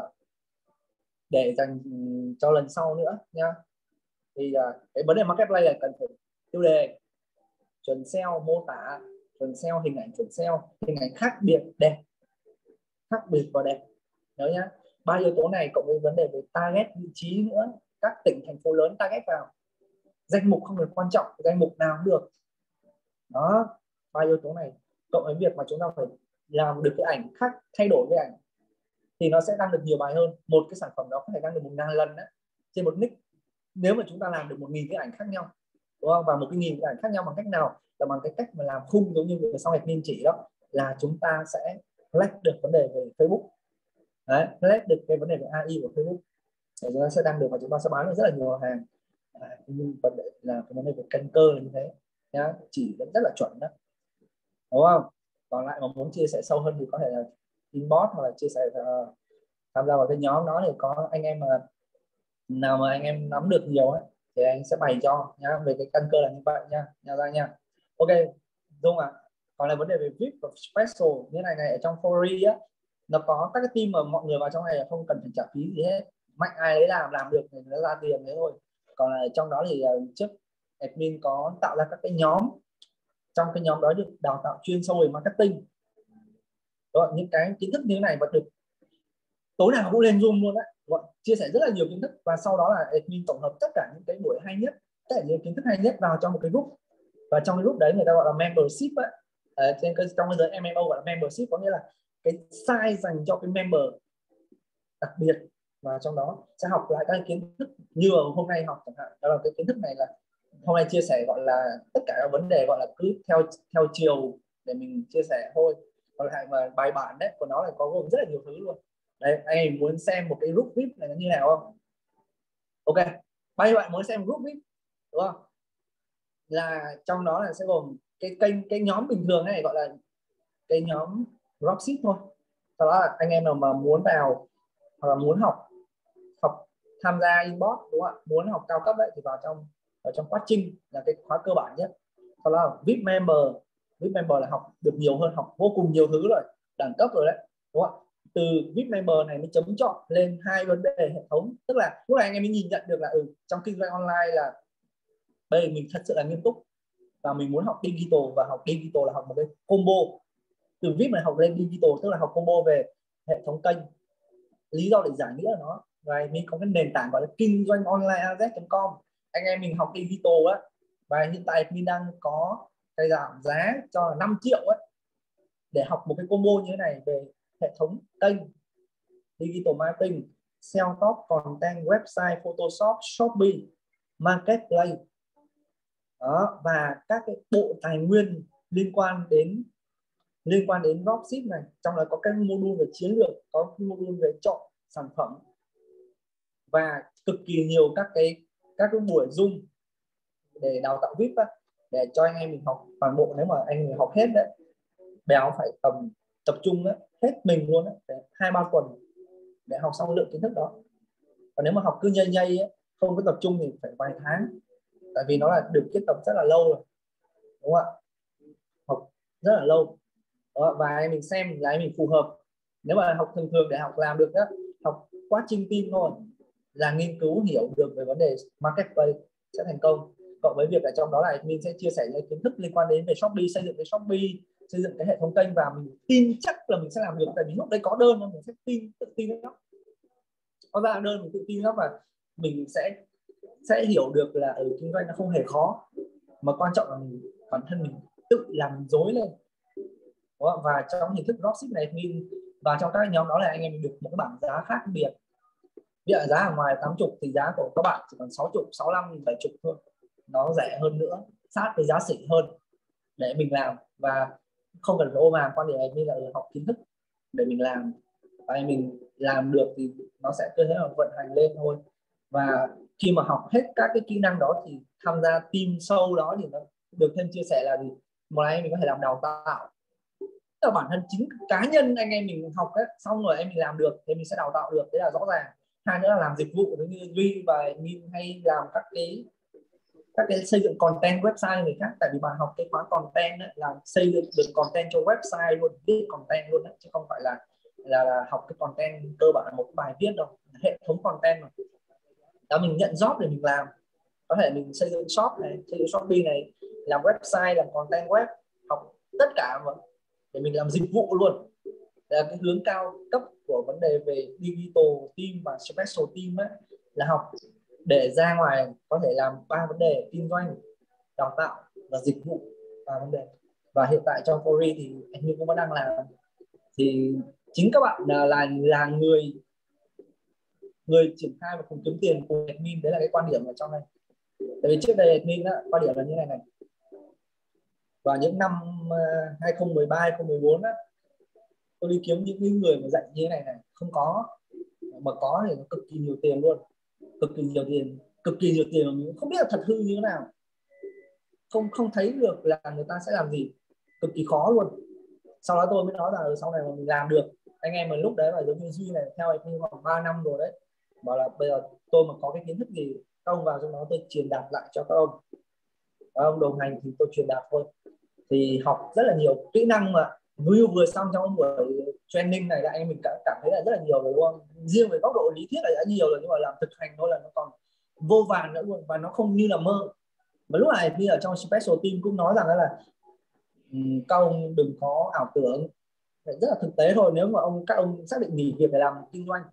để dành cho lần sau nữa nhá. Thì à, cái vấn đề marketplace là cần phải tiêu đề chuẩn ét e o, mô tả chuẩn ét e o, hình ảnh chuẩn ét e o, hình ảnh khác biệt đẹp, khác biệt và đẹp, nhớ nhá. Ba yếu tố này cộng với vấn đề về target vị trí nữa, các tỉnh thành phố lớn target vào, danh mục không được quan trọng, danh mục nào cũng được đó. Ba yếu tố này cộng với việc mà chúng ta phải làm được cái ảnh khác, thay đổi cái ảnh thì nó sẽ đăng được nhiều bài hơn. Một cái sản phẩm đó có thể đăng được một ngàn lần đấy trên một nick, nếu mà chúng ta làm được một nghìn cái ảnh khác nhau, đúng không? Và một cái nghìn cái ảnh khác nhau bằng cách nào? Là bằng cái cách mà làm khung giống như vừa sau admin chỉ đó, là chúng ta sẽ flex được vấn đề về Facebook đấy, flex được cái vấn đề về a i của Facebook để chúng ta sẽ đăng được, và chúng ta sẽ bán được rất là nhiều hàng. À, nhưng vấn đề là cái vấn đề về căn cơ là như thế nhá, chỉ vẫn rất là chuẩn đó, đúng không? Còn lại mà muốn chia sẻ sâu hơn thì có thể là inbox hoặc là chia sẻ uh, tham gia vào cái nhóm đó, thì có anh em mà nào mà anh em nắm được nhiều ấy thì anh sẽ bày cho nhá, về cái căn cơ là như vậy nha, nha ra nha. Ok Dung à, còn là vấn đề về vê i pê và special như này này, ở trong Fori á, nó có các cái team mà mọi người vào trong này là không cần phải trả phí gì hết, mạnh ai đấy làm làm được thì nó ra tiền đấy thôi. Còn là trong đó thì uh, trước admin có tạo ra các cái nhóm, trong cái nhóm đó được đào tạo chuyên sâu về marketing. Đó, những cái kiến thức như thế này vẫn được tối nào cũng lên Zoom luôn đấy, chia sẻ rất là nhiều kiến thức, và sau đó là admin tổng hợp tất cả những cái buổi hay nhất, tất cả những kiến thức hay nhất vào trong một cái group, và trong cái group đấy người ta gọi là membership ấy. À, trên cái trong cái giới em em o gọi là membership, có nghĩa là cái size dành cho cái member đặc biệt, và trong đó sẽ học lại các kiến thức như hôm nay học chẳng hạn. Đó là cái kiến thức này là hôm nay chia sẻ gọi là tất cả các vấn đề gọi là cứ theo theo chiều để mình chia sẻ thôi. Còn lại mà bài bản đấy của nó là có gồm rất là nhiều thứ luôn. Đấy, anh em muốn xem một cái group vê i pê này nó như nào không? Ok, bao nhiêu bạn muốn xem group vê i pê, đúng không? Là trong đó là sẽ gồm cái kênh, cái nhóm bình thường này gọi là cái nhóm dropship thôi. Sau đó là anh em nào mà muốn vào hoặc là muốn học học tham gia inbox, đúng không ạ, muốn học cao cấp đấy thì vào trong ở trong coaching là cái khóa cơ bản nhất. Sau đó là vê i pê member, vê i pê member là học được nhiều hơn, học vô cùng nhiều thứ rồi, đẳng cấp rồi đấy, đúng không ạ? Từ vê i pê member này mới chấm chọn lên hai vấn đề hệ thống, tức là lúc này anh em mới nhìn nhận được là ừ, trong kinh doanh online là bây giờ mình thật sự là nghiêm túc và mình muốn học digital, và học digital là học một cái combo từ vê i pê này học lên digital, tức là học combo về hệ thống kênh. Lý do để giải nghĩa là nó và mình có cái nền tảng gọi là kinh doanh online a z chấm com. Anh em mình học digital á, và hiện tại mình đang có cái giảm giá cho là năm triệu ấy để học một cái combo như thế này về hệ thống kênh, digital marketing, sell top content, website, Photoshop, Shopee, marketplace đó, và các cái bộ tài nguyên liên quan đến liên quan đến dropship này. Trong đó có cái module về chiến lược, có module về chọn sản phẩm, và cực kỳ nhiều các cái các cái buổi Zoom để đào tạo vê i pê á, để cho anh em mình học toàn bộ. Nếu mà anh mình học hết đấy, Béo phải tầm tập trung đấy, hết mình luôn đấy, hai ba tuần để học xong lượng kiến thức đó. Còn nếu mà học cứ nhây nhây ấy, không có tập trung thì phải vài tháng, tại vì nó là được kết tập rất là lâu rồi, đúng không ạ? Học rất là lâu đó, và anh mình xem là anh mình phù hợp. Nếu mà học thường thường để học làm được đó, học quá trình team thôi, là nghiên cứu hiểu được về vấn đề marketplace sẽ thành công. Cộng với việc ở trong đó là mình sẽ chia sẻ những kiến thức liên quan đến về Shopee, xây dựng cái Shopee, xây dựng cái hệ thống kênh, và mình tin chắc là mình sẽ làm được, tại vì lúc đấy có đơn mình sẽ tin tự tin lắm, có ra đơn mình tự tin lắm, và mình sẽ sẽ hiểu được là ở kinh doanh nó không hề khó, mà quan trọng là mình bản thân mình tự làm dối lên. Đó, và trong hình thức dropship này mình và trong các nhóm đó là anh em mình được một cái bảng giá khác biệt. Ví dụ giá ở ngoài tám mươi thì giá của các bạn chỉ còn sáu mươi, sáu mươi lăm, bảy mươi thôi, nó rẻ hơn nữa, sát với giá xỉ hơn để mình làm, và không cần phải ôm hàng. Quan điểm này như là học kiến thức để mình làm, và mình làm được thì nó sẽ cứ thế là vận hành lên thôi. Và khi mà học hết các cái kỹ năng đó thì tham gia team show đó thì nó được thêm chia sẻ là gì, một là mình có thể làm đào tạo, tức là bản thân chính cá nhân anh em mình học ấy, xong rồi em mình làm được thì mình sẽ đào tạo được, đấy là rõ ràng. Hai nữa là làm dịch vụ giống như Duy và Min hay làm các cái các cái xây dựng content website người khác, tại vì bạn học cái khóa content ấy, là xây dựng được content cho website luôn, viết content luôn đấy, chứ không phải là là, là học cái content cơ bản một bài viết đâu, hệ thống content mà. Đó, mình nhận job để mình làm, có thể mình xây dựng shop này, xây dựng Shopee này, làm website, làm content web, học tất cả mà để mình làm dịch vụ luôn. Là cái hướng cao cấp của vấn đề về digital team và special team ấy, là học để ra ngoài có thể làm ba vấn đề: kinh doanh, đào tạo và dịch vụ ba vấn đề. Và hiện tại trong Fori thì anh Huy cũng vẫn đang làm, thì chính các bạn là là, là người người triển khai và cùng kiếm tiền cùng admin. Đấy là cái quan điểm ở trong này. Tại vì trước đây admin á, quan điểm là như này này, vào những năm hai không một ba hai không một bốn á, tôi đi kiếm những người mà dạy như thế này này không có, mà có thì nó cực kỳ nhiều tiền luôn, cực kỳ nhiều tiền, cực kỳ nhiều tiền mà mình không biết là thật hư như thế nào, không không thấy được là người ta sẽ làm gì, cực kỳ khó luôn. Sau đó tôi mới nói là sau này mà mình làm được, anh em mình lúc đấy là giống như Duy này theo anh khoảng ba năm rồi đấy, bảo là bây giờ tôi mà có cái kiến thức gì các ông vào trong đó tôi truyền đạt lại cho các ông, các ông đồng hành thì tôi truyền đạt thôi. Thì học rất là nhiều kỹ năng mà vừa vừa xong trong buổi training này là anh mình cảm, cảm thấy là rất là nhiều rồi, đúng không? Riêng về góc độ lý thuyết là đã nhiều rồi, nhưng mà làm thực hành thôi là nó còn vô vàn nữa luôn, và nó không như là mơ. Và lúc này như ở trong special team cũng nói rằng là um, các ông đừng có ảo tưởng, rất là thực tế thôi. Nếu mà ông các ông xác định nghỉ việc để làm kinh doanh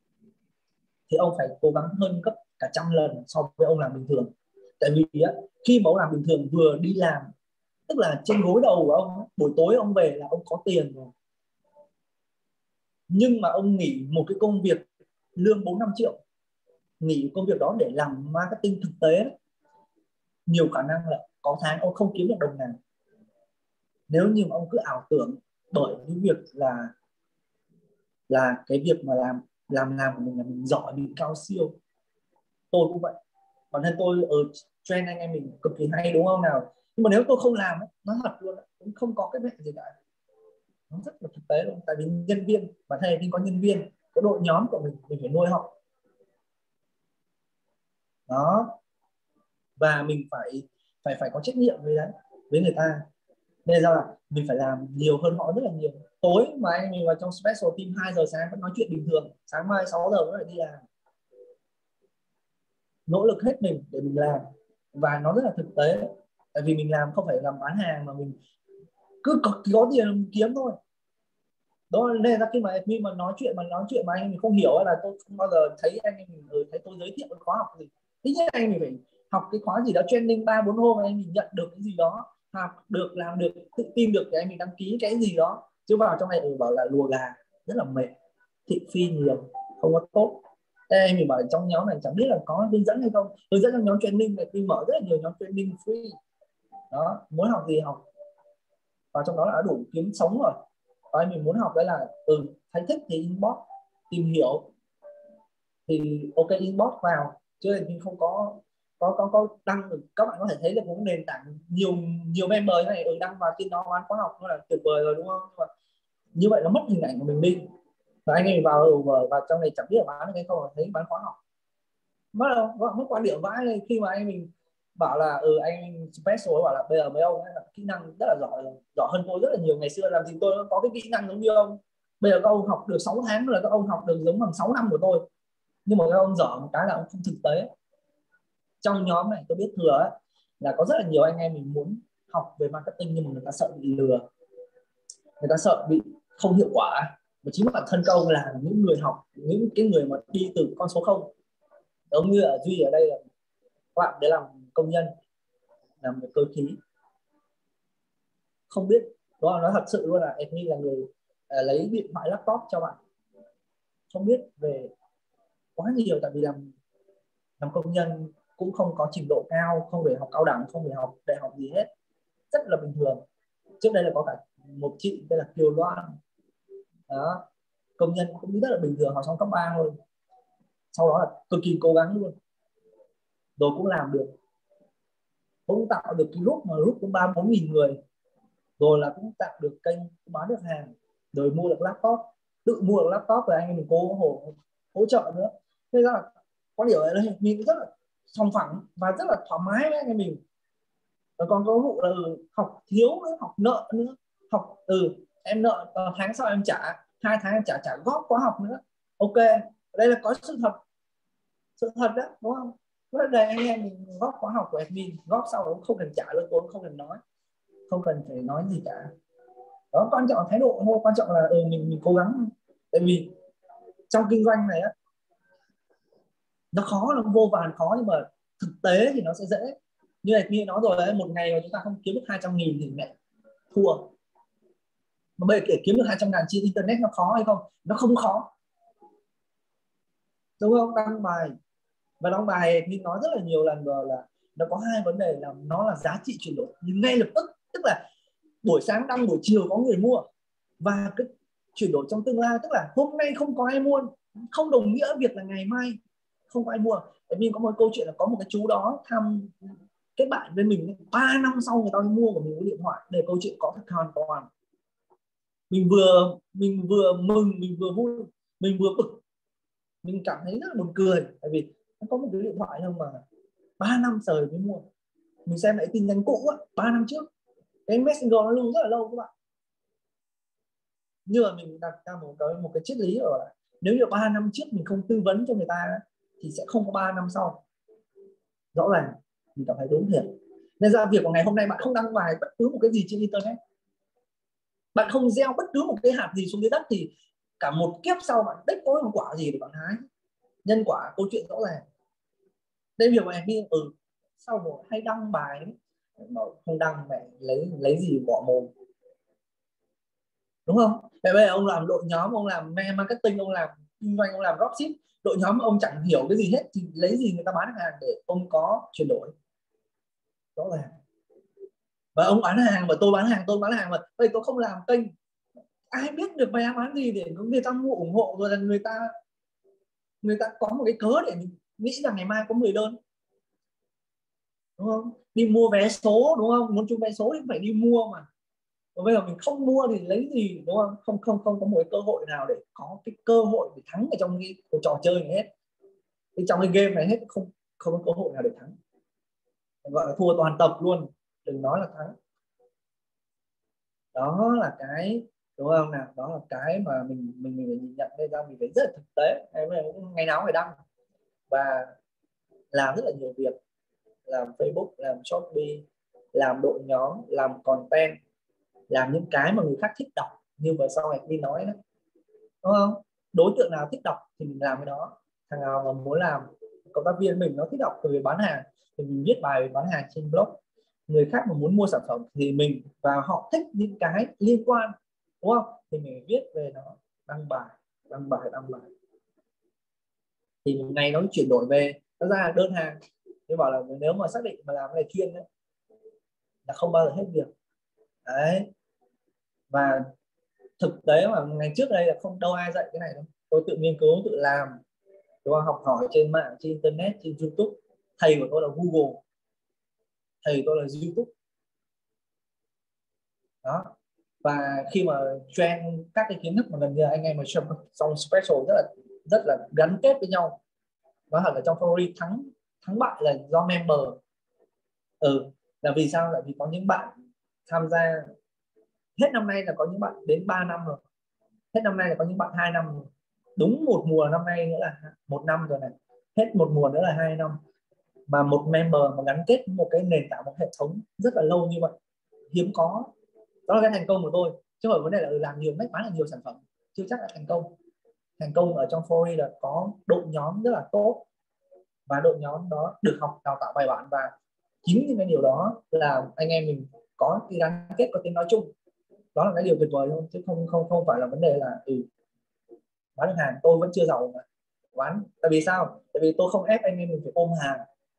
thì ông phải cố gắng hơn gấp cả trăm lần so với ông làm bình thường. Tại vì á, khi mà ông làm bình thường vừa đi làm, tức là trên gối đầu của ông, buổi tối ông về là ông có tiền rồi, nhưng mà ông nghỉ một cái công việc lương bốn năm triệu, nghỉ công việc đó để làm marketing thực tế, nhiều khả năng là có tháng ông không kiếm được đồng nào, nếu như mà ông cứ ảo tưởng bởi cái việc là là cái việc mà làm làm làm của mình là mình giỏi, mình cao siêu. Tôi cũng vậy, bản thân tôi ở trend anh em mình cực kỳ hay, đúng không nào? Nhưng mà nếu tôi không làm ấy, nói thật luôn, cũng không có cái việc gì cả, nó rất là thực tế luôn. Tại vì nhân viên, bản thân mình có nhân viên, có đội nhóm của mình mình phải nuôi họ đó, và mình phải phải phải có trách nhiệm với đấy, với người ta, nên ra là mình phải làm nhiều hơn họ rất là nhiều. Tối mà anh mình vào trong special team hai giờ sáng vẫn nói chuyện bình thường, sáng mai sáu giờ vẫn phải đi làm, nỗ lực hết mình để mình làm và nó rất là thực tế. Tại vì mình làm không phải làm bán hàng mà mình cứ có, có tiền mình kiếm thôi. Đó nên là khi mà admin mà nói chuyện mà nói chuyện mà anh mình không hiểu là tôi không bao giờ thấy anh mình ừ, thấy tôi giới thiệu cái khóa học gì. Thứ nhất anh mình phải học cái khóa gì đó training ba bốn hôm anh mình nhận được cái gì đó, học được, làm được, tự tin được thì anh mình đăng ký cái gì đó. Chứ vào trong này ừ, bảo là lùa gà rất là mệt, thị phi nhiều, không có tốt. Đây mình bảo trong nhóm này chẳng biết là có hướng dẫn hay không. Hướng dẫn trong nhóm training này, mình mở rất là nhiều nhóm training free đó, muốn học gì học, và trong đó là đã đủ kiếm sống rồi. Và mình muốn học đấy là ừ thấy thích thì inbox tìm hiểu thì ok inbox vào, chứ mình không có có có có đăng được. Các bạn có thể thấy được một nền tảng nhiều nhiều member như này ừ, đăng vào trên đó bán khóa học nó là tuyệt vời rồi đúng không? Nhưng mà như vậy nó mất hình ảnh của mình đi, và anh ấy vào ừ, vào trong này chẳng biết là bán được hay không, thấy bán khóa học mất đâu, mất quan điểm vãi. Khi mà anh mình bảo là ừ anh special bảo là bây giờ mấy ông ấy là kỹ năng rất là giỏi, giỏi hơn tôi rất là nhiều. Ngày xưa làm gì tôi có cái kỹ năng giống như ông, bây giờ các ông học được sáu tháng là các ông học được giống bằng sáu năm của tôi. Nhưng mà các ông dở một cái là ông không thực tế. Trong nhóm này tôi biết thừa ấy, là có rất là nhiều anh em mình muốn học về marketing nhưng mà người ta sợ bị lừa, người ta sợ bị không hiệu quả. Và chính bản thân các ông là những người học, những cái người mà đi từ con số không. Giống như ở Duy ở đây là các bạn để làm công nhân, làm một cơ khí, không biết đó, nói thật sự luôn là admin là người uh, lấy điện thoại laptop cho bạn, không biết về quá nhiều. Tại vì làm làm công nhân cũng không có trình độ cao, không phải học cao đẳng, không phải học đại học gì hết, rất là bình thường. Trước đây là có cả một chị tên là Kiều Loan đó, công nhân cũng rất là bình thường, học xong cấp ba thôi, sau đó là cực kỳ cố gắng luôn rồi cũng làm được, cũng tạo được cái group mà group cũng ba bốn nghìn người, rồi là cũng tạo được kênh bán được hàng, rồi mua được laptop, tự mua được laptop, rồi anh em mình cố hỗ hỗ trợ nữa. Thế ra là có điều ở đây mình rất là sòng phẳng và rất là thoải mái với anh em mình. Rồi còn có vụ là ừ, học thiếu nữa, học nợ nữa, học ừ em nợ uh, tháng sau em trả, hai tháng em trả trả góp khóa học nữa. Ok, đây là có sự thật, sự thật đó đúng không? Rất đây anh em mình góp khóa học của admin, góp sau cũng không cần trả luôn, tôi cũng không cần nói, không cần phải nói gì cả. Đó, quan trọng là thái độ thôi, quan trọng là ừ, mình mình cố gắng. Tại vì trong kinh doanh này á, nó khó, nó vô vàn khó, nhưng mà thực tế thì nó sẽ dễ. Như này như nói rồi đấy, một ngày mà chúng ta không kiếm được hai trăm nghìn thì mẹ thua. Mà bây giờ để kiếm được hai trăm ngàn trên internet nó khó hay không? Nó không khó, đúng không? Đăng bài và đăng bài thì nói rất là nhiều lần rồi là nó có hai vấn đề là nó là giá trị chuyển đổi ngay lập tức, tức là buổi sáng đăng buổi chiều có người mua, và cái chuyển đổi trong tương lai tức là hôm nay không có ai mua không đồng nghĩa việc là ngày mai không có ai mua. Tại vì có một câu chuyện là có một cái chú đó thăm kết bạn với mình, ba năm sau người ta mua của mình cái điện thoại. Để câu chuyện có thật hoàn toàn. Mình vừa mình vừa mừng, mình vừa vui, mình vừa bực, mình cảm thấy rất là buồn cười. Tại vì nó có một cái điện thoại nhưng mà ba năm trời mới mua. Mình xem lại tin nhắn cũ á, ba năm trước cái Messenger nó lưu rất là lâu các bạn. Nhưng mà mình đặt ra một cái một cái triết lý ở là nếu như ba năm trước mình không tư vấn cho người ta thì sẽ không có ba năm sau. Rõ ràng mình cảm thấy đúng thiệt. Nên ra việc của ngày hôm nay bạn không đăng bài bất cứ một cái gì trên internet, bạn không gieo bất cứ một cái hạt gì xuống dưới đất, thì cả một kiếp sau bạn đếch có một quả gì để bạn hái. Nhân quả câu chuyện rõ ràng. Đây việc mà em ừ sau một hay đăng bài ấy, mà không đăng mẹ lấy lấy gì bỏ mồm, đúng không? Vậy bây giờ ông làm đội nhóm, ông làm marketing, ông làm kinh doanh, ông làm dropship, đội nhóm ông chẳng hiểu cái gì hết thì lấy gì người ta bán hàng để ông có chuyển đổi? Rõ ràng. Và ông bán hàng mà tôi bán hàng, tôi bán hàng mà bây tôi không làm kênh, ai biết được mày bán gì để người ta mua ủng hộ, rồi là người ta người ta có một cái cớ để nghĩ rằng ngày mai có mười đơn, đúng không? Đi mua vé số, đúng không? Muốn chung vé số thì phải đi mua mà. Và bây giờ mình không mua thì lấy gì, đúng không? Không không không có một cái cơ hội nào để có cái cơ hội để thắng ở trong cái, cái trò chơi này hết. Thì trong cái game này hết không không có cơ hội nào để thắng, gọi là thua toàn tập luôn, đừng nói là thắng. Đó là cái, đúng không nào? Đó là cái mà mình mình mình nhìn nhận đây ra, mình thấy rất là thực tế. Ngày nào cũng phải đăng và làm rất là nhiều việc. làm Facebook, làm Shopee, làm đội nhóm, làm content, làm những cái mà người khác thích đọc như vừa sau này Vin nói đó, đúng không? Đối tượng nào thích đọc thì mình làm cái đó. Thằng nào mà muốn làm cộng tác viên mình nó thích đọc về bán hàng thì mình viết bài về bán hàng trên blog. Người khác mà muốn mua sản phẩm thì mình, và họ thích những cái liên quan, đúng không, thì mình viết về nó, đăng bài đăng bài đăng bài thì một ngày nó chuyển đổi về, nó ra đơn hàng. Tôi bảo là nếu mà xác định mà làm cái này chuyên đấy là không bao giờ hết việc đấy. Và thực tế mà ngày trước đây là không đâu ai dạy cái này đâu, tôi tự nghiên cứu tự làm, tôi học hỏi trên mạng, trên internet, trên YouTube. Thầy của tôi là Google, thầy tôi là YouTube đó. Và khi mà trend các cái kiến thức mà gần như anh em mà trong special rất là rất là gắn kết với nhau, nó hẳn là trong Fori thắng thắng bại là do member. Ừ, là vì sao? Là vì có những bạn tham gia hết năm nay là có những bạn đến ba năm rồi, hết năm nay là có những bạn hai năm rồi. Đúng một mùa năm nay nữa là một năm rồi này, hết một mùa nữa là hai năm. Mà một member mà gắn kết một cái nền tảng, một hệ thống rất là lâu như vậy hiếm có. Đó là cái thành công của tôi, chứ không phải vấn đề là làm nhiều nách bán là nhiều sản phẩm chưa chắc là thành công. Thành công ở trong Fori là có đội nhóm rất là tốt, và đội nhóm đó được học đào tạo bài bản, và chính những cái điều đó là anh em mình có cái gắn kết, có tiếng nói chung. Đó là cái điều tuyệt vời luôn, chứ không không không phải là vấn đề là ừ, bán được hàng tôi vẫn chưa giàu mà bán. Tại vì sao? Tại vì tôi không ép anh em mình phải ôm hàng.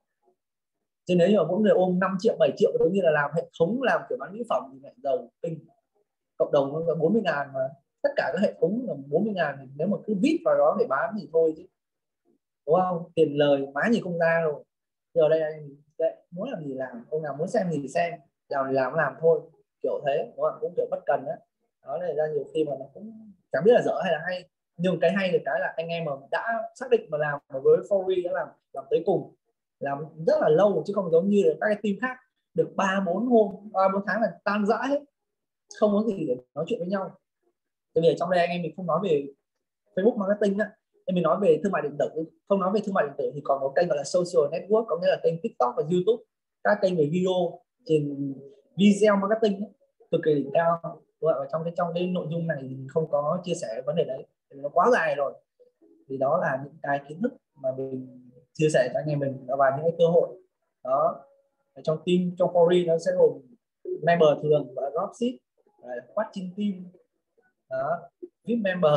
Chứ nếu như mà mỗi người ôm năm triệu bảy triệu giống như là làm hệ thống, làm kiểu bán mỹ phẩm thì lại giàu kinh. Cộng đồng nó là bốn mươi ngàn mà tất cả các hệ thống là bốn mươi ngàn, thì nếu mà cứ vít vào đó để bán thì thôi chứ, đúng không? Tiền lời má gì không ra rồi. Giờ đây anh muốn làm gì làm, ông nào muốn xem gì xem, làm thì làm làm thôi, kiểu thế, đúng không? Cũng kiểu bất cần đó. Đó nên ra nhiều khi mà nó cũng chẳng biết là dở hay là hay, nhưng cái hay là cái là anh em mà đã xác định mà làm với Fori đã làm làm tới cùng, làm rất là lâu, chứ không giống như là các cái team khác được ba bốn hôm ba bốn tháng là tan rã hết, không có gì để nói chuyện với nhau. Tại vì ở trong đây anh em mình không nói về Facebook marketing á, em mình nói về thương mại điện tử. Không nói về thương mại điện tử thì còn có kênh gọi là social network, có nghĩa là kênh TikTok và YouTube, các kênh về video, trên video marketing ấy, cực kỳ đỉnh cao. Và trong cái trong cái nội dung này thì không có chia sẻ vấn đề đấy, nó quá dài rồi. Thì đó là những cái kiến thức mà mình chia sẻ cho anh em mình và những cái cơ hội đó. Ở trong team, trong Fori nó sẽ gồm member thường và dropship, watching team đó, vê i pê member,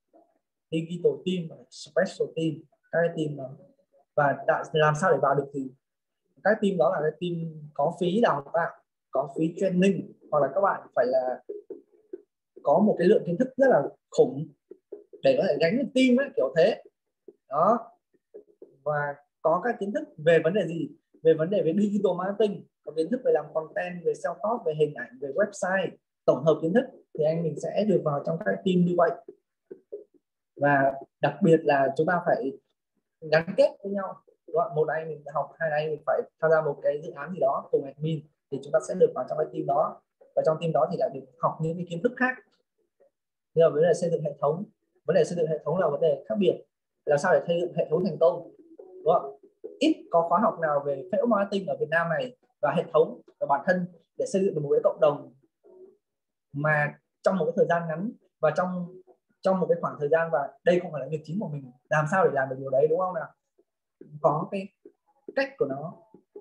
digital team, special team, các cái team đó. Và đã, làm sao để vào được thì các team đó là cái team có phí đào tạo, có phí training, hoặc là các bạn phải là có một cái lượng kiến thức rất là khủng để có thể gánh được team ấy, kiểu thế đó. Và có các kiến thức về vấn đề gì, về vấn đề về digital marketing, có kiến thức về làm content, về sell top, về hình ảnh, về website, tổng hợp kiến thức thì anh mình sẽ được vào trong các team như vậy. Và đặc biệt là chúng ta phải gắn kết với nhau, đúng không? Một anh mình học, hai anh mình phải tham gia một cái dự án gì đó cùng admin thì chúng ta sẽ được vào trong cái team đó, và trong team đó thì lại được học những cái kiến thức khác. Nhưng mà vấn đề xây dựng hệ thống, vấn đề xây dựng hệ thống là vấn đề khác biệt. Làm sao để xây dựng hệ thống thành công, đúng không? Ít có khóa học nào về Facebook marketing ở Việt Nam này và hệ thống và bản thân để xây dựng được một cái cộng đồng mà trong một cái thời gian ngắn và trong trong một cái khoảng thời gian, và đây không phải là việc chính của mình, làm sao để làm được điều đấy, đúng không nào? Có cái cách của nó,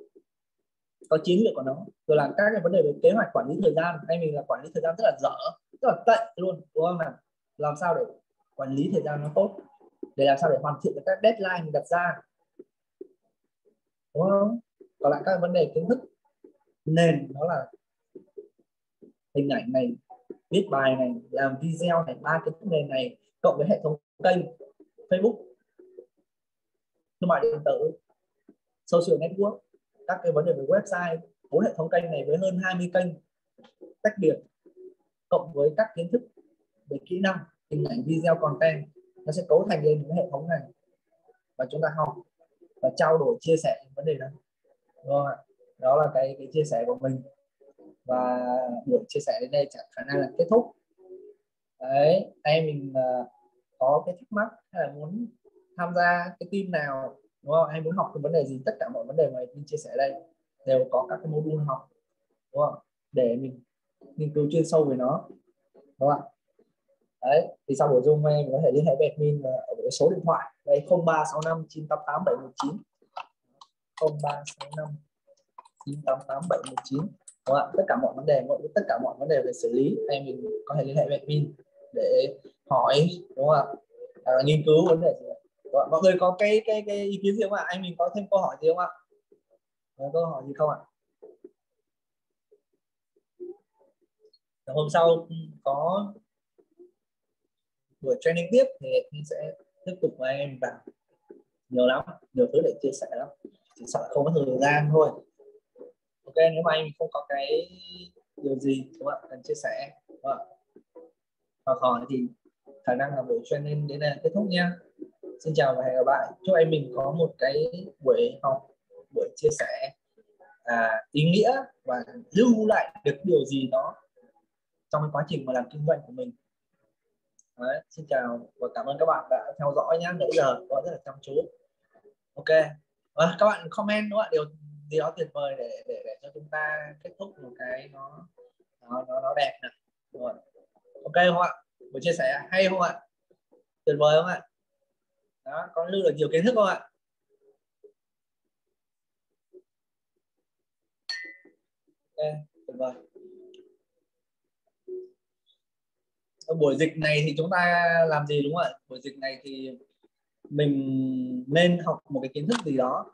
có chiến lược của nó, rồi là các cái vấn đề về kế hoạch quản lý thời gian. Anh mình là quản lý thời gian rất là dở, rất là tệ luôn, đúng không nào? Làm sao để quản lý thời gian nó tốt, để làm sao để hoàn thiện được các deadline mình đặt ra, đúng không? Còn lại các vấn đề kiến thức nền đó là hình ảnh này, viết bài này, làm video này, ba kiến thức nền này cộng với hệ thống kênh Facebook, thương mại điện tử, social network, các cái vấn đề về website, bốn hệ thống kênh này với hơn hai mươi kênh tách biệt, cộng với các kiến thức về kỹ năng, hình ảnh, video, content, nó sẽ cấu thành lên những hệ thống này, và chúng ta học và trao đổi, chia sẻ những vấn đề đó. Đúng không ạ? Đó là cái, cái chia sẻ của mình, và buổi chia sẻ đến đây chẳng khả năng là kết thúc. Đấy, em mình uh, có cái thắc mắc hay là muốn tham gia cái team nào đúng không? Hay muốn học cái vấn đề gì, tất cả mọi vấn đề mà mình chia sẻ đây đều có các cái module học, đúng không, để mình nghiên cứu chuyên sâu về nó, đúng không ạ? Đấy, thì sau buổi Zoom em có thể liên hệ với admin ở cái số điện thoại đây không ba sáu năm chín tám tám bảy một chín, không ba sáu năm chín tám tám bảy một chín, đúng không ạ? Tất cả mọi vấn đề, mọi tất cả mọi vấn đề về xử lý em mình có thể liên hệ với admin để hỏi, đúng không ạ? À, nghiên cứu vấn đề gì. Mọi người có cái cái cái ý kiến gì không ạ? Anh mình có thêm câu hỏi gì không ạ? Có câu hỏi gì không ạ? Hôm sau có buổi training tiếp thì mình sẽ tiếp tục với anh em vào nhiều lắm, nhiều thứ để chia sẻ lắm, chỉ sợ không có thời gian thôi. Ok, nếu mà anh không có cái điều gì đúng không ạ cần chia sẻ hoặc hỏi thì khả năng là buổi training đến đây kết thúc nha. Xin chào và hẹn gặp lại. Chúc em mình có một cái buổi học, buổi chia sẻ à, ý nghĩa và lưu lại được điều gì đó trong cái quá trình mà làm kinh doanh của mình. Đấy, xin chào và cảm ơn các bạn đã theo dõi nhé. Nãy giờ có rất là chăm chú. Ok, à, các bạn comment đúng không ạ, điều gì đó tuyệt vời để để để cho chúng ta kết thúc một cái nó nó nó, nó đẹp này. Rồi. Ok không ạ? Buổi chia sẻ hay không ạ? Tuyệt vời không ạ? Đó, có lưu được nhiều kiến thức không ạ? Ok, tuyệt vời. Ở buổi dịch này thì chúng ta làm gì đúng không ạ? Buổi dịch này thì mình nên học một cái kiến thức gì đó.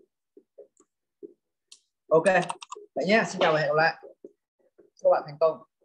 Ok, vậy nhé. Xin chào và hẹn gặp lại. Các bạn thành công.